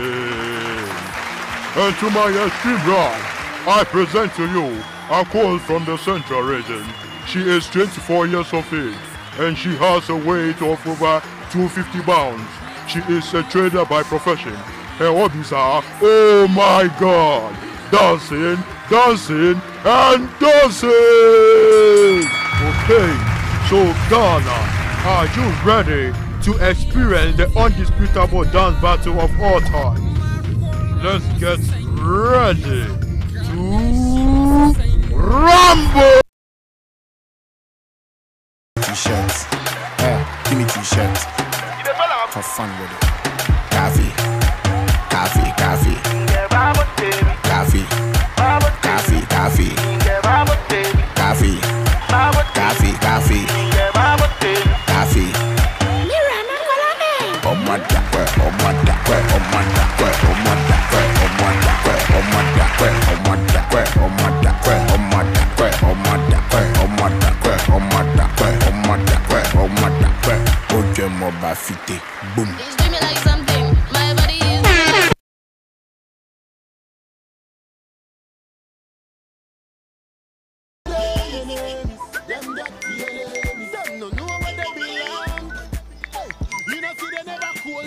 And to my extreme right, I present to you a call from the central region. She is 24 years of age and she has a weight of over 250 pounds. She is a trader by profession. Her hobbies are, oh my God, dancing, dancing, and dancing! Okay, so Ghana, are you ready to experience the undisputable dance battle of all time? Let's get ready to rumble! T-shirts, give me t-shirts. Have fun with it. Coffee, coffee, coffee, coffee, coffee, coffee, coffee, coffee, coffee, coffee. Oh my God, oh my God, oh my God, oh my God, oh my God, oh my God, oh my God, oh my God, oh my God, oh my God, oh my God, oh my God, oh my God, oh my God. Okay, more bafite, boom.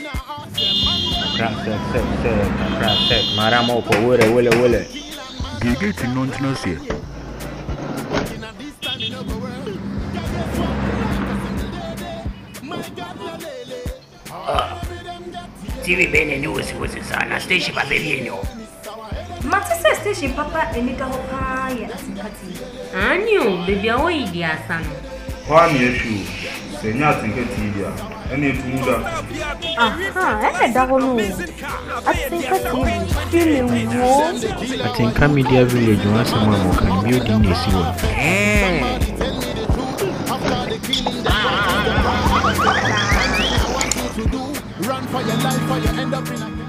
Maramo for will. Did it in nonsense here? TV Bene News was a station, but baby, no. Matisa station, Papa, and Nika Hopaya, I knew, baby, away, dear son. One issue, say nothing, get TV. Any to move up. Aha, I don't know. I think I feeling warm. I think a media village once someone who can build in this one. Run for your life or you end up in a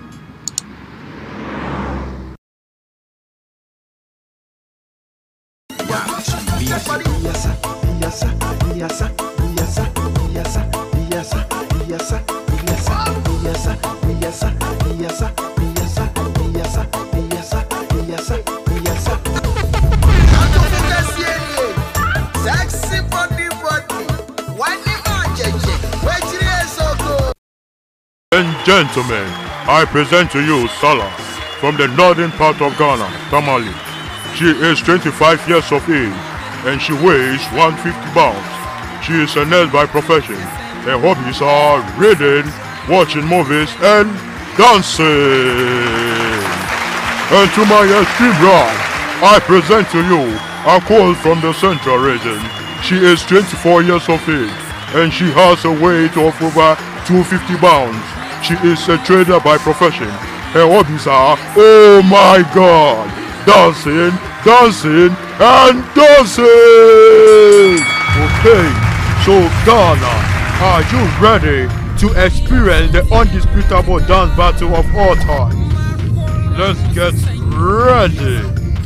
Gentlemen, I present to you Salah from the northern part of Ghana, Tamale. She is 25 years of age and she weighs 150 pounds. She is a nurse by profession. Her hobbies are reading, watching movies and dancing. And to my extreme right, I present to you a call from the central region. She is 24 years of age and she has a weight of over 250 pounds. She is a trader by profession. Her hobbies are, oh my God, dancing, dancing, and dancing! Okay, so Ghana, are you ready to experience the undisputable dance battle of all time? Let's get ready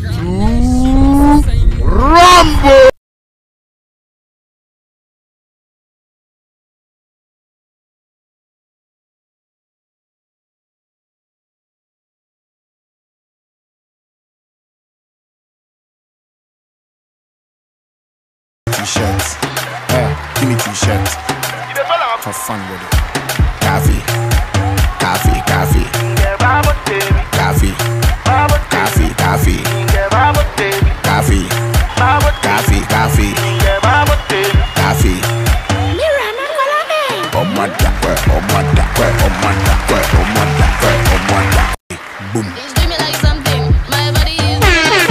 to rumble! T-shirts, give me T-shirts. Have fun with it. Coffee, coffee, coffee, coffee, coffee, coffee, coffee, coffee, coffee, coffee. Oh my God, oh my God, oh my God, oh my God, oh my God. Boom. Do me like something. My body is.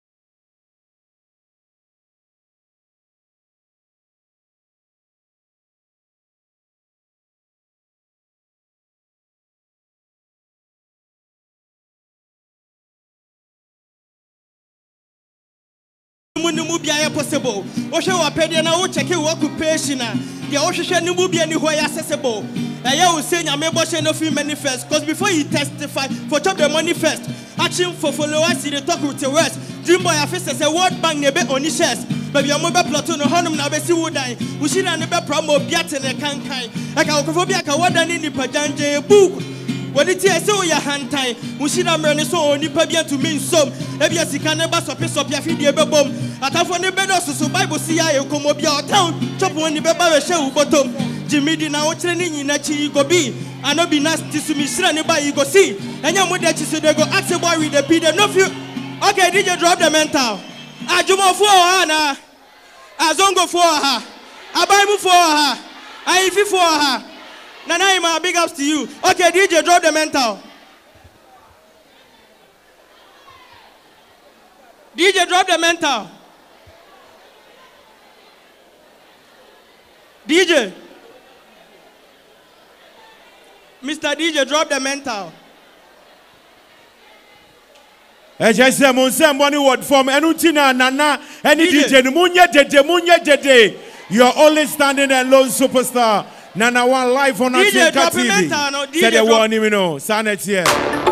Possible. Osha wa pede na wo check occupation na the ohwehwe ni mu bia ni ho ya accessible. Eye wo say nyame bo she no free manifest because before you testify for chop the money first. Action for followers you talk with the west. Dream boy afese say World Bank ne be oni shares. Baby am be plateau no honum na be si wo dan. Wo shi na ne be promo bia te ne kankan. E ka okofo bia ka wadan ni pajanje book. When it is so your hand time, we see them running so only Pabian to mean some. Maybe as you can never surface of your feed bomb. At a funny bed also, so Bible see I come up your town. Chop when the baby show bottom. Jimmy did now training in a chi go be. I know be nasty to me, shiny by you go see. And your mother so they go ask a boy with the Peter. No few. Okay, did you drop the mental? I jump for her now. I don't go for her. I buy for her. I if for her. Nana, big ups to you. Okay, DJ, drop the mental. DJ, drop the mental. DJ. Mr. DJ, drop the mental. Say, Monse, money word form. Enutina, Nana, any DJ, Munya Dede. You are only standing alone, superstar. Nana one live on DJ TV. Say the one you know. Sanet here.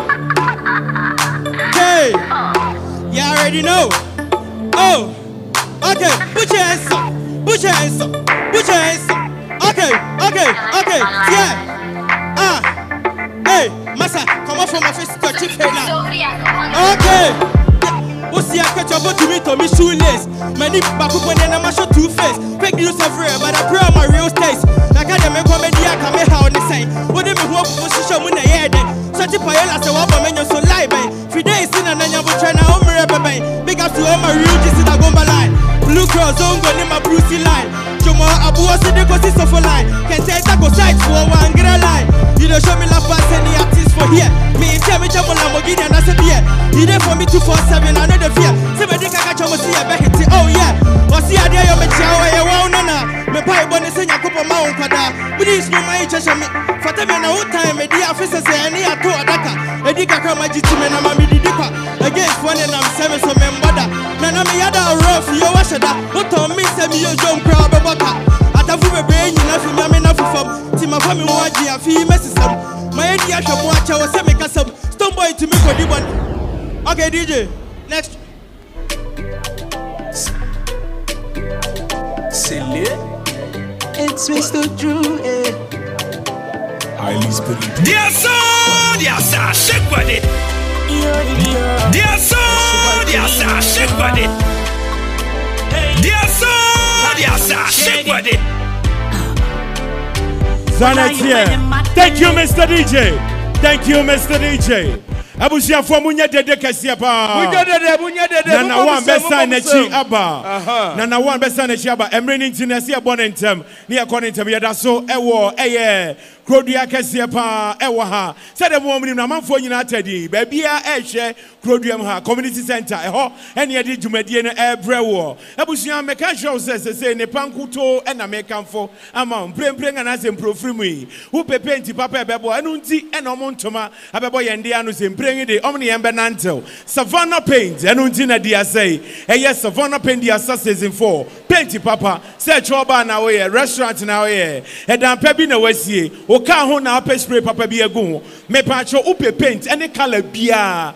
Hey, you already know. Oh, okay. Put your hands up. Put your hands up. Put your hands up. Okay. Yeah. Hey, Massa, come on from my face to chief head now. Okay. What's the catch about to me to me shoelace? Many back up when I'm a show two face. Fake news everywhere, but I pray on my real taste. Like I make comedy, I come here how they say. What they mo position mu na ye den. So ti payola se wa ba menyo so lie ben. Fide is in na nya bo na o mere beben. Big up to all my real G's that go line. Blue Cross on go ni my Brucey line. Jomo abuo se de go si so for line. Can say that go side for one gra line. You don't show me love pass any artist for here. Me tell me jamo Lamborghini and I say beer. You there for me 247 I know the fear. Say me dey kaka chomo see a be hit. Oh yeah. O see ade yo me chawo ye wa nana. Me pai boni se nyakopo ma on kwada. Me dis no my chesha me. Fata me na whole time me dey afisa say any ato adaka. E di kaka majiti me na ma me didi kwa. Against one and I'm seven so me mbada. Na me yada rough yo wa shada. What on me say me yo jom crowd baka. Atafu me brain you na fi me na fufam. Ti ma fa me waji afi mesisam. My idea shop watch I was make us Stone Boy to me for the one. Okay, DJ. Next. Silly. It's Mr. Drew. Highly spirited. Dear sir, shake with it. Dear sir, shake with it. Dear sir, shake with it. Zanet here. Thank you, Mr. DJ. Thank you, Mr. DJ. Abusia for munya dede kesi apa. Munya dede. Nana one besa nechi aba. Nana one besa nechi aba. Emre ninti nesi abonentem. Ni akonentem yada so ewo eye. Krodua kesi apa ewo ha. Said the woman na manfo nyina atadi. Babia ehwe Krodua mu ha community center eho ene yedi dwumadie no ebrewo. Abusia meka show say ne pankuto ena mekamfo ama mprempren na se mprofrimu yi. Wo pepe nti papa ebebo enu nti ena omontoma abebo yende anu se de omni embe nantel Savannah Paint enu nti na dia say yes Savannah Paint dia season 4 paint papa say choba na we restaurant na we edan pa bi na wasie o ka ho na apɛ spray papa bi egu me pa cho upe paint any color bia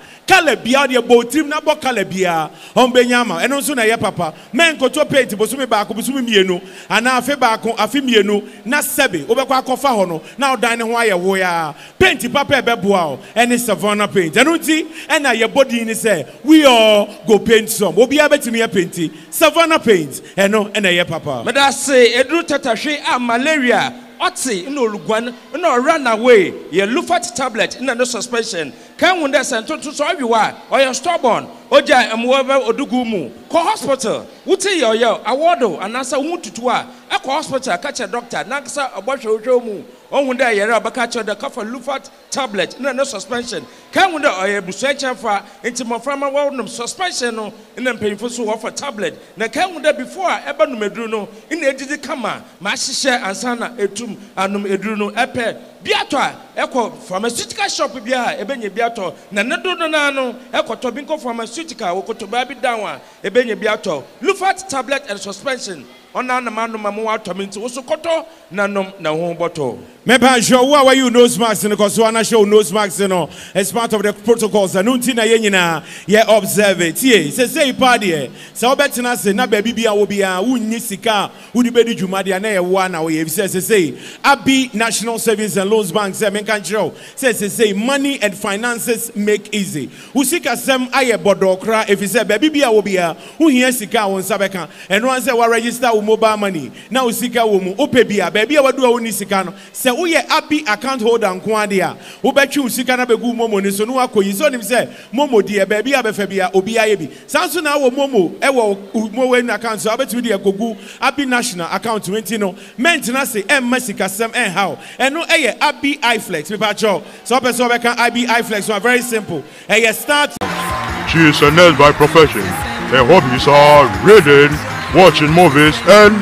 de botrim na bo color bia on benyama eno nso na ye papa men koto paint bosumi ba ko bosumi mienu ana afi ba ko afi mienu na sebe obekwa akofa ho no na odan ne ho aye wo ya paint papa ebeboa o any Savannah Paint eno nti ena ye body ni say we all go paint some obi abetimi ye painti Savannah Paint eno ena ye papa me da say edru tatahwe a malaria Otsi no Lugwan no run away ye Lufat tablet in no suspension can wonder sento to so everywhere or your stubborn oja amwoba odugumu ko hospital wuti yo awodo anasa wututu a ko hospital catch a doctor nakasa obahwe mu onwunda yere abaka cho the cover Lufat tablet in no suspension can wonder or ye busuacha fa intimoframa wonum suspension no in mpemfo so offer tablet na can wonder before eba no medru no in edidi kama ma hihye ansana etum anum edru no epe biato a eko pharmaceutical shop bia ebenye biato na nedo no na no eko to binko pharmaceutical wokoto ba bi down a ebenye biato Lufat tablet and suspension ona na manu mamu atominti wo sokoto na nom na ho boto Mepa show why you nose mask because one show nose mask as part of the protocols and unti na yenyina ye observe it ye say party say obetina say na baby bia wo bia wunni sika wudi bedi dwumade na ye wa na we say Abi National Savings and Loans Bank say men kan show say money and finances make easy usika sem aye bodokra if say baby bia wo bia hu hia sika won sabeka and one say wa register wo mobile money na usika wo mu opebia baby wadu wo ni sika no say uye Abi account holder nkwadia ubetwi usika na begu momo ni so no akoyi so nim say momo die ba bia befa bia obi aye bi sanso na wo momo e wo momo en account so abetwi die kogu Abi national account 20 no maintenance say sika sem how eno eye Abi iFlex me pa cho so person be kan Abi iFlex so very simple start. She is a nurse by profession. Her hobbies are reading, watching movies and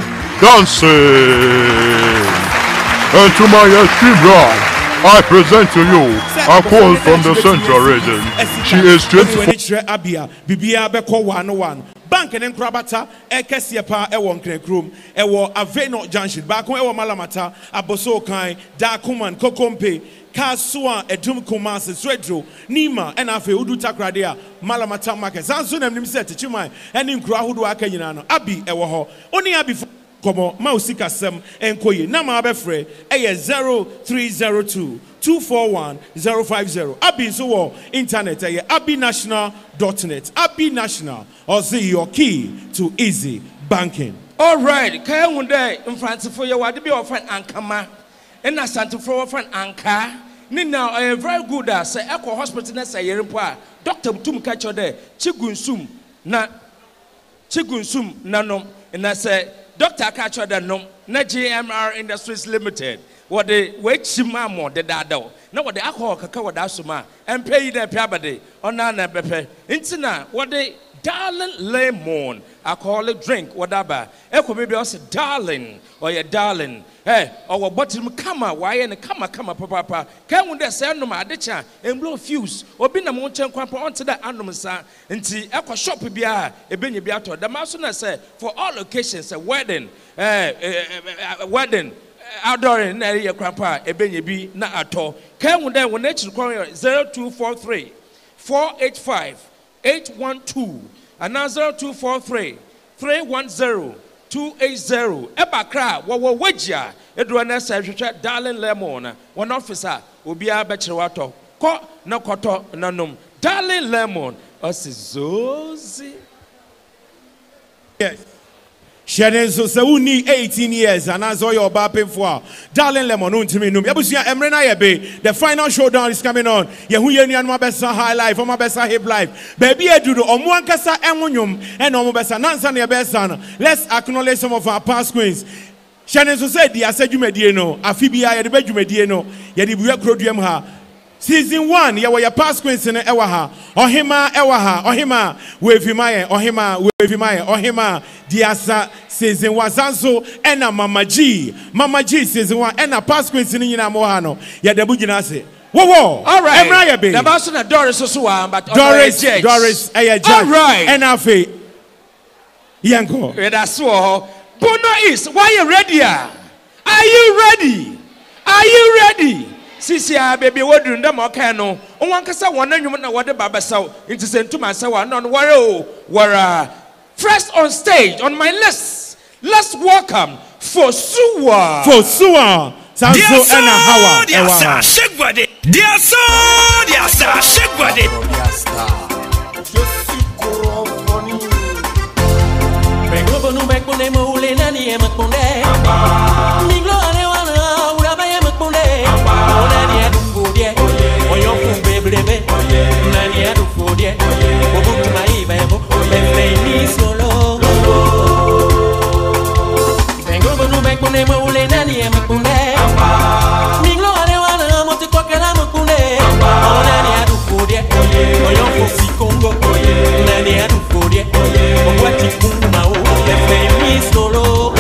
dancing. And to my extreme right, I present to you a call from the Central region. She is 24. Bank and Krabata, Ekesiepa, Ewon Krekrum, Ewo Aveno Junction, Bako Ewo Malamata, Aboso Kai, Dakuman, Kokompe, Kasua, Edum Kumas, Swedro, Nima, and Afe Udu Takradia, Malamata Market, Sansun and Nimset, Chimai, and in Krahudu Akayano, Abi Ewoho, only Abi. Komo Mausika Sem Enkoye Nama Abefre Eye 0302 241 050 Abi so internet abinational.net Abi National or see your key to easy banking. All right, kaya hunde in France for your wadi be often ankama. En asante for often anka. Nina are very good at say echo hospital na say yerimpo doctor tum catch there chigunsum na nom na say doctor catch there nom na GMR Industries Limited what the wait chimamo the dado na what the alcohol kaka what asuma and pay the piabade ona na bepe intina what the darling lemon alcoholic drink whatever eko maybe also darling or your darling or bottom kama why and kama papa can we say no ma adecha and blow fuse obi na mo chen kwampa onto that andom sa nti eko shop bia ebenye bia to the maso na say for all occasions a wedding outdoor na area kwampa ebenye bi na ato can we then when nature 0243 485 812 and now 0243 310 280 Ebakra wo wajia edro na say hwehwe darling lemon one officer obia bechirewato ko na koto nanom darling lemon osizozi. Yes. Shaden so say we need 18 years and as all your bapping for darling lemon untimi num yabusia emre na yebe the final showdown is coming on yehu yenu anu besa high life or besa hip life baby edudo omo ankasa enwonyum and omo besa nansa na besa no. Let's acknowledge some of our past queens. Shaden so say dia sedwumadie no afibia ye de badwumadie no ye de buya kroduam ha season 1 ye were past queens ne ewa ha ohima ewa ha ohima wevimaye ohima diasa season 1 sanso ena mama G season 1 ena past queens ni nyina mo ha no ye de bugina ase wo all right emra ye be the boss na Doris so but Doris judge all right ena fe yanko that's so Bono is why you ready are you ready Sisi baby what do ndam okay no one kasa one anwum na wode babasaw into sentuma sawa no wara first on stage on my list let's welcome Fosua Sanso and Hawa Diasa Shegwade Diasa Shegwade Bengo no bengo ne mo le na ni e makonde Minglo ane wana ura ba e makonde Ona ni adu fodie Oyo fu bebrebe Na ni adu fodie Obu mai ba e bo Bebe ni solo Bengo no bengo ne mo le na ni e makonde Minglo ane wana mo te kwaka na makonde Ona ni adu fodie Oyo fu si Congo Na ni adu fodie Obu ati kuma o Bebe ni solo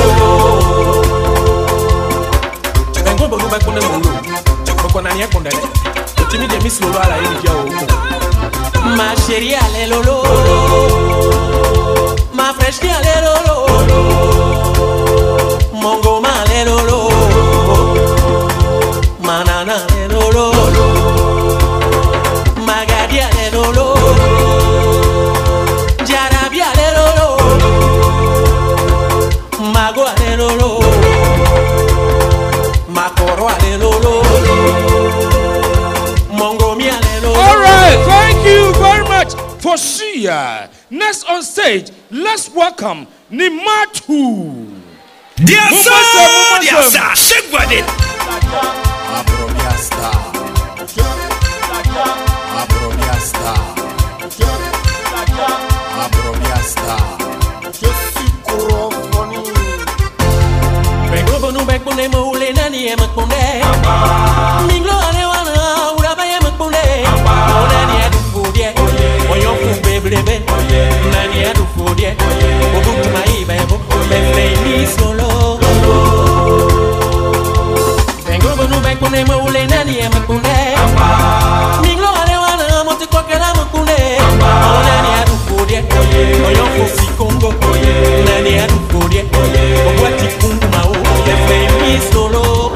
Bengo no bengo ne mo Konania kondale Otimi de miss lolo ala yidi dia o Ma chérie ale lolo Ma fresh ale lolo Mongo ma ale lolo Manana ale lolo Magadi ale lolo Jarabi ale lolo Mago ale lolo Makoro ale lolo All right, thank you very much for Shia. Next on stage, let's welcome Nimatu. Diasa Shegwade Bengo no bengo ne mo le na ni e makonde Minglo ane wana ura ba e makonde Ona ni adu fodie Oyo fu bebrebe Na ni adu fodie Obu mai ba e bo Bebe ni solo Bengo no bengo ne mo le na ni e makonde Minglo ane wana mo te kwaka na makonde Ona ni adu fodie Oyo fu si Congo Na ni adu fodie Obu ati kuma o Bebe ni solo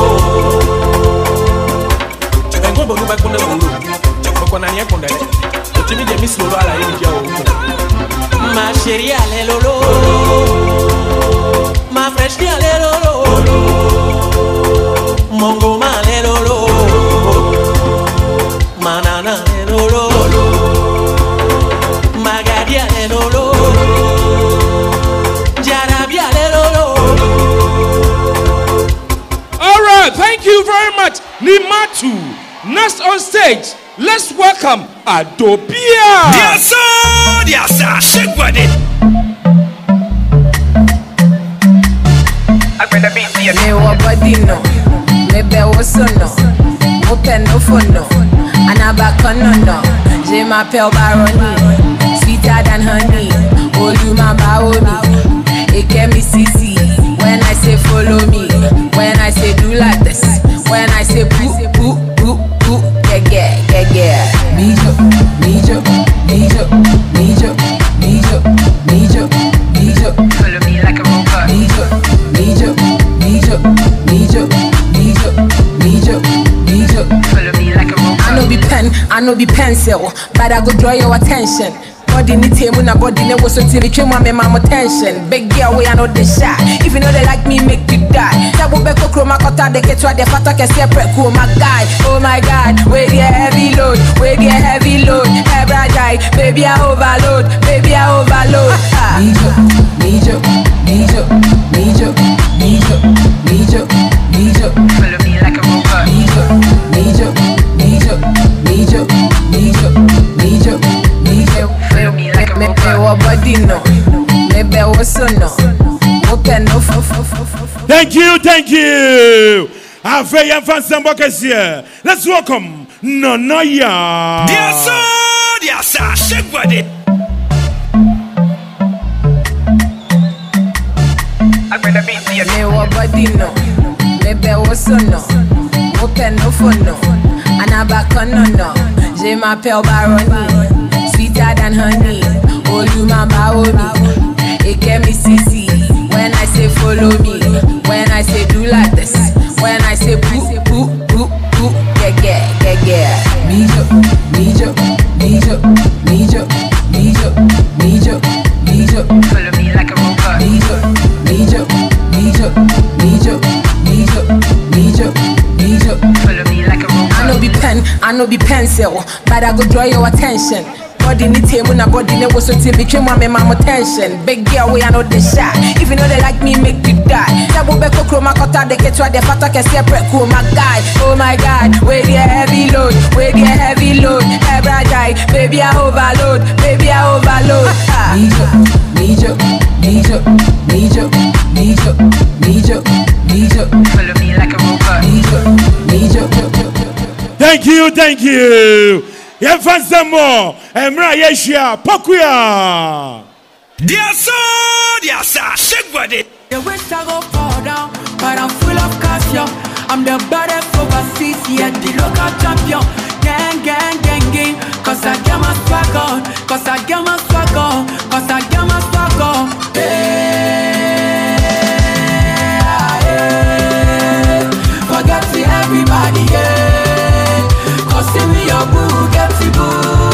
Bengo no bengo ne mo Konania kondale Otimi de miss lolo ala yidi dia o Ma chérie ale lolo Ma fresh ale lolo Mongo ma ale lolo Manana ale lolo Magadi ale lolo Jarabi ale lolo. All right, thank you very much Nimatu. 2. Next on stage, let's welcome Adobia. Yes, sir, shake with it. Me wa body no, me be woso no, open no phone no, anabaka no. Je m'appelle Baroni, sweeter than honey. Oh you my baomi, it can be CC. When I say follow me, when I say do like this, when I say boo boo boo boo, yeah. Mijo, follow me like a robot. Mijo, follow me like a robot. I know be pen, I know be pencil, but I go draw your attention. Body ni table na body ne was so till it came me mama tension. Big girl we I know the shot. If you know they like me, make you die. Tabo beko chroma kota de ketwa de fata ke separate cool my guy. Oh my god, where the heavy load, Hebra die, baby I overload. Mijo. Follow me like a robot. Mijo. Follow me like a robot. Me wa body no, me be woso no, open no. Thank you. Afeya Fansambo Kesia. Let's welcome Nonoya. Dear sir, shake with it. Me wa body no, me be woso no, open no phone no, anabaka no. Je m'appelle Baroni, sweeter than honey. Oh you my baomi, it can be CC. When I say follow me, when I say do like this, when I say boo boo boo boo, yeah. Mijo. Follow me like a robot. Mijo. Follow me like a robot. I know be pen, I know be pencil, but I go draw your attention. Body ni table na body ne was so till me came me mama tension. Big girl we I know the shot. If you know they like me, make you die. Tabo beko chroma kota de ketwa de fata ke separate cool my guy. Oh my god, where the heavy load, Hebra die, baby I overload. Mijo. Follow me like a robot. Mijo. Thank you. Yefansamo, Emra Yeshia, Pokuya. Dear sir, shake with it. The wish I go fall down, but I'm full of cash, yo. I'm the baddest overseas, yeah, the local champion. Gang, cause I get my swag on, Forget to everybody, yeah. Cause see me your boo, get the boo.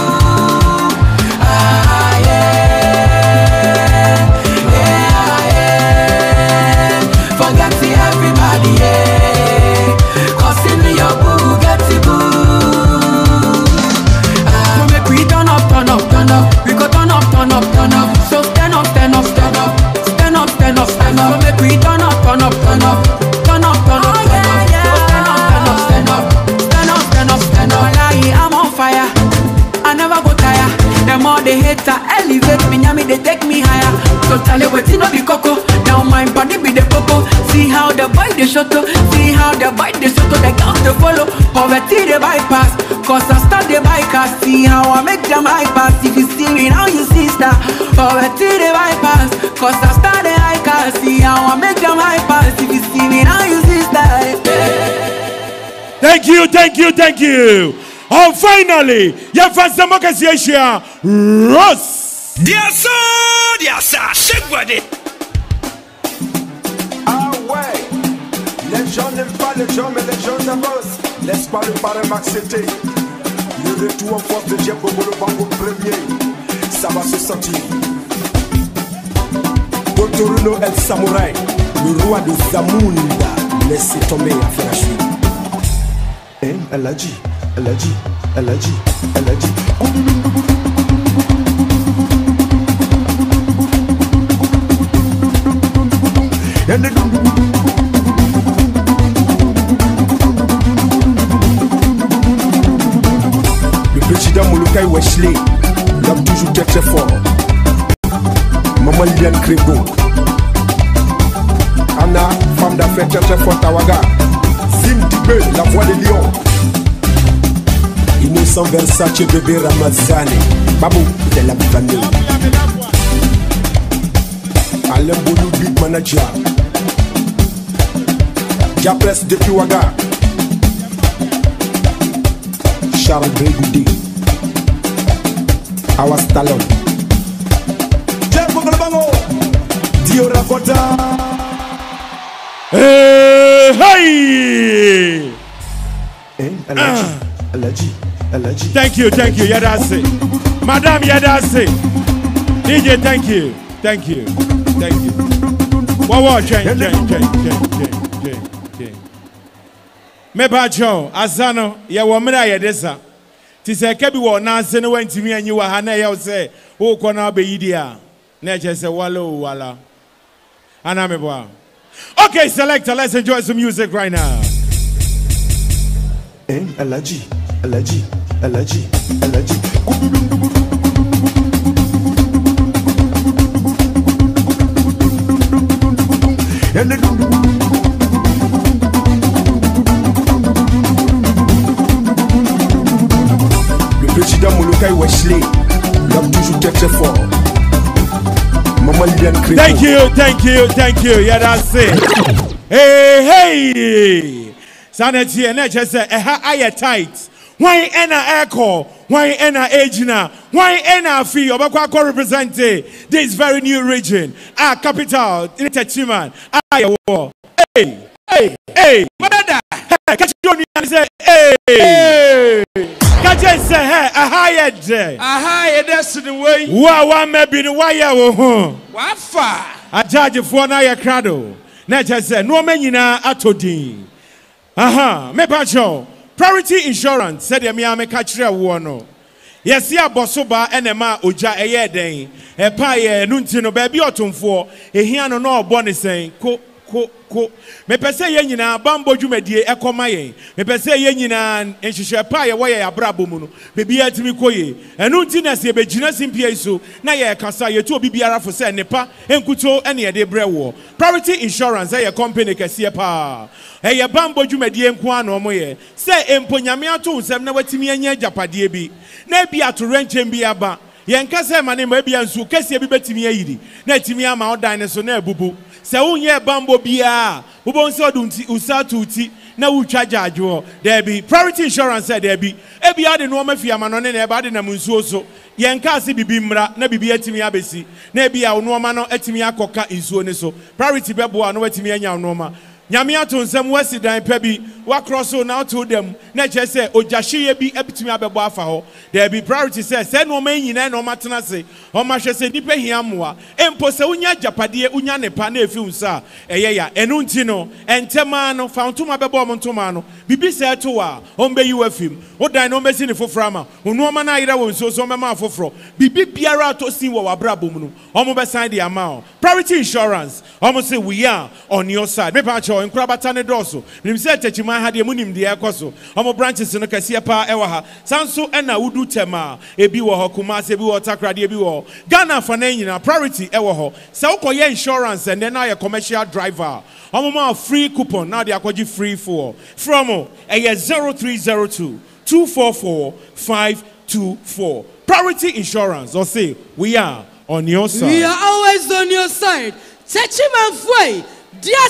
Forget to everybody, yeah. Cause see me your boo, get the boo. So make we turn up. We go turn up. So stand up. So make we turn up. Stand up. I'm on fire. I never go tire. The more they hate, elevate me, they take me higher. So tell you what, no be coco. Now my body be the coco. See how the boy they shuttle. The girls they follow. Poverty they bypass. Cause I start the bikers. See how I make them bypass. If you see me now, you see star. Poverty they bypass. Cause I start the bikers. See how I make them bypass. If you see me now, you see star. Thank you. Oh, finally, Yefansamo Kesia, Ross. Dear sir, shake with it. Ah ouais, les gens n'aiment pas les gens, mais les gens avancent. Laisse pas le parrain m'accepter. Le retour en force de Dieu Bobo le bango premier. Ça va se sentir. Botoruno El Samouraï, le roi de Zamunda. Laissez tomber à faire la chute. Elle a dit. Molokai Wesley, l'homme toujours très très fort. Maman Liliane Crégo, Anna, femme d'affaires très très forte Tawaga, Zim Tibé, la voix des lions. Innocent Versace, bébé Ramazani, Babou de la famille. Alain Boulou, big manager. Japres depuis Ouaga. Charles Bégoudi. Awas Talon. Dio Rakota. Hey! Allergy. Thank you, Yadase. Madame Yadase. DJ, thank you. Wow, change. Me bacho, Azano, ya wamina yadesa. Tise kebi wa nase no wenti mi anyi wa hana ya ose, o kona be yidia. Neche se wala. Aname boa. Okay, selector, let's enjoy some music right now. Allergy. Le président Molokai Wesley, l'homme toujours très très fort. Maman Liliane Crégo. Thank you. Yeah, that's it. Hey. Sanity and say, I tight. Why ena echo? Why ena agina? Why ena fee? Obakwa represent this very new region. Our capital, in Techiman. Iowa. Hey. Brother. Catch you and say, hey. Catch you say, hey, a higher destiny way. Wow, maybe the wire. What far? A judge for na crado. Nature said, no man yina atodi. Me pacho. Priority Insurance said me ame kachire wo no. Yes ya bosoba enema oja eye den. E pa ye nunti no ba bi otomfo ehia no no obo ne sen ko me pese ye nyina bambo dwumadie ekoma ye me pese ye nyina enhwehwe pa ye wo ye abrabo mu no bebi atimi koye enunti na se begina simpie so na ye kasa ye to bibiara fo se nepa enkuto ene ye de brewo. Priority Insurance ye company kase pa eye bambo dwumadie nko ano mo ye se emponyame ato nsem na watimi anya japade bi na bi ato renchem bi aba ye nkase mane ma bi ansu kase bi betimi ayidi na timi ama odan ne so na abubu se unye bambo bia ubonso dunti usatuti na utwa jajo there be Priority Insurance said there be ebia de no mafia ma no ne eba de na munsuo so ye nka ase bibi mra na bibi atimi abesi na ebia no ma no atimi akoka nsuo ne so Priority bebo no atimi anya no ma nyame ato nsem wasidan pa bi wa cross na to dem na che se ojahye bi abitumi abebo afa ho there be Priority say no ma nyina no matena se o ma hwe se nipa hiamoa empo se unya japade unya nepa na efi unsa eye ya enu nti no entema no fauntuma bebo omontoma no bibi se to a ombe yi wafim odan no mesi ne foforo ama onu oma na ayira wonso so mema afoforo bibi biara to sin wo wabrabo mu no omo be sign the amount. Priority Insurance omo say we are on your side me pa Nkrabata ne doso nim se techima ha de munim de ekoso omo branches no kase pa ewa ha sanso na wudu tema ebi wo ho Kumasi ebi wo Takrade ebi wo Ghana for na nyina Priority ewo ho se ukoye insurance and then na commercial driver omo ma free coupon now they akwaji free for from 0302 244 524 Priority Insurance or say we are on your side. We are always on your side. Techima fwe dear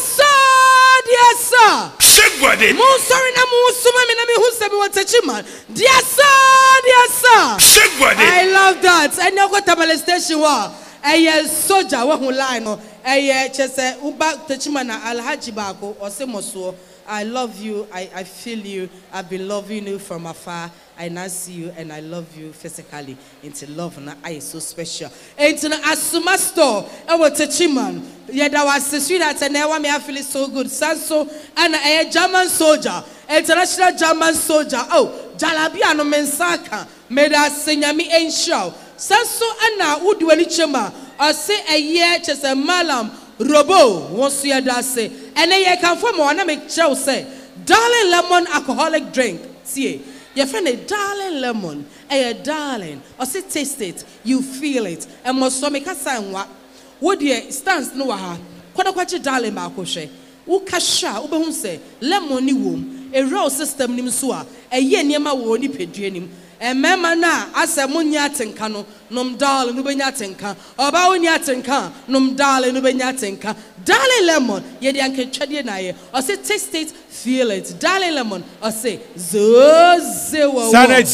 sir. Shegwade. Mo sorry na mo suma me na me hu se me want Techima. Dear sir. Shegwade. I love that. And now go to station wa. Eye soldier wa hu line no. Eye chese uba Techima na Alhaji Bako or se moso. I love you. I feel you. I've been loving you from afar. I now see you and I love you physically. Into love na I so special. Into na Asuma store. Ewo Techiman. Yeah, that was the sweet that and now me I feel so good. Sanso and a German soldier. International German soldier. Oh, Jalabia no mensaka. Made us sing me ain't show. Sanso and udu any chema. I say a year just a malam. Robo wants you that say. And then you can form one make show say. Darling lemon alcoholic drink. See. Your friend a darling lemon, a darling, or say taste it, you feel it, and most so make a sign what dear stands no ha, quite darling Marcoshe, Ukasha, Ubahunse, lemon ni womb, a raw system nimsua, a yen yama woni pedrianim, and mamma na, as a munyatenka, num darling ubenyatenka, or bawunyatenka, num darling ubenyatenka, darling lemon, yet yanke chadianaye, or say taste it, feel it, darling lemon, or say Zoze.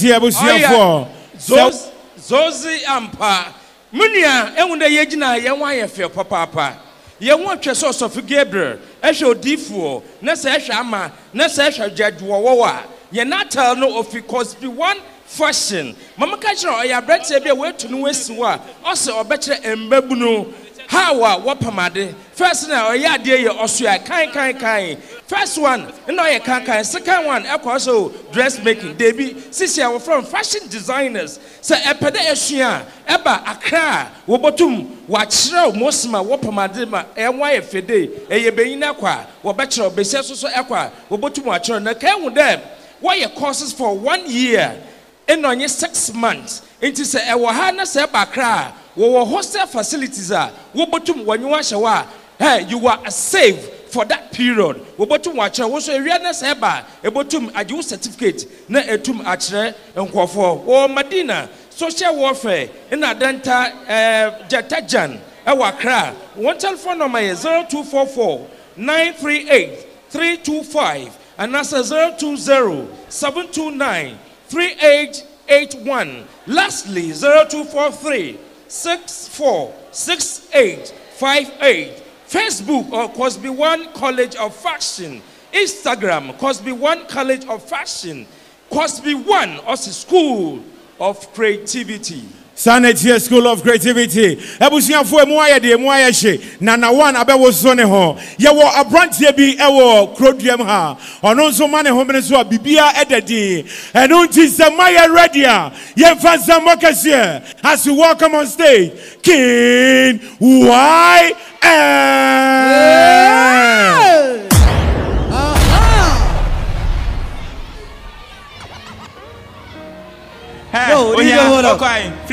Zozi ampa. Munia, and when the Yagina, Yawa feel papa. You want your source of Gabriel, Esho Difu, Nessa Ama, Nessa Jadwawa. You're not tell no of because be one fashion. Mama Catcher, I have read to be away to Nuesua, also a better embebuno. Hawa wapamade. First now, ya dear Austria, kind. First one, no, I can't. Second one, also dressmaking. Debbie, Sissy, our from fashion designers. So a pedestrian, Eba, Accra, Wobotum, Watchrow, Mosma, Wapamadima, NYFD, a Yebeina qua, Wabetro, Beseso Aqua, Wobotum Watcher, and I came with them. Why your courses for 1 year and on your 6 months? It is a Wahana Sebakra. Our hostel facilities are Wobotum when you wash a hey, you are safe for that period. Wobotum watcher was a realness eba, a botum a due certificate, na etum achre and quafo, or Madina, social warfare, in Adenta Jatajan, our cra. One telephone number is 0244 938 325 and answer 020 729 3881. Lastly, 0243 646858. Facebook or Cosby One College of Fashion. Instagram Cosby One College of Fashion. Cosby One also School of Creativity. Sanity School of Creativity. Ebusian for Moya de Moya she. Nana one abewo zone ho. Yawo abrantie bi ewo krodiam ha. Ono so mane ho mene so bibia ededi. Eno nti se maya ready a. Ye fansa mokase. As you welcome on stage, King Y. Yo, hold up.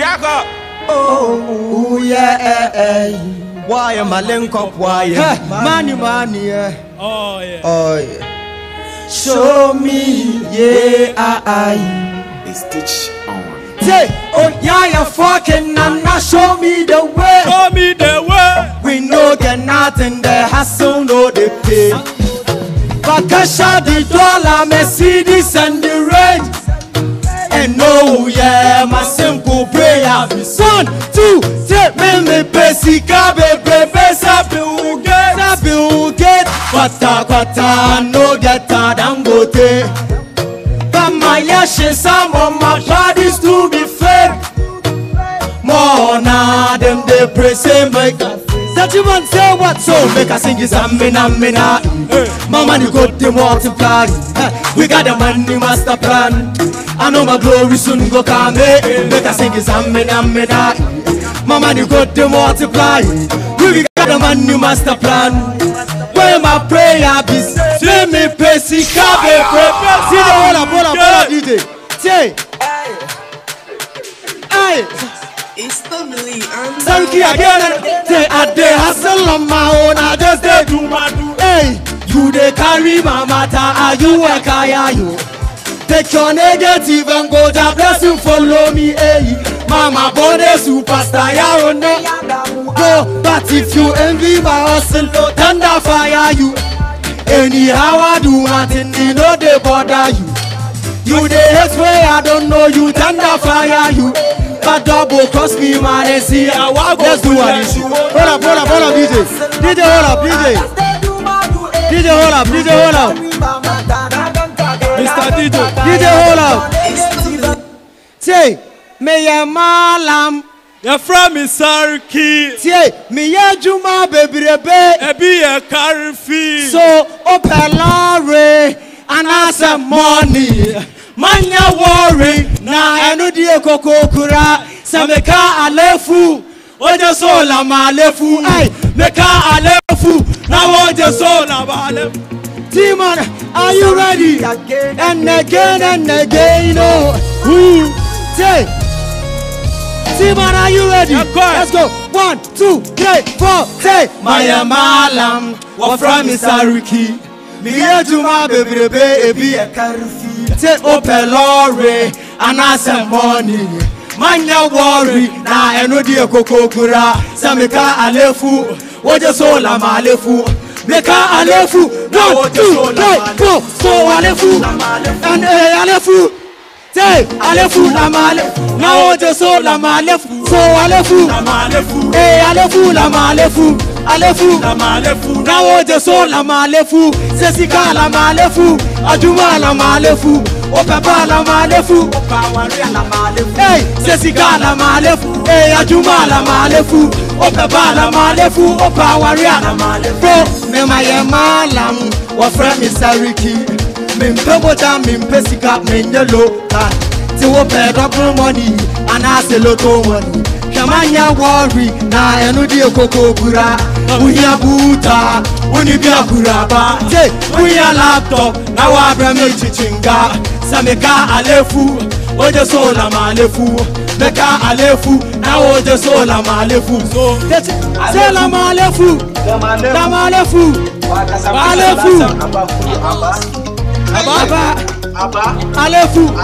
Oh, yeah, why am I link up? Why, money, oh, yeah. Oh, yeah. Show me, yeah, It's stitch on. Say, oh, yeah, you're fucking, and now show me the way. Show me the way. We know get nothing, the hustle, no, they pay. Bakasha, the dollar, Mercedes, and the range. And no, yeah, my simple prayer. 1, 2, 3, me pesika, baby, sabi uget. Kwata, no get dangote. But my yashin, some of my bodies to be fake. More now, them they praise him, make that you want say what? So make us sing is amina. Mama, you got the multiply. We got the money master plan. I know my glory soon go come. Make us sing is amina. Mama, you got the multiply. We got the money master plan. Where my prayer be? See me pay, see the whole up, DJ. Say, hey. It's family and thank you again. Say I dey hustle on my own. I just dey do my do. Hey, you dey carry my matter. Are you a kaya you? Take your negative and go down. Bless you, follow me. Hey, mama body superstar. Ya on go, but if you envy my hustle, thunder fire you. Anyhow I do nothing, you know they bother you. You dey hate where I don't know you. Thunder fire you. But double cross me, man, and see how I go. Let's do it. Hold up, DJ, hold up, DJ, hold up. Mr. DJ, hold up. Say, me ya malam. You're from Isarki. Say, me ya juma baby rebe. Ebi ya karifi. So, opelare, and ask money. Manya worry na enu die kokokura sameka alefu oje sola ma alefu ay meka alefu na oje sola ma alefu T-Man, are you ready? And again, oh. Woo. Say. T-Man, are you ready? Let's go. 1, 2, 3, 4. Say. Maya Malam, what from Isariki? Miya Juma, baby, baby, a carfi. Say, open lorry, and I some money. Manya worry, na enodia kokokura. Samika alefu, waja sola malefu. Meka alefu, 1, 2, 3, 4. So alefu, and alefu. Say, alefu la malefu. Now waja sola malefu. So alefu, alefu la malefu. Alefu, la malefu. Now waja sola malefu. Sesika la malefu. Ajuma la malefu. Opapa la malefu, Opawaria la malefu. Hey, Sesika la malefu. Hey, Ajuma la malefu. Opapa la malefu, Opawaria la malefu. Bro, me my malam, wa friend is Sariki. Mimpe bota, mimpe sika, menyelo. Ti wo pay double money, and I say loto money. Kamanya worry, na enudi okoko kura. Uya buta, unibia kuraba. Say, uya laptop, na wa brame chichinga. Sameka alefu, oje sola malefu. Meka alefu, na oje sola malefu. Say la malefu, la malefu, malefu. Alefu,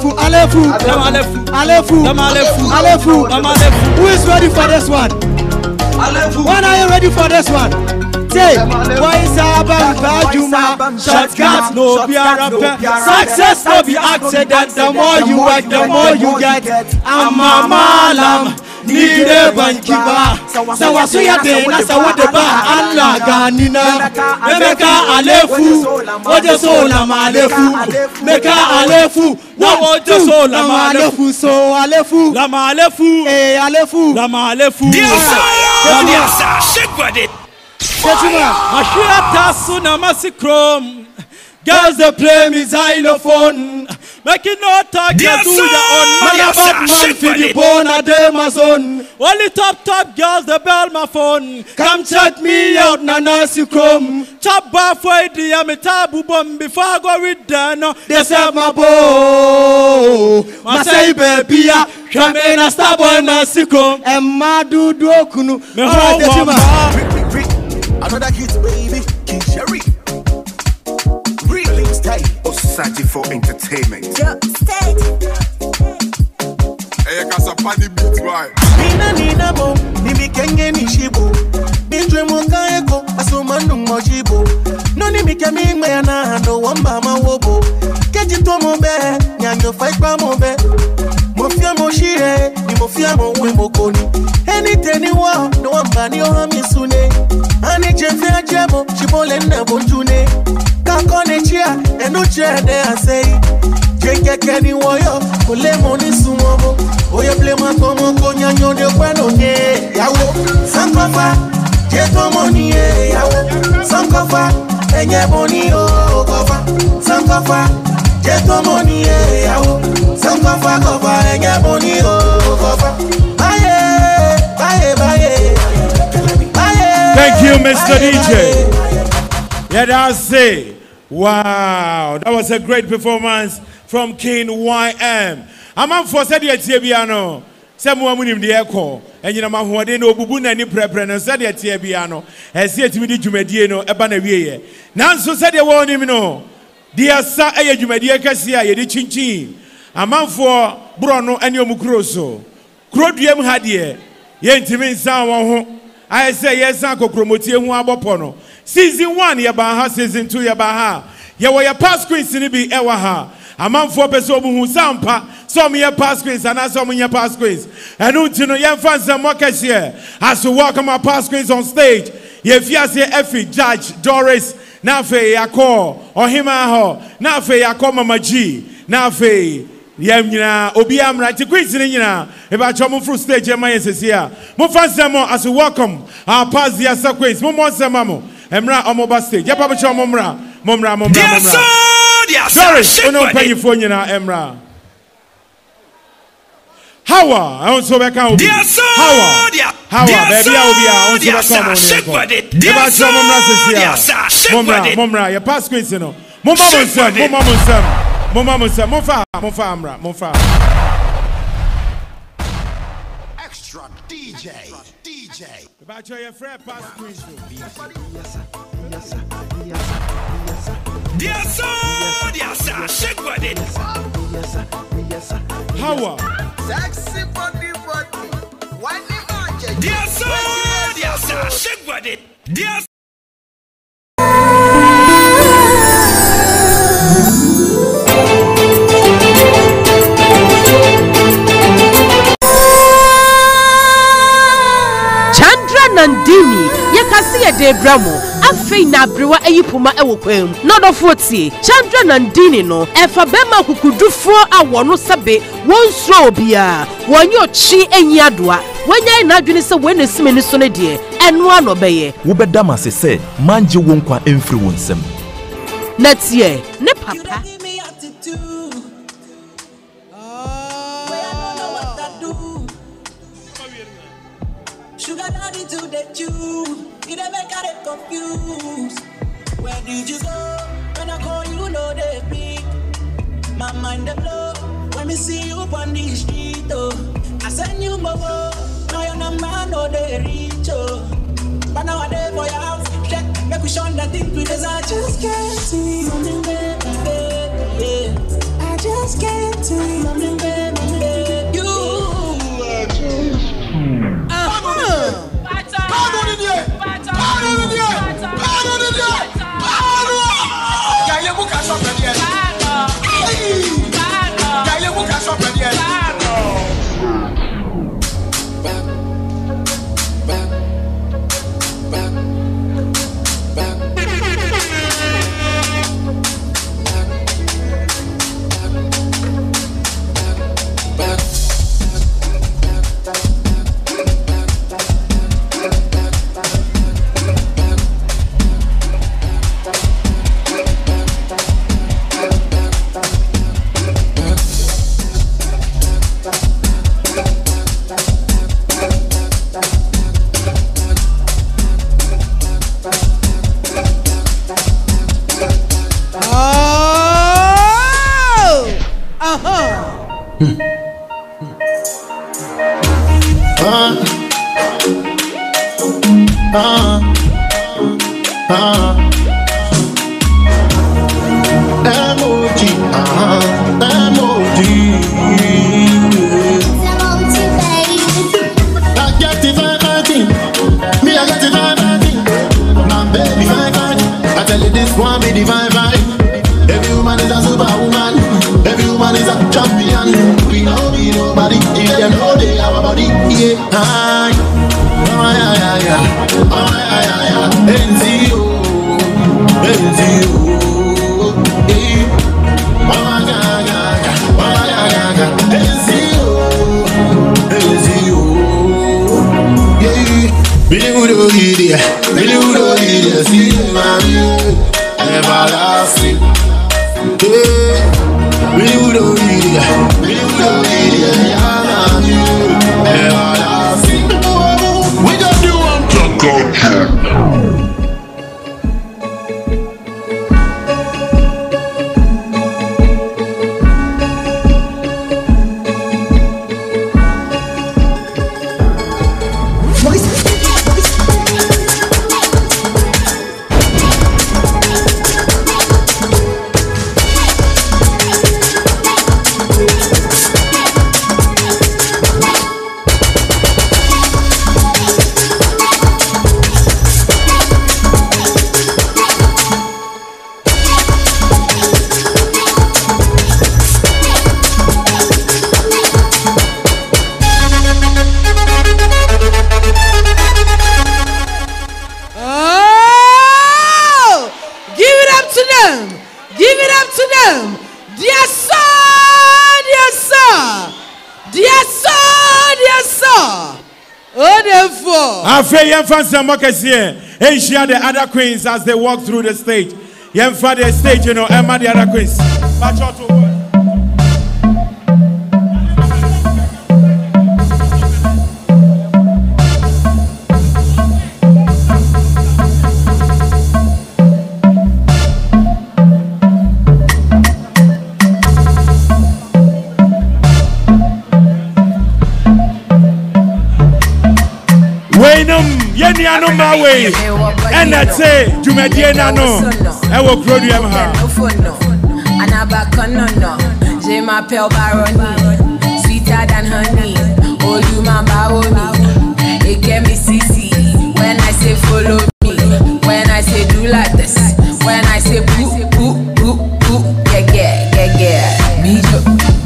Alefu. Who is ready for this one? When are you ready for this one? Say, why is Abba shortcuts no be a success no be accident. The more you work, the more you get. I'm a malam. Need a bankiba. So I say a day, that's what the bar Allah Ganina. Meka alefu, oja sola malefu. Meka alefu, no oja sola malefu. So alefu, la malefu, eh alefu, la malefu. Diasa, shegwade. Mashia tasuna masikrom. Girls they play me xylophone. Make it no talk to your own. My Batman for the bone a day my son. Only top girls they bell my phone. Come check me out na nasi chrome. Chop bar for the amitabu bomb before I go with them. They serve my bow. My say baby ya. Shamena starboy nasi chrome. And my dudu okunu. Me home another hit baby. King Sherry. Osati for entertainment. Hey, Kasapani beat boy. Nina bo, nimi kenge ni shibo. Binjwe monga eko, asumanu mojibo. No nimi kemi ngmena hando wamba mawobo. Keji to mobe, nyanyo fight pa mobe. Mofia moshire, ni mofia mowe mokoni. Anything wa, no wamba ni ohami sune. Ani jefia jebo, shibole na bonjune. Kakone chia, enu chia de asei. Jenge keni woyo, kule moni sumobo. Oye blema tomo konya nyone kweno nye. Yawo, sankofa, jeto moni ye. Yawo, sankofa, enye boni o kofa. Sankofa, jeto moni ye. Yawo, sankofa kofa, enye boni o kofa. Baye, baye, baye. Thank you, Mr. DJ. Yeah, that's it. Wow, that was a great performance from King YM. I'm on for said yet Tibiano. Someone with him the echo. And you know, my one day no bubuna ni prepare and said yet Tibiano. As yet we did Jumediano, Ebanawe. Nanso said you want him no. Dear Sa Jumedia Cassia, ye did chinchi. I'm on for Bruno and Yomukroso. Crodium had ye. Ye intimate sound. I say yes, Uncle Cromotia Wabopono. Season 1, Yabaha, season 2, Yabaha. Yawa past queens in the Ewaha. A man for person who sampa, some year past queens and I some year past queens. And Untino Yan fans and mockers here. As to welcome our past queens on stage. Ye Fiasia Effie, Judge Doris, Nafe Yako, or Himaho, Nafe Yako Mama G, Nafe. Yamina, Obiam, right to Queens in Yina, about Chomo fruit stage, and my here. Mufasamo as we welcome our past the Asa Queens, Momo Samamo, Emra Omoba stage, Yapapa Momra, Doris, no pay for you now, Emra. Hawa, I also back out. Hawa, baby, I will be out. Mumra, your past queen, you know. Mofa. Extra DJ. About your friend past queen. Hawa. Sexy body. Why shake body. Chandra Nandini, yakasi ya debramo. Afei na brewa eyipuma ewokwem. Nodo fotie. Chandra Nandini no efa bema kukudufo awono sabe wonsro obia. Wonyo chi enyi adoa. Wanya na adwene se wene simeni so ne de eno ano beye. Wo bedam asese manje wonkwa emfiri wonsem. Netie ne papa. Sugar daddy to the Jew, you never got it confused. Where did you go? When I call you, know they pick. My mind the blow when we see you on the street. Oh, I send you my word. Now your number, know they reach. Oh, but now I there for your house. Check, make we show that thing with us. I just can't see something baby. I just can't see something baby. You. And share the other queens as they walk through the stage. For the stage, you know, Emma the other queens. Yeni ano mawe. And that's it. Jumedie nano. I will grow the ha. Anabaka J m'appelle Baroni. Sweeter than honey. Oh, you my Baroni. It get me CC. When I say follow me. When I say do like this. When I say boo, boo, boo, boo. Yeah. Mijo.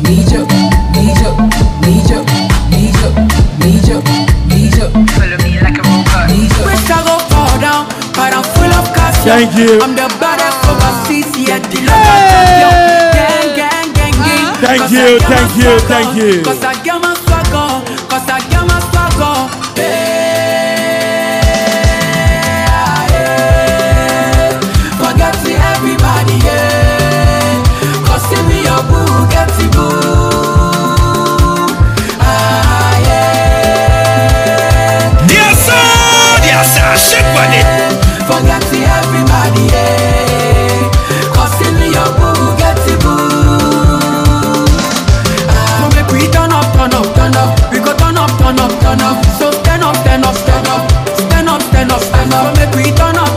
Follow me like a robot. Wish I go fall down, but I'm full of cash. Thank you. I'm the baddest overseas, yeah, the gang. Thank you. Cause I get my swag on. Forget to everybody, yeah. Cause see me your boo, get the boo. Forget to everybody, yeah. Cause see me your boo, get the boo. So make we turn up. We go turn up. So stand up. So make we turn up.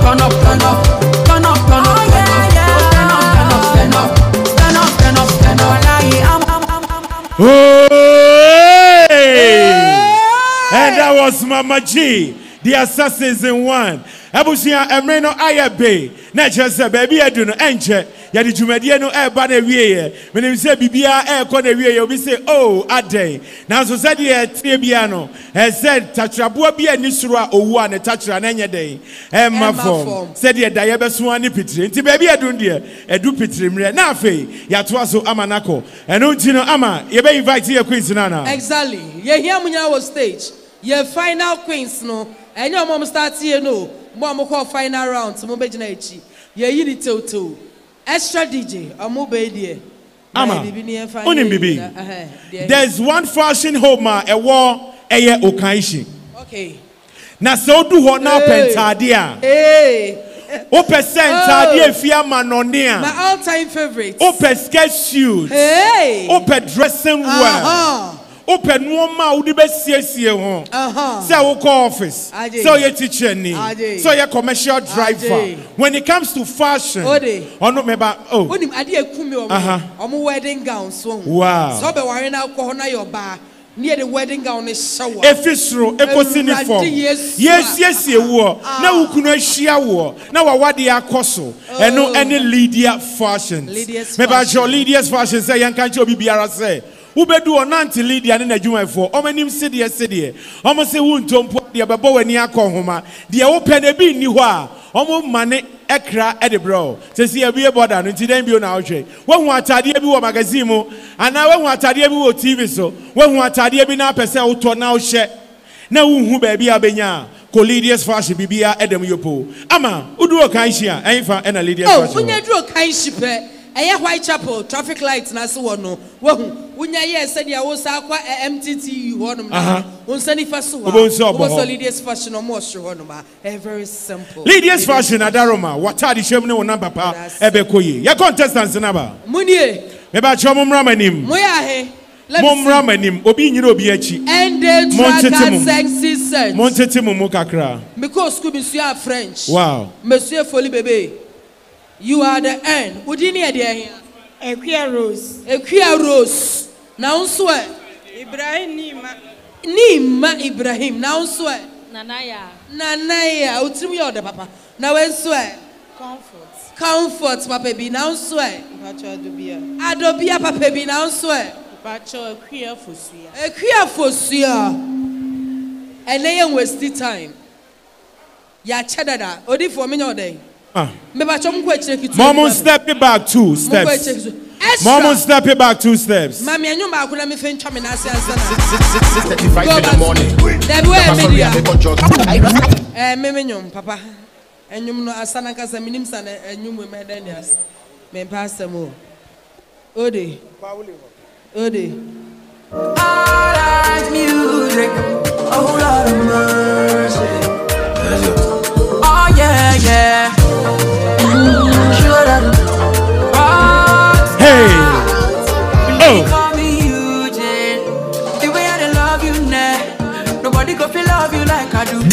And that was Mama G, the Assassins in One. Abusia Emreno Ayabe, Nature baby, I do no enche. Yadi Jumediano air banner we. When you say Bibia air corner we say, oh, a day. Now society at Tribiano has said Tatrabua be a Nisura or one a Tatra and any day. Emma form said ye Diabaswani Pitri. Ti baby I don't dear, a do Pitri, Nafe, Yatwaso Amanako, and Untino Ama, you may invite your Queen Nana. Exactly. Ye hear me now stage. Ye final Queens no, and your mom starts here no. Mom call final round to Mobile Nachi. Ye yidi toto. Extra DJ, a mobile dear. Ama, Unim Bibi. There's one fashion home, a war, a year Okaishi. Okay. Na so do what now Pentadia. Hey. Open Tadia Fiamma Nonia. My all-time favorite. Open sketch shoes. Hey. Open dressing wear. Open woman would be CSC home. So office. So your teacher need. So your commercial driver. When it comes to fashion. Oh no, meba. Oh. When I did kumi omo wedding gown so. Wow. So be wearing alcohol na your bar. Near the wedding gown is shower. Efisro, uniform. Yes, you wore. Now who could share war. Now what they are coso. And no any Lydia fashion. Meba your Lydia's fashion say young can't you be say. Ubedu onanti Lydia ne adwuma for omanim sede omo se wuntompo de bebo wani akọ de open e bi ni ho a omo mane ekra e de bro se se e border no ti den bi na ohwe wo hu atade bi wo magazine mu ana wo hu atade bi wo TV so wo hu atade bi na pese uto na ohye na wo hu ba bi abenya ko Lydia's fashion bibia edem yopo ama udu o kan hia enfa na Lydia's fashion unya duro kan shipe Aya Whitechapel traffic lights na se wono wahu unya ye said ya wo sa kwa MTT honum na unsani fa so wo Lydia's fashion no more sure honum very simple Lydia's fashion adaroma watadi hwem ne wona papa ebekoyi ya contestants na ba munie me ba chwo momra manim moya he momra manim obi nyina obi achi and the track sexy set montete mu kakra because school monsieur French wow monsieur Foli bebe. You are the end. Would you need here? Equia Rose. Equia Rose. Now swear. Ibrahim Nima Ibrahim. Now swear. Nanaya. Utimi order, Papa. Now when swear. Comfort, Papa be now swear. Pacho Adobia. Adobia, Papa be now swear. Pacho Equia Fosia. Equia Fosia. And they ain't wasting time. Ya chedada. Odi for me all day. Mom, step it back 2 steps. Mom, step it back 2 steps. Mammy, and you are going to be finching me. 6:35 in the morning. Memenium, Papa. And you know, Asanakas and Minimsan and you will make Daniels. May pass them more. Ode. All eyes music. A whole lot of mercy. Oh, yeah. Hey! Oh! Call me Eugene. The way I love you now. Nobody go feel love you like I do.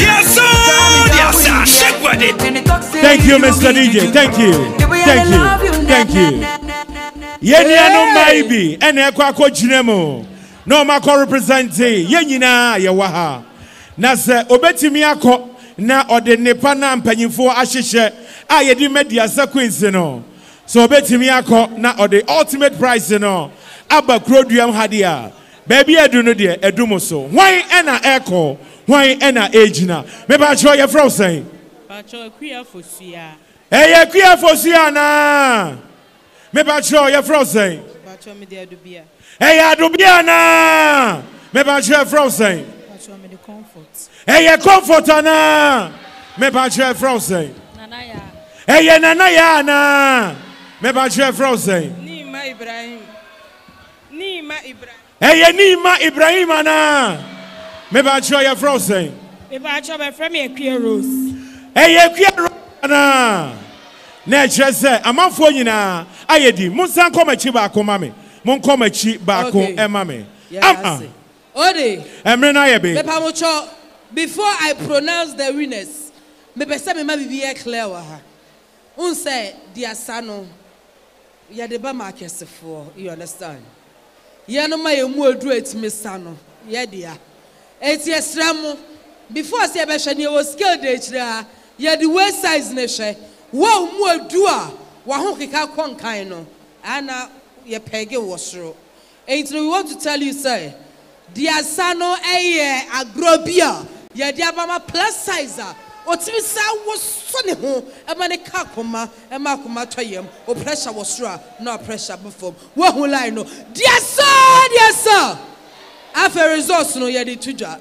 Thank you, Mr. DJ. Thank you. Thank you. Thank you. Yenya no maibi ene akwa jinemo. No mako representing yenyina ye waha. Na se obetimi akọ na ode nepa na mpanyimfo ahyehye a yedi media sequence no. So obetimi akọ na ode ultimate prize no. Aba kroduam hadia. Baby edu no de edumo so. Hwan ena eko, hwan ena ejina. Me ba cho ye from say. Ba cho kwia fosia. Ye kwia fosia na. Me ba cho ye from say. Ba cho me de adubia. Adubia na. Me ba cho ye from say. Ba cho me de comfort. Comfort na. Me ba cho ye from say. Nanaya. Nanaya na. Me ba cho ye from say. Nima Ibrahim. Nima Ibrahim. Nima Ibrahim na. Me ba cho ye from say. Me ba cho be from ye Queer Rose. Queer Rose na. Na chese amanfo nyina ayedi munsan komachi ba akoma me. Mon komachi ba ako ema me. Ode. Emre na ye be. Me pa mo cho before I pronounce the winners. Me pese me ma bibi clear wa ha. Un say dia sano. Ya de ba makesefo, you understand? Ya no ma ye mu edu etimi sano. Ya dia. Eti esramo before say be hwe ne wo scale de kira. Ya the waist size ne hwe. Wo mu edu a wa ho keka konkan no. Ana ye pege wo soro. Enti we want to tell you say dia sano eye agrobia. Ya dia ba ma plus size a otimi sa wo so ne ho e ma ne ka koma e ma koma toyem o pressure wo soro no pressure before wo hu line no dia so afa results no ye di tudwa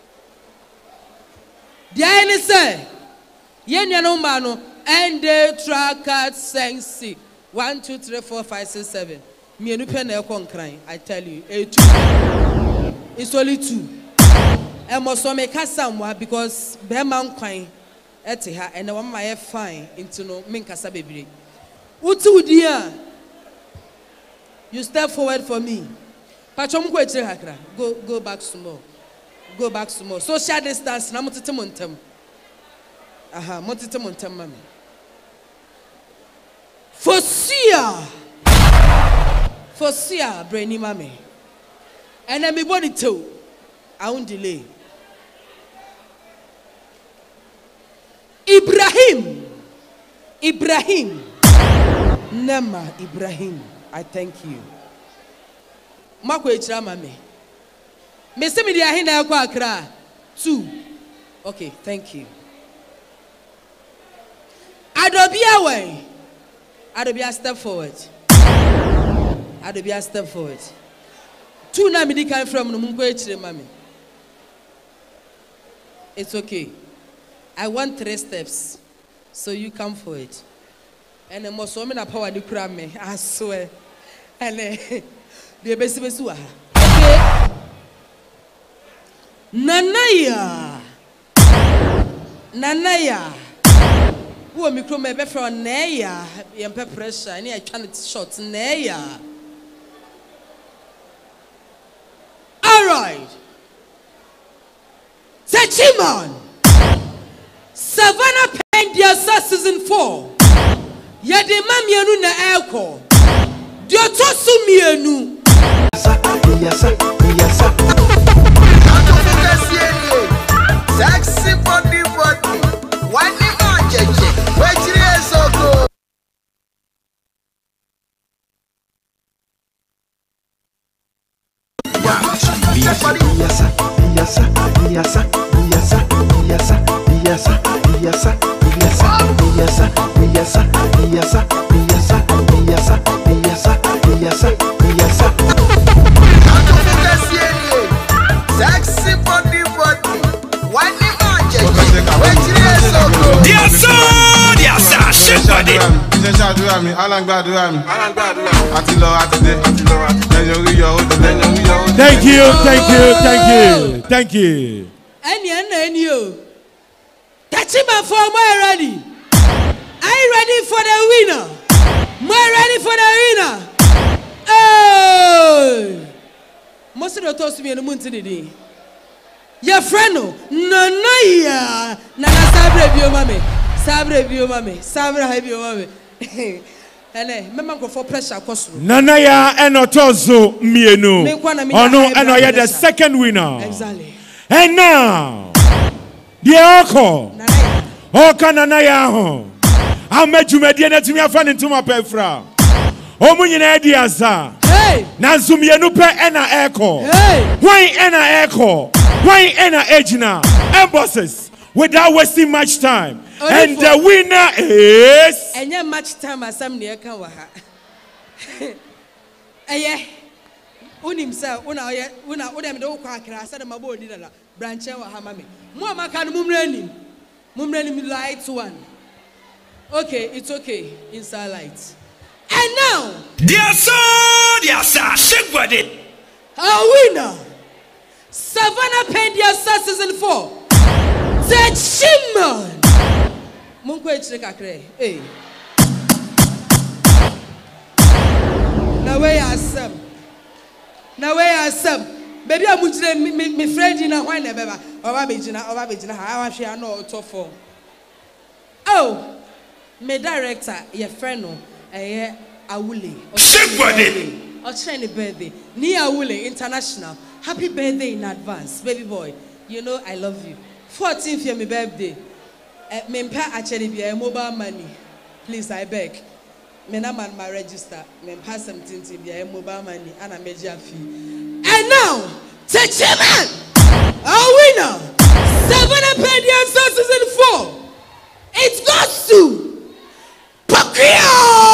dia ene say ye nua no ma no and the track at sensi 1 2 3 4 5 6 7 mienu pe na e konkran I tell you it's only 2 I must make somewhere because Beman Quine Etiha and the one my fine into no Minkasa baby. Utu dear, you step forward for me. Pachom Hakra, go back some more. Go back some more. Social distance, Namotimontem. Aha, Motimontem, mammy. Fosia, brainy mammy. And I'm body too. I won't delay. Ibrahim. Nema Ibrahim. I thank you. Mako echirama me. Me se me dia hin na kwa akra. 2. Okay, thank you. Adobia way. Adobia step forward. Adobia step forward. 2 na me di kan from no munko echirama me. It's okay. I want 3 steps. So you come for it. And the most women are power to cram me. I swear. And the best of us. Okay. Nanaya. Who am I from? My from Naya. I'm pressure. I need a chance shot. Naya. All right. Chimon Savannah Pendia season 4. Yade mamienu na airco. Dio tosu mienu. Sexy body. One man jeje. Where is so good? Sexy body. One man jeje. Thank you. And you. Catch him for more ready. Are you ready for the winner? More ready for the winner? Oh! Most of the toast me in the moon today. Your friend, no, ya. Nana sabre bio mame. Sabre bio mame. Sabre bio mame. Ele, mema go for pressure cost. Nana ya enotozo mienu. Ono eno ya the second winner. Exactly. And now, the Oko. Oka Nana ya ho. Amejumedie na tumi afa ne ntuma pefra. Omu nyina edi asa. Hey! Na zumienu pe ena eko. Hey! Why ena eko? Why ena ejina? Bosses, without wasting much time. And the winner is. Enya much time asam ne ka wa ha. Eye. Unim sa una dem do kwa akra sa dem abo ni na branch wa ha mame. Mo amaka no mumrani. Mumrani light one. Okay, it's okay. Inside light. And now, dear sir, shake body. Our winner, Savannah Pendia season 4. The Chimman. Munko echekakre. Hey. Na way asem. Baby amujire me friend na hwan na beba. Oba bejina ha wa hwe ana otofo. Oh, my director, your friend no. Awule. Shake body. Or train birthday. Ni Awule International. Happy birthday in advance, baby boy. You know I love you. 14th year my birthday. Me mpa actually be a mobile money. Please I beg. Me na man my register. Me mpa 17th be a mobile money and a major fee. And now, the chairman, our winner, Savannah Pendia season 4. It goes to Pokio!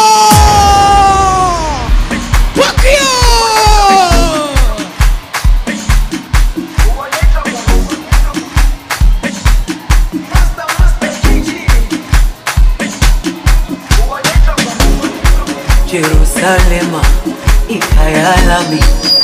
Jerusalem, Ikayalami.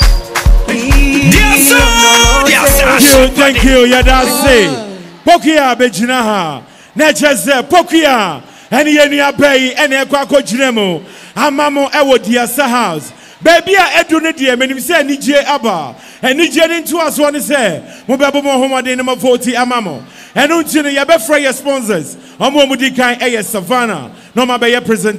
Thank you, Yadase. Pokia Bejinaha, Natchez, Pokia. And Yenia Bay and Equaco Jinemo, Amamo Ewo Diasa House. Baby, I do not dear, many say Nije Abba, and Nijer into us one say, Mobabo Mohammed number 40 Amamo, and Unchina Yabe Freya sponsors, Amomudi Kai Savannah, no Mabaya present.